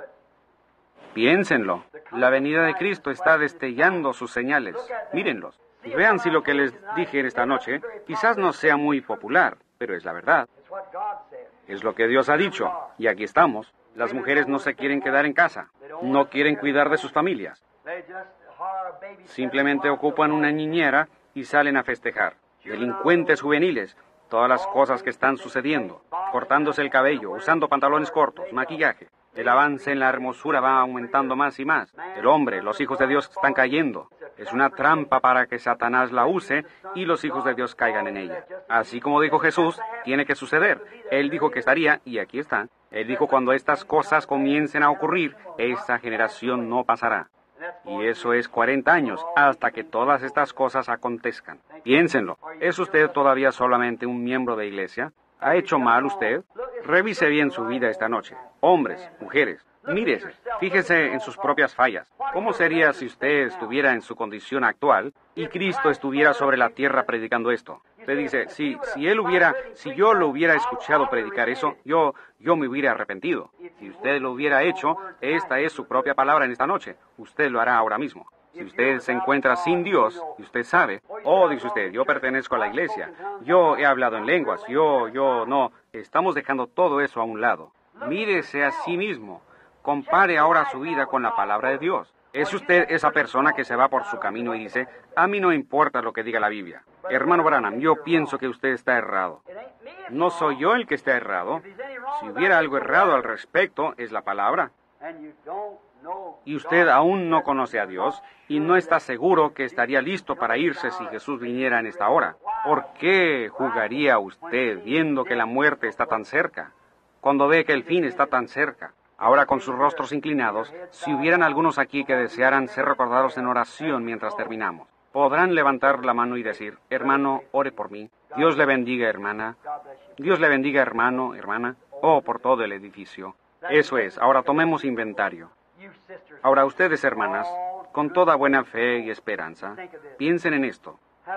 Piénsenlo. La venida de Cristo está destellando sus señales. Mírenlos. Y vean si lo que les dije en esta noche quizás no sea muy popular, pero es la verdad. Es lo que Dios ha dicho. Y aquí estamos. Las mujeres no se quieren quedar en casa. No quieren cuidar de sus familias. Simplemente ocupan una niñera y salen a festejar. Delincuentes juveniles. Todas las cosas que están sucediendo, cortándose el cabello, usando pantalones cortos, maquillaje. El avance en la hermosura va aumentando más y más. El hombre, los hijos de Dios están cayendo. Es una trampa para que Satanás la use y los hijos de Dios caigan en ella. Así como dijo Jesús, tiene que suceder. Él dijo que estaría, y aquí está. Él dijo, cuando estas cosas comiencen a ocurrir, esa generación no pasará. Y eso es cuarenta años, hasta que todas estas cosas acontezcan. Piénsenlo. ¿Es usted todavía solamente un miembro de iglesia? ¿Ha hecho mal usted? Revise bien su vida esta noche. Hombres, mujeres, mírese, fíjese en sus propias fallas. ¿Cómo sería si usted estuviera en su condición actual y Cristo estuviera sobre la tierra predicando esto? Usted dice, si, si él hubiera, si yo lo hubiera escuchado predicar eso, yo, yo me hubiera arrepentido. Si usted lo hubiera hecho, esta es su propia palabra en esta noche. Usted lo hará ahora mismo. Si usted se encuentra sin Dios, y usted sabe, oh, dice usted, yo pertenezco a la iglesia, yo he hablado en lenguas, yo, yo, no, estamos dejando todo eso a un lado. Mírese a sí mismo, compare ahora su vida con la palabra de Dios. ¿Es usted esa persona que se va por su camino y dice, a mí no importa lo que diga la Biblia? Hermano Branham, yo pienso que usted está errado. No soy yo el que está errado. Si hubiera algo errado al respecto, es la palabra. Y usted aún no conoce a Dios y no está seguro que estaría listo para irse si Jesús viniera en esta hora. ¿Por qué jugaría usted viendo que la muerte está tan cerca? Cuando ve que el fin está tan cerca. Ahora con sus rostros inclinados, si hubieran algunos aquí que desearan ser recordados en oración mientras terminamos, podrán levantar la mano y decir, hermano, ore por mí. Dios le bendiga, hermana. Dios le bendiga, hermano, hermana. Oh, por todo el edificio. Eso es. Ahora tomemos inventario. Ahora ustedes, hermanas, con toda buena fe y esperanza, piensen en esto.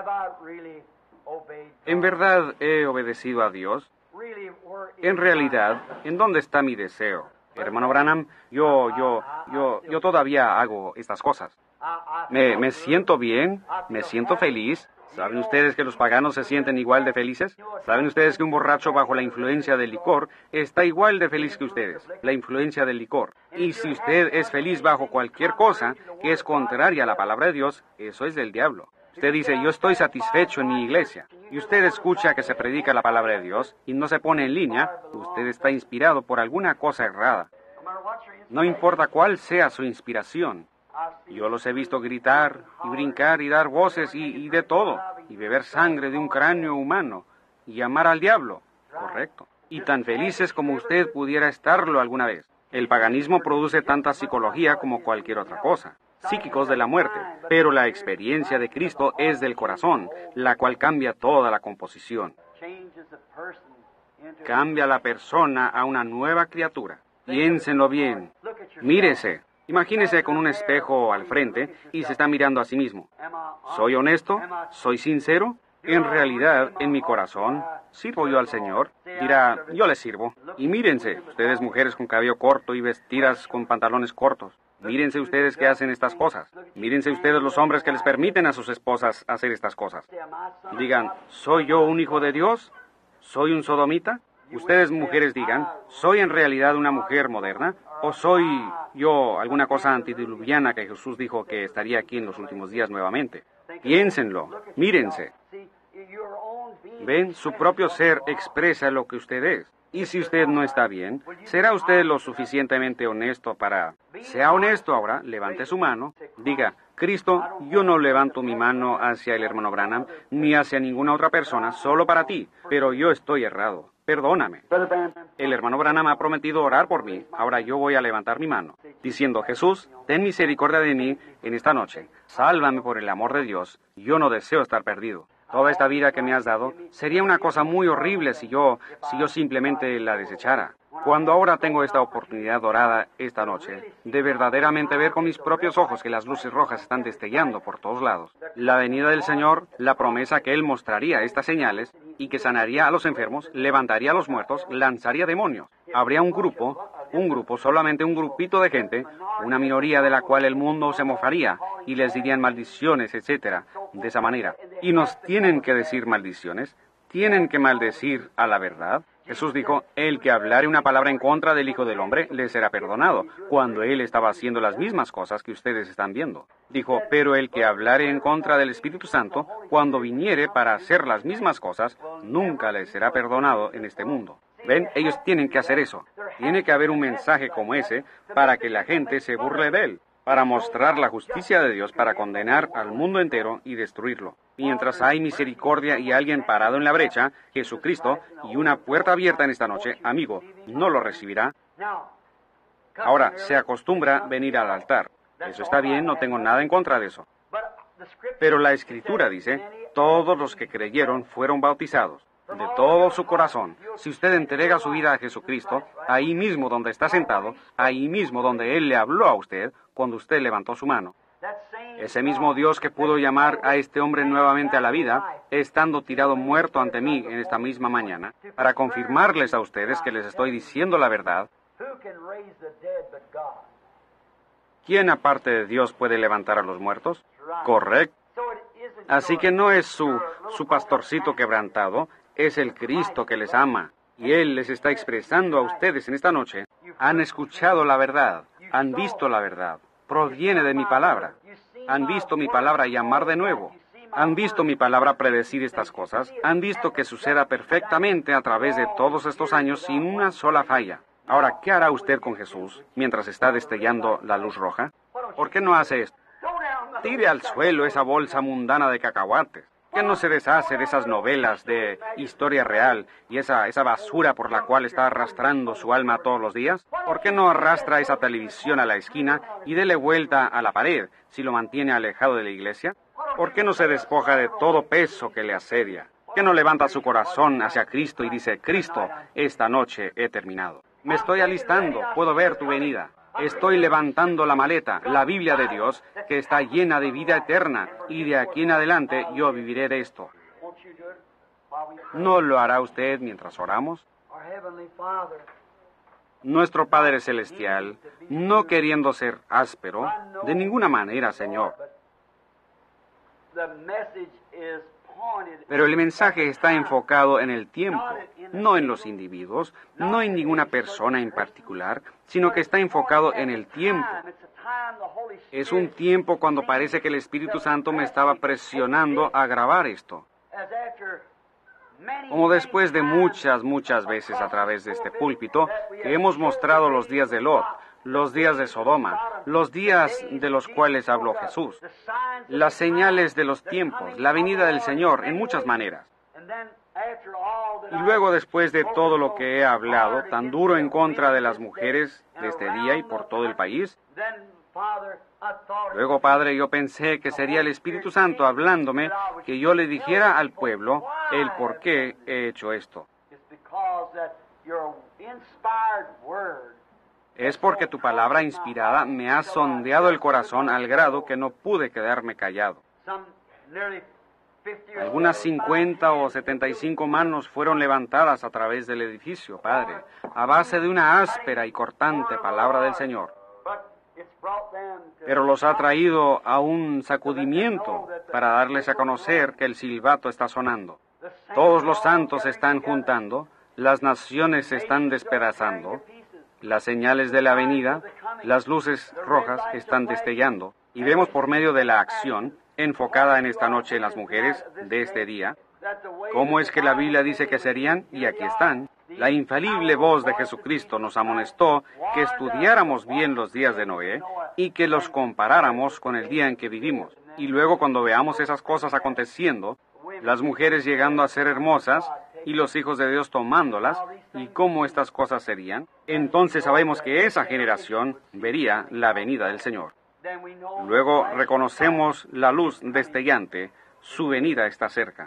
¿En verdad he obedecido a Dios? En realidad, ¿en dónde está mi deseo? Hermano Branham, yo, yo, yo, yo todavía hago estas cosas. Me, me siento bien, me siento feliz. ¿Saben ustedes que los paganos se sienten igual de felices? ¿Saben ustedes que un borracho bajo la influencia del licor está igual de feliz que ustedes? La influencia del licor. Y si usted es feliz bajo cualquier cosa que es contraria a la palabra de Dios, eso es del diablo. Usted dice, yo estoy satisfecho en mi iglesia, y usted escucha que se predica la palabra de Dios y no se pone en línea, usted está inspirado por alguna cosa errada. No importa cuál sea su inspiración. Yo los he visto gritar y brincar y dar voces y, y de todo, y beber sangre de un cráneo humano, y llamar al diablo. Correcto. y tan felices como usted pudiera estarlo alguna vez. El paganismo produce tanta psicología como cualquier otra cosa, psíquicos de la muerte, pero la experiencia de Cristo es del corazón, la cual cambia toda la composición. Cambia a la persona a una nueva criatura. Piénsenlo bien. Mírese. Imagínese con un espejo al frente y se está mirando a sí mismo. ¿Soy honesto? ¿Soy sincero? En realidad, en mi corazón, ¿sirvo yo al Señor? Dirá, yo le sirvo. Y mírense, ustedes mujeres con cabello corto y vestidas con pantalones cortos. Mírense ustedes que hacen estas cosas. Mírense ustedes los hombres que les permiten a sus esposas hacer estas cosas. Digan, ¿soy yo un hijo de Dios? ¿Soy un sodomita? Ustedes mujeres digan, ¿soy en realidad una mujer moderna? ¿O soy yo alguna cosa antediluviana que Jesús dijo que estaría aquí en los últimos días nuevamente? Piénsenlo, mírense. Ven, su propio ser expresa lo que usted es. Y si usted no está bien, ¿será usted lo suficientemente honesto para... Sea honesto ahora, levante su mano, diga, Cristo, yo no levanto mi mano hacia el hermano Branham, ni hacia ninguna otra persona, solo para ti, pero yo estoy errado. Perdóname. El hermano Branham ha prometido orar por mí. Ahora yo voy a levantar mi mano, diciendo, Jesús, ten misericordia de mí en esta noche. Sálvame por el amor de Dios. Yo no deseo estar perdido. Toda esta vida que me has dado sería una cosa muy horrible si yo, si yo simplemente la desechara. Cuando ahora tengo esta oportunidad dorada esta noche, de verdaderamente ver con mis propios ojos que las luces rojas están destellando por todos lados, la venida del Señor, la promesa que Él mostraría estas señales y que sanaría a los enfermos, levantaría a los muertos, lanzaría demonios. Habría un grupo, un grupo, solamente un grupito de gente, una minoría de la cual el mundo se mofaría y les dirían maldiciones, etcétera, de esa manera. Y nos tienen que decir maldiciones, tienen que maldecir a la verdad. Jesús dijo, el que hablare una palabra en contra del Hijo del Hombre le será perdonado, cuando Él estaba haciendo las mismas cosas que ustedes están viendo. Dijo, pero el que hablare en contra del Espíritu Santo, cuando viniere para hacer las mismas cosas, nunca le será perdonado en este mundo. ¿Ven? Ellos tienen que hacer eso. Tiene que haber un mensaje como ese para que la gente se burle de Él, para mostrar la justicia de Dios, para condenar al mundo entero y destruirlo. Mientras hay misericordia y alguien parado en la brecha, Jesucristo, y una puerta abierta en esta noche, amigo, no lo recibirá. Ahora, se acostumbra venir al altar. Eso está bien, no tengo nada en contra de eso. Pero la Escritura dice, todos los que creyeron fueron bautizados. De todo su corazón. Si usted entrega su vida a Jesucristo, ahí mismo donde está sentado, ahí mismo donde Él le habló a usted, cuando usted levantó su mano. Ese mismo Dios que pudo llamar a este hombre nuevamente a la vida, estando tirado muerto ante mí en esta misma mañana, para confirmarles a ustedes que les estoy diciendo la verdad. ¿Quién aparte de Dios puede levantar a los muertos? Correcto. Así que no es su, su pastorcito quebrantado, es el Cristo que les ama. Y Él les está expresando a ustedes en esta noche. Han escuchado la verdad, han visto la verdad. Proviene de mi palabra. Han visto mi palabra llamar de nuevo. Han visto mi palabra predecir estas cosas. Han visto que suceda perfectamente a través de todos estos años sin una sola falla. Ahora, ¿qué hará usted con Jesús mientras está destellando la luz roja? ¿Por qué no hace esto? Tire al suelo esa bolsa mundana de cacahuates. ¿Qué no se deshace de esas novelas de historia real y esa, esa basura por la cual está arrastrando su alma todos los días? ¿Por qué no arrastra esa televisión a la esquina y dele vuelta a la pared si lo mantiene alejado de la iglesia? ¿Por qué no se despoja de todo peso que le asedia? ¿Por qué no levanta su corazón hacia Cristo y dice, Cristo, esta noche he terminado? Me estoy alistando, puedo ver tu venida. Estoy levantando la maleta, la Biblia de Dios, que está llena de vida eterna, y de aquí en adelante yo viviré de esto. ¿No lo hará usted mientras oramos? Nuestro Padre Celestial, no queriendo ser áspero, de ninguna manera, Señor. Pero el mensaje está enfocado en el tiempo, no en los individuos, no en ninguna persona en particular, sino que está enfocado en el tiempo. Es un tiempo cuando parece que el Espíritu Santo me estaba presionando a grabar esto. Como después de muchas, muchas veces a través de este púlpito, que hemos mostrado los días de Lot, los días de Sodoma, los días de los cuales habló Jesús, las señales de los tiempos, la venida del Señor en muchas maneras. Y luego, después de todo lo que he hablado, tan duro en contra de las mujeres de este día y por todo el país, luego, Padre, yo pensé que sería el Espíritu Santo hablándome, que yo le dijera al pueblo el por qué he hecho esto. Es porque tu palabra inspirada me ha sondeado el corazón al grado que no pude quedarme callado. Algunas cincuenta o setenta y cinco manos fueron levantadas a través del edificio, Padre, a base de una áspera y cortante palabra del Señor. Pero los ha traído a un sacudimiento para darles a conocer que el silbato está sonando. Todos los santos se están juntando, las naciones se están despedazando, las señales de la venida, las luces rojas están destellando, y vemos por medio de la acción, enfocada en esta noche en las mujeres de este día, cómo es que la Biblia dice que serían, y aquí están. La infalible voz de Jesucristo nos amonestó que estudiáramos bien los días de Noé y que los comparáramos con el día en que vivimos. Y luego, cuando veamos esas cosas aconteciendo, las mujeres llegando a ser hermosas y los hijos de Dios tomándolas, y cómo estas cosas serían, entonces sabemos que esa generación vería la venida del Señor. Luego reconocemos la luz destellante, su venida está cerca.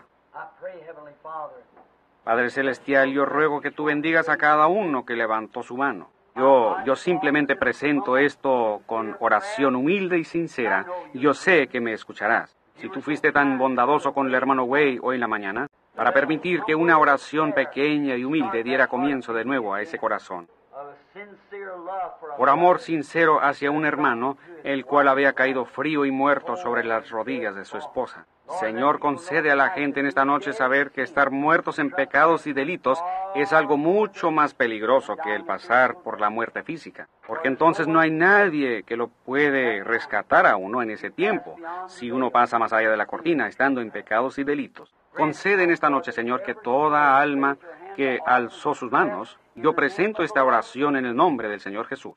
Padre Celestial, yo ruego que tú bendigas a cada uno que levantó su mano. Yo, yo simplemente presento esto con oración humilde y sincera, y yo sé que me escucharás. Si tú fuiste tan bondadoso con el hermano Way hoy en la mañana, para permitir que una oración pequeña y humilde diera comienzo de nuevo a ese corazón. Por amor sincero hacia un hermano, el cual había caído frío y muerto sobre las rodillas de su esposa. Señor, concede a la gente en esta noche saber que estar muertos en pecados y delitos es algo mucho más peligroso que el pasar por la muerte física, porque entonces no hay nadie que lo puede rescatar a uno en ese tiempo, si uno pasa más allá de la cortina, estando en pecados y delitos. Concede en esta noche, Señor, que toda alma que alzó sus manos, yo presento esta oración en el nombre del Señor Jesús.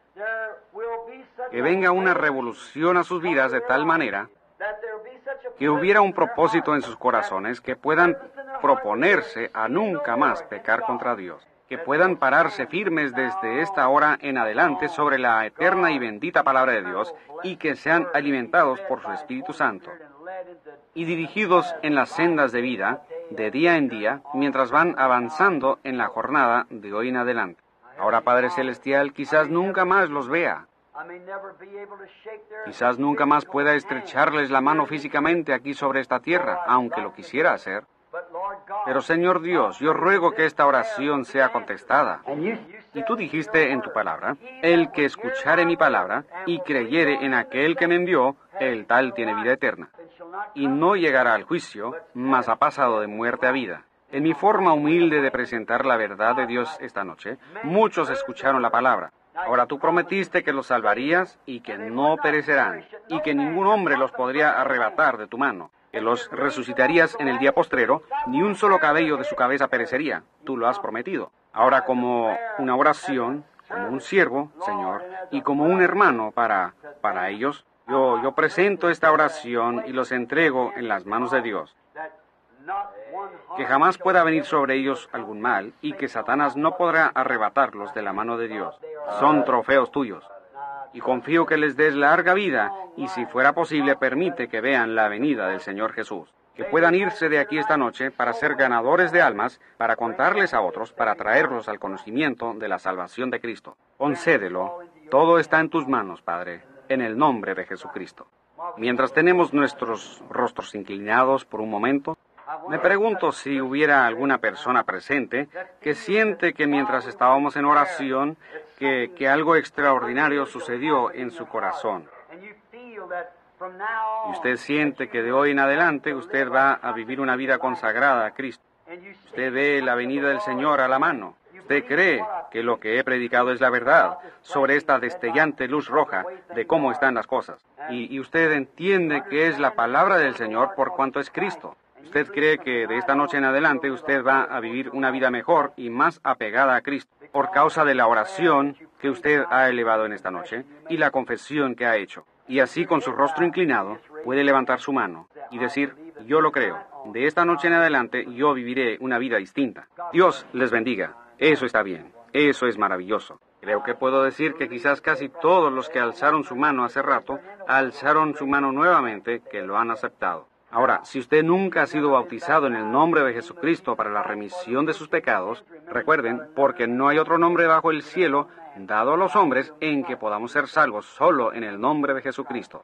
Que venga una revolución a sus vidas de tal manera que hubiera un propósito en sus corazones, que puedan proponerse a nunca más pecar contra Dios, que puedan pararse firmes desde esta hora en adelante sobre la eterna y bendita palabra de Dios, y que sean alimentados por su Espíritu Santo y dirigidos en las sendas de vida, de día en día, mientras van avanzando en la jornada de hoy en adelante. Ahora, Padre Celestial, quizás nunca más los vea. Quizás nunca más pueda estrecharles la mano físicamente aquí sobre esta tierra, aunque lo quisiera hacer. Pero, Señor Dios, yo ruego que esta oración sea contestada. Y tú dijiste en tu palabra, el que escuchare mi palabra y creyere en aquel que me envió, el tal tiene vida eterna. Y no llegará al juicio, mas ha pasado de muerte a vida. En mi forma humilde de presentar la verdad de Dios esta noche, muchos escucharon la palabra. Ahora tú prometiste que los salvarías y que no perecerán, y que ningún hombre los podría arrebatar de tu mano, que los resucitarías en el día postrero, ni un solo cabello de su cabeza perecería. Tú lo has prometido. Ahora, como una oración, como un siervo, Señor, y como un hermano para, para ellos, yo, yo presento esta oración y los entrego en las manos de Dios. Que jamás pueda venir sobre ellos algún mal, y que Satanás no podrá arrebatarlos de la mano de Dios. Son trofeos tuyos. Y confío que les des larga vida, y si fuera posible, permite que vean la venida del Señor Jesús. Que puedan irse de aquí esta noche para ser ganadores de almas, para contarles a otros, para traerlos al conocimiento de la salvación de Cristo. Concédelo. Todo está en tus manos, Padre, en el nombre de Jesucristo. Mientras tenemos nuestros rostros inclinados por un momento, me pregunto si hubiera alguna persona presente que siente que mientras estábamos en oración, que, que algo extraordinario sucedió en su corazón. Y usted siente que de hoy en adelante usted va a vivir una vida consagrada a Cristo. Usted ve la venida del Señor a la mano. Usted cree que lo que he predicado es la verdad sobre esta destellante luz roja de cómo están las cosas. Y, y usted entiende que es la palabra del Señor por cuanto es Cristo. Usted cree que de esta noche en adelante usted va a vivir una vida mejor y más apegada a Cristo por causa de la oración que usted ha elevado en esta noche y la confesión que ha hecho. Y así, con su rostro inclinado, puede levantar su mano y decir, yo lo creo, De esta noche en adelante yo viviré una vida distinta. Dios les bendiga. Eso está bien. Eso es maravilloso. Creo que puedo decir que quizás casi todos los que alzaron su mano hace rato, alzaron su mano nuevamente, que lo han aceptado. Ahora, si usted nunca ha sido bautizado en el nombre de Jesucristo para la remisión de sus pecados, recuerden, porque no hay otro nombre bajo el cielo dado a los hombres en que podamos ser salvos, solo en el nombre de Jesucristo.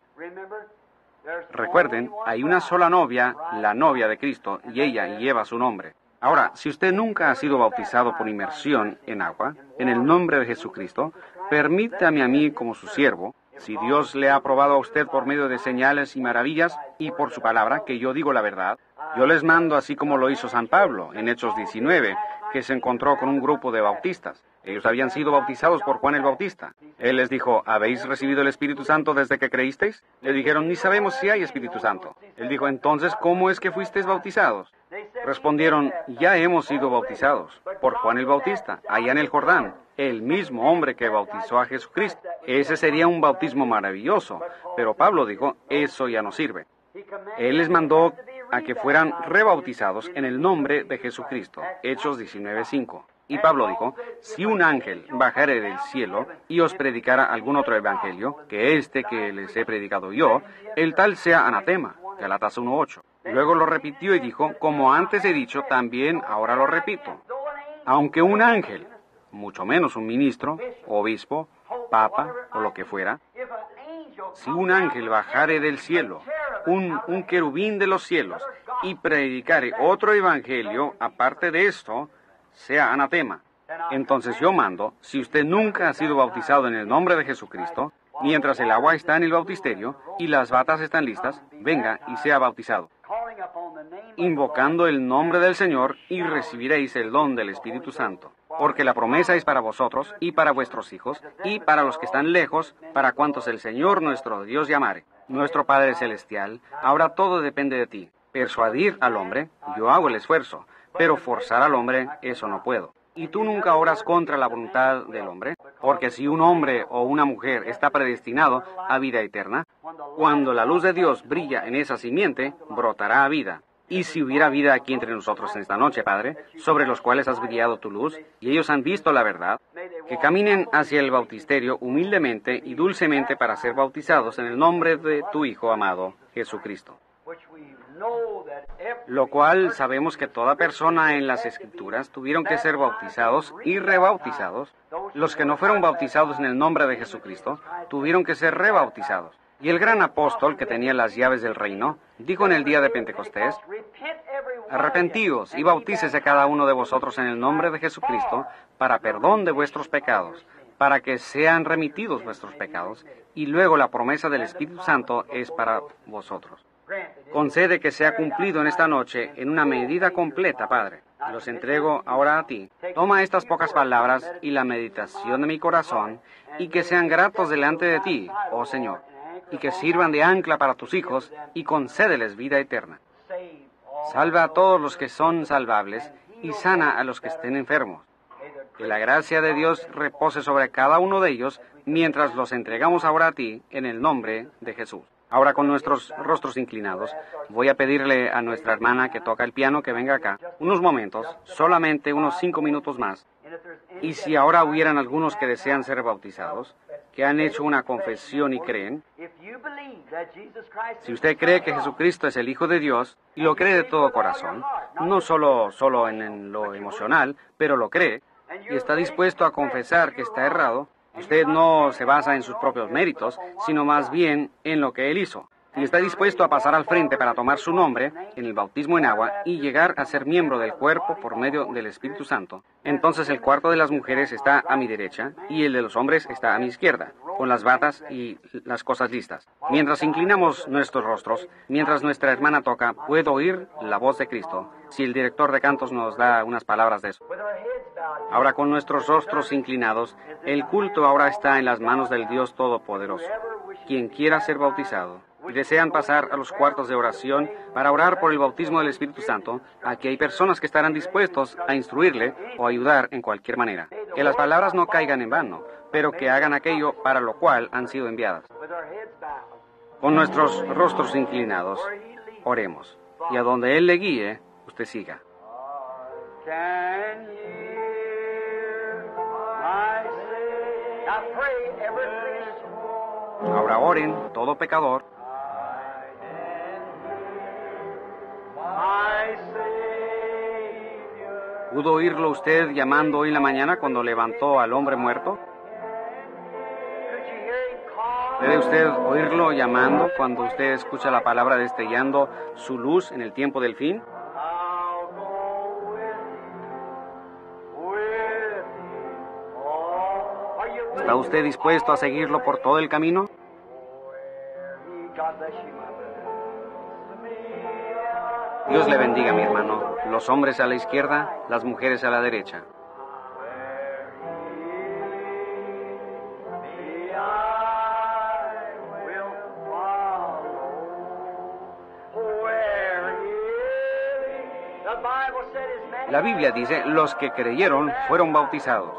Recuerden, hay una sola novia, la novia de Cristo, y ella lleva su nombre. Ahora, si usted nunca ha sido bautizado por inmersión en agua, en el nombre de Jesucristo, permítame a mí como su siervo, si Dios le ha aprobado a usted por medio de señales y maravillas y por su palabra, que yo digo la verdad, yo les mando así como lo hizo San Pablo en Hechos diecinueve, que se encontró con un grupo de bautistas. Ellos habían sido bautizados por Juan el Bautista. Él les dijo, ¿habéis recibido el Espíritu Santo desde que creísteis? Le dijeron, ni sabemos si hay Espíritu Santo. Él dijo, entonces, ¿cómo es que fuisteis bautizados? Respondieron, ya hemos sido bautizados por Juan el Bautista, allá en el Jordán, el mismo hombre que bautizó a Jesucristo. Ese sería un bautismo maravilloso, pero Pablo dijo, eso ya no sirve. Él les mandó a que fueran rebautizados en el nombre de Jesucristo, Hechos diecinueve cinco. Y Pablo dijo, si un ángel bajare del cielo y os predicara algún otro evangelio, que este que les he predicado yo, el tal sea anatema, Galatas uno ocho. Luego lo repitió y dijo, como antes he dicho, también ahora lo repito. Aunque un ángel, mucho menos un ministro, obispo, papa o lo que fuera, si un ángel bajare del cielo, un, un querubín de los cielos, y predicare otro evangelio, aparte de esto, sea anatema. Entonces yo mando, si usted nunca ha sido bautizado en el nombre de Jesucristo, mientras el agua está en el bautisterio y las batas están listas, venga y sea bautizado, invocando el nombre del Señor, y recibiréis el don del Espíritu Santo. Porque la promesa es para vosotros, y para vuestros hijos, y para los que están lejos, para cuantos el Señor nuestro Dios llamare. Nuestro Padre Celestial, ahora todo depende de ti. Persuadir al hombre, yo hago el esfuerzo, pero forzar al hombre, eso no puedo. Y tú nunca oras contra la voluntad del hombre, porque si un hombre o una mujer está predestinado a vida eterna, cuando la luz de Dios brilla en esa simiente, brotará a vida. Y si hubiera vida aquí entre nosotros en esta noche, Padre, sobre los cuales has brillado tu luz, y ellos han visto la verdad, que caminen hacia el bautisterio humildemente y dulcemente para ser bautizados en el nombre de tu Hijo amado, Jesucristo. Lo cual sabemos que toda persona en las Escrituras tuvieron que ser bautizados y rebautizados. Los que no fueron bautizados en el nombre de Jesucristo tuvieron que ser rebautizados. Y el gran apóstol que tenía las llaves del reino dijo en el día de Pentecostés, arrepentíos y bautícese cada uno de vosotros en el nombre de Jesucristo para perdón de vuestros pecados, para que sean remitidos vuestros pecados, y luego la promesa del Espíritu Santo es para vosotros. Concede que sea cumplido en esta noche en una medida completa, Padre. Los entrego ahora a ti. Toma estas pocas palabras y la meditación de mi corazón, y que sean gratos delante de ti, oh Señor, y que sirvan de ancla para tus hijos, y concédeles vida eterna. Salva a todos los que son salvables, y sana a los que estén enfermos. Que la gracia de Dios repose sobre cada uno de ellos, mientras los entregamos ahora a ti, en el nombre de Jesús. Ahora, con nuestros rostros inclinados, voy a pedirle a nuestra hermana que toca el piano que venga acá unos momentos, solamente unos cinco minutos más. Y si ahora hubieran algunos que desean ser bautizados, que han hecho una confesión y creen, si usted cree que Jesucristo es el Hijo de Dios, y lo cree de todo corazón, no solo, solo en, en lo emocional, pero lo cree, y está dispuesto a confesar que está errado, usted no se basa en sus propios méritos, sino más bien en lo que Él hizo. Y está dispuesto a pasar al frente para tomar su nombre en el bautismo en agua y llegar a ser miembro del cuerpo por medio del Espíritu Santo. Entonces el cuarto de las mujeres está a mi derecha y el de los hombres está a mi izquierda, con las batas y las cosas listas. Mientras inclinamos nuestros rostros, mientras nuestra hermana toca, puedo oír la voz de Cristo, si el director de cantos nos da unas palabras de eso. Ahora, con nuestros rostros inclinados, el culto ahora está en las manos del Dios Todopoderoso. Quien quiera ser bautizado y desean pasar a los cuartos de oración para orar por el bautismo del Espíritu Santo, aquí hay personas que estarán dispuestos a instruirle o ayudar en cualquier manera. Que las palabras no caigan en vano, pero que hagan aquello para lo cual han sido enviadas. Con nuestros rostros inclinados, oremos. y a donde Él le guíe, usted siga. Can hear my say. Now pray, every priest. Ahora oren, todo pecador. My Savior. ¿Pudo oírlo usted llamando hoy en la mañana cuando levantó al hombre muerto? Could you hear him call? ¿Puede usted oírlo llamando cuando usted escucha la palabra destellando su luz en el tiempo del fin? I'll go with him, with him. Oh, are you with ¿Está usted dispuesto a seguirlo por todo el camino? him? God bless you, my brother. Dios le bendiga, mi hermano. Los hombres a la izquierda, las mujeres a la derecha. La Biblia dice, los que creyeron fueron bautizados.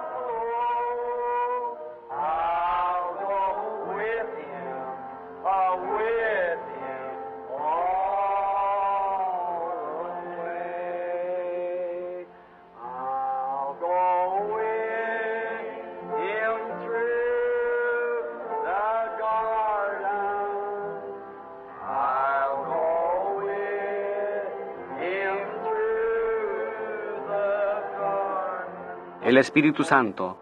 El Espíritu Santo.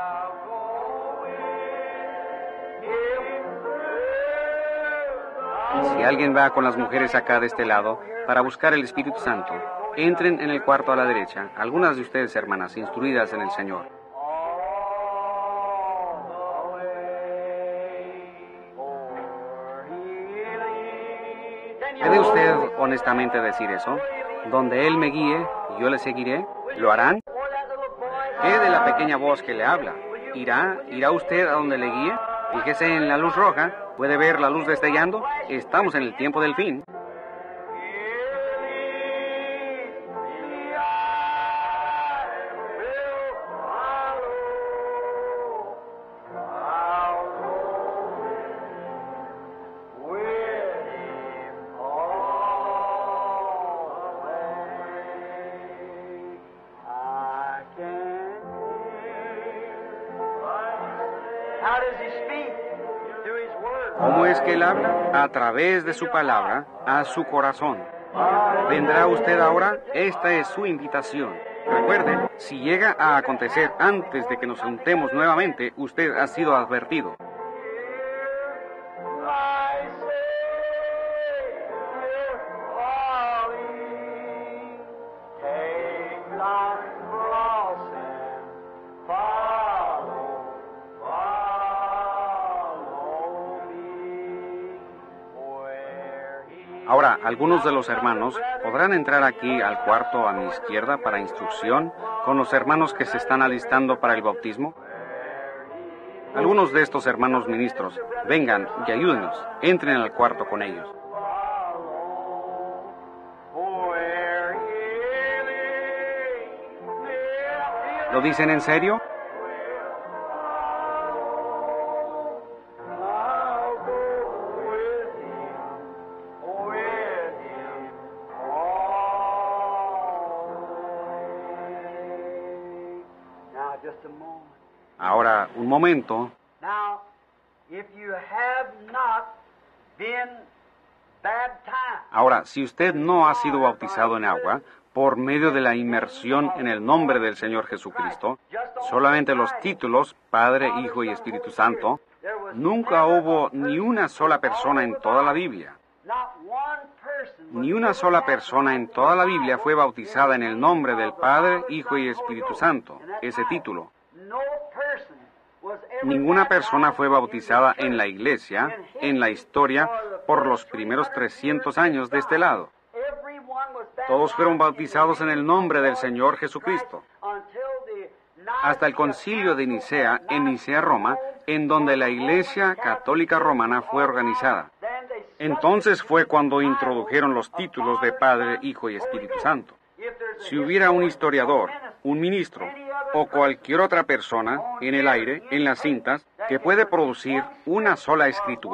Si alguien va con las mujeres acá de este lado para buscar el Espíritu Santo, entren en el cuarto a la derecha. Algunas de ustedes, hermanas, instruidas en el Señor. ¿Puede usted honestamente decir eso? Donde Él me guíe, yo le seguiré. ¿Lo harán? ¿Qué de la pequeña voz que le habla? ¿Irá? ¿Irá usted a donde le guíe? Fíjese en la luz roja. ¿Puede ver la luz destellando? Estamos en el tiempo del fin. ¿Cómo es que Él habla? A través de su palabra, a su corazón. ¿Vendrá usted ahora? Esta es su invitación. Recuerde, si llega a acontecer antes de que nos juntemos nuevamente, usted ha sido advertido. Ahora, algunos de los hermanos podrán entrar aquí al cuarto a mi izquierda para instrucción con los hermanos que se están alistando para el bautismo. Algunos de estos hermanos ministros, vengan y ayúdenos, entren al cuarto con ellos. ¿Lo dicen en serio? Ahora, un momento. Now, if you have not been baptized, Ahora, si usted no ha sido bautizado en agua por medio de la inmersión en el nombre del Señor Jesucristo, solamente los títulos Padre, Hijo y Espíritu Santo, nunca hubo ni una sola persona en toda la Biblia. not one person was Ni una sola persona en toda la Biblia fue bautizada en el nombre del Padre, Hijo y Espíritu Santo, ese título. no person was ever Ninguna persona fue bautizada en la iglesia, en la historia, por los primeros trescientos años de este lado. everyone was Todos fueron bautizados en el nombre del Señor Jesucristo. until the Hasta el concilio de Nicea, en Nicea, Roma, en donde la Iglesia Católica Romana fue organizada. then they Entonces fue cuando introdujeron los títulos de Padre, Hijo y Espíritu Santo. if there's Si hubiera un historiador, un ministro o cualquier otra persona en el aire, en las cintas, que puede producir una sola escritura,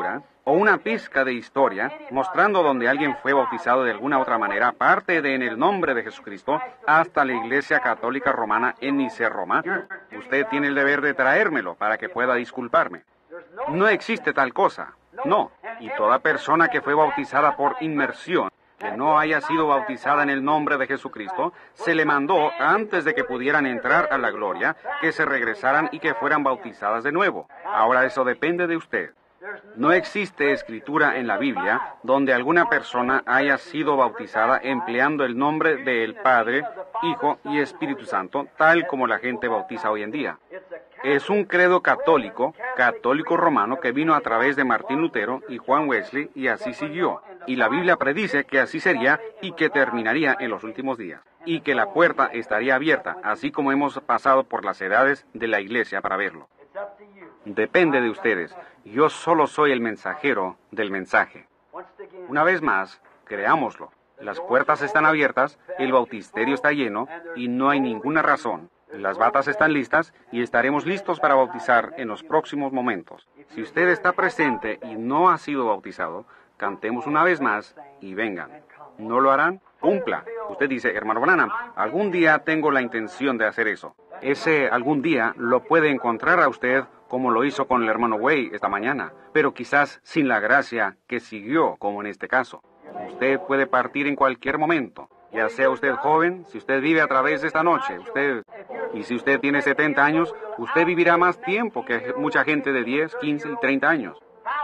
o una pizca de historia mostrando donde alguien fue bautizado de alguna otra manera, aparte de en el nombre de Jesucristo, hasta la Iglesia Católica Romana en Nicea, Roma, usted tiene el deber de traérmelo para que pueda disculparme. No existe tal cosa, no. Y toda persona que fue bautizada por inmersión, que no haya sido bautizada en el nombre de Jesucristo, se le mandó, antes de que pudieran entrar a la gloria, que se regresaran y que fueran bautizadas de nuevo. Ahora eso depende de usted. No existe escritura en la Biblia donde alguna persona haya sido bautizada empleando el nombre del Padre, Hijo y Espíritu Santo, tal como la gente bautiza hoy en día. Es un credo católico, católico romano, que vino a través de Martín Lutero y Juan Wesley, y así siguió. Y la Biblia predice que así sería y que terminaría en los últimos días. Y que la puerta estaría abierta, así como hemos pasado por las edades de la Iglesia para verlo. Depende de ustedes. Yo solo soy el mensajero del mensaje. Una vez más, creámoslo. Las puertas están abiertas, el bautisterio está lleno y no hay ninguna razón. Las batas están listas y estaremos listos para bautizar en los próximos momentos. Si usted está presente y no ha sido bautizado, cantemos una vez más y vengan. ¿No lo harán? Cumpla. Usted dice, hermano Branham, algún día tengo la intención de hacer eso. Ese algún día lo puede encontrar a usted como lo hizo con el hermano Way esta mañana, pero quizás sin la gracia que siguió, como en este caso. Usted puede partir en cualquier momento. Ya sea usted joven, si usted vive a través de esta noche, usted, y si usted tiene setenta años, usted vivirá más tiempo que mucha gente de diez, quince y treinta años.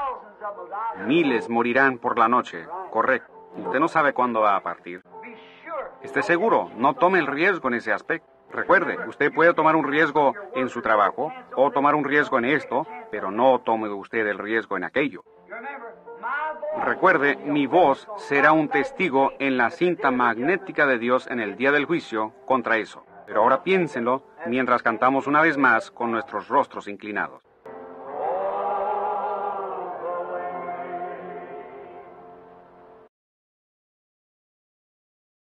Miles morirán por la noche, correcto. Y usted no sabe cuándo va a partir. Esté seguro, no tome el riesgo en ese aspecto. Recuerde, usted puede tomar un riesgo en su trabajo, o tomar un riesgo en esto, pero no tome usted el riesgo en aquello. Recuerde, mi voz será un testigo en la cinta magnética de Dios en el día del juicio contra eso. Pero ahora piénsenlo mientras cantamos una vez más con nuestros rostros inclinados.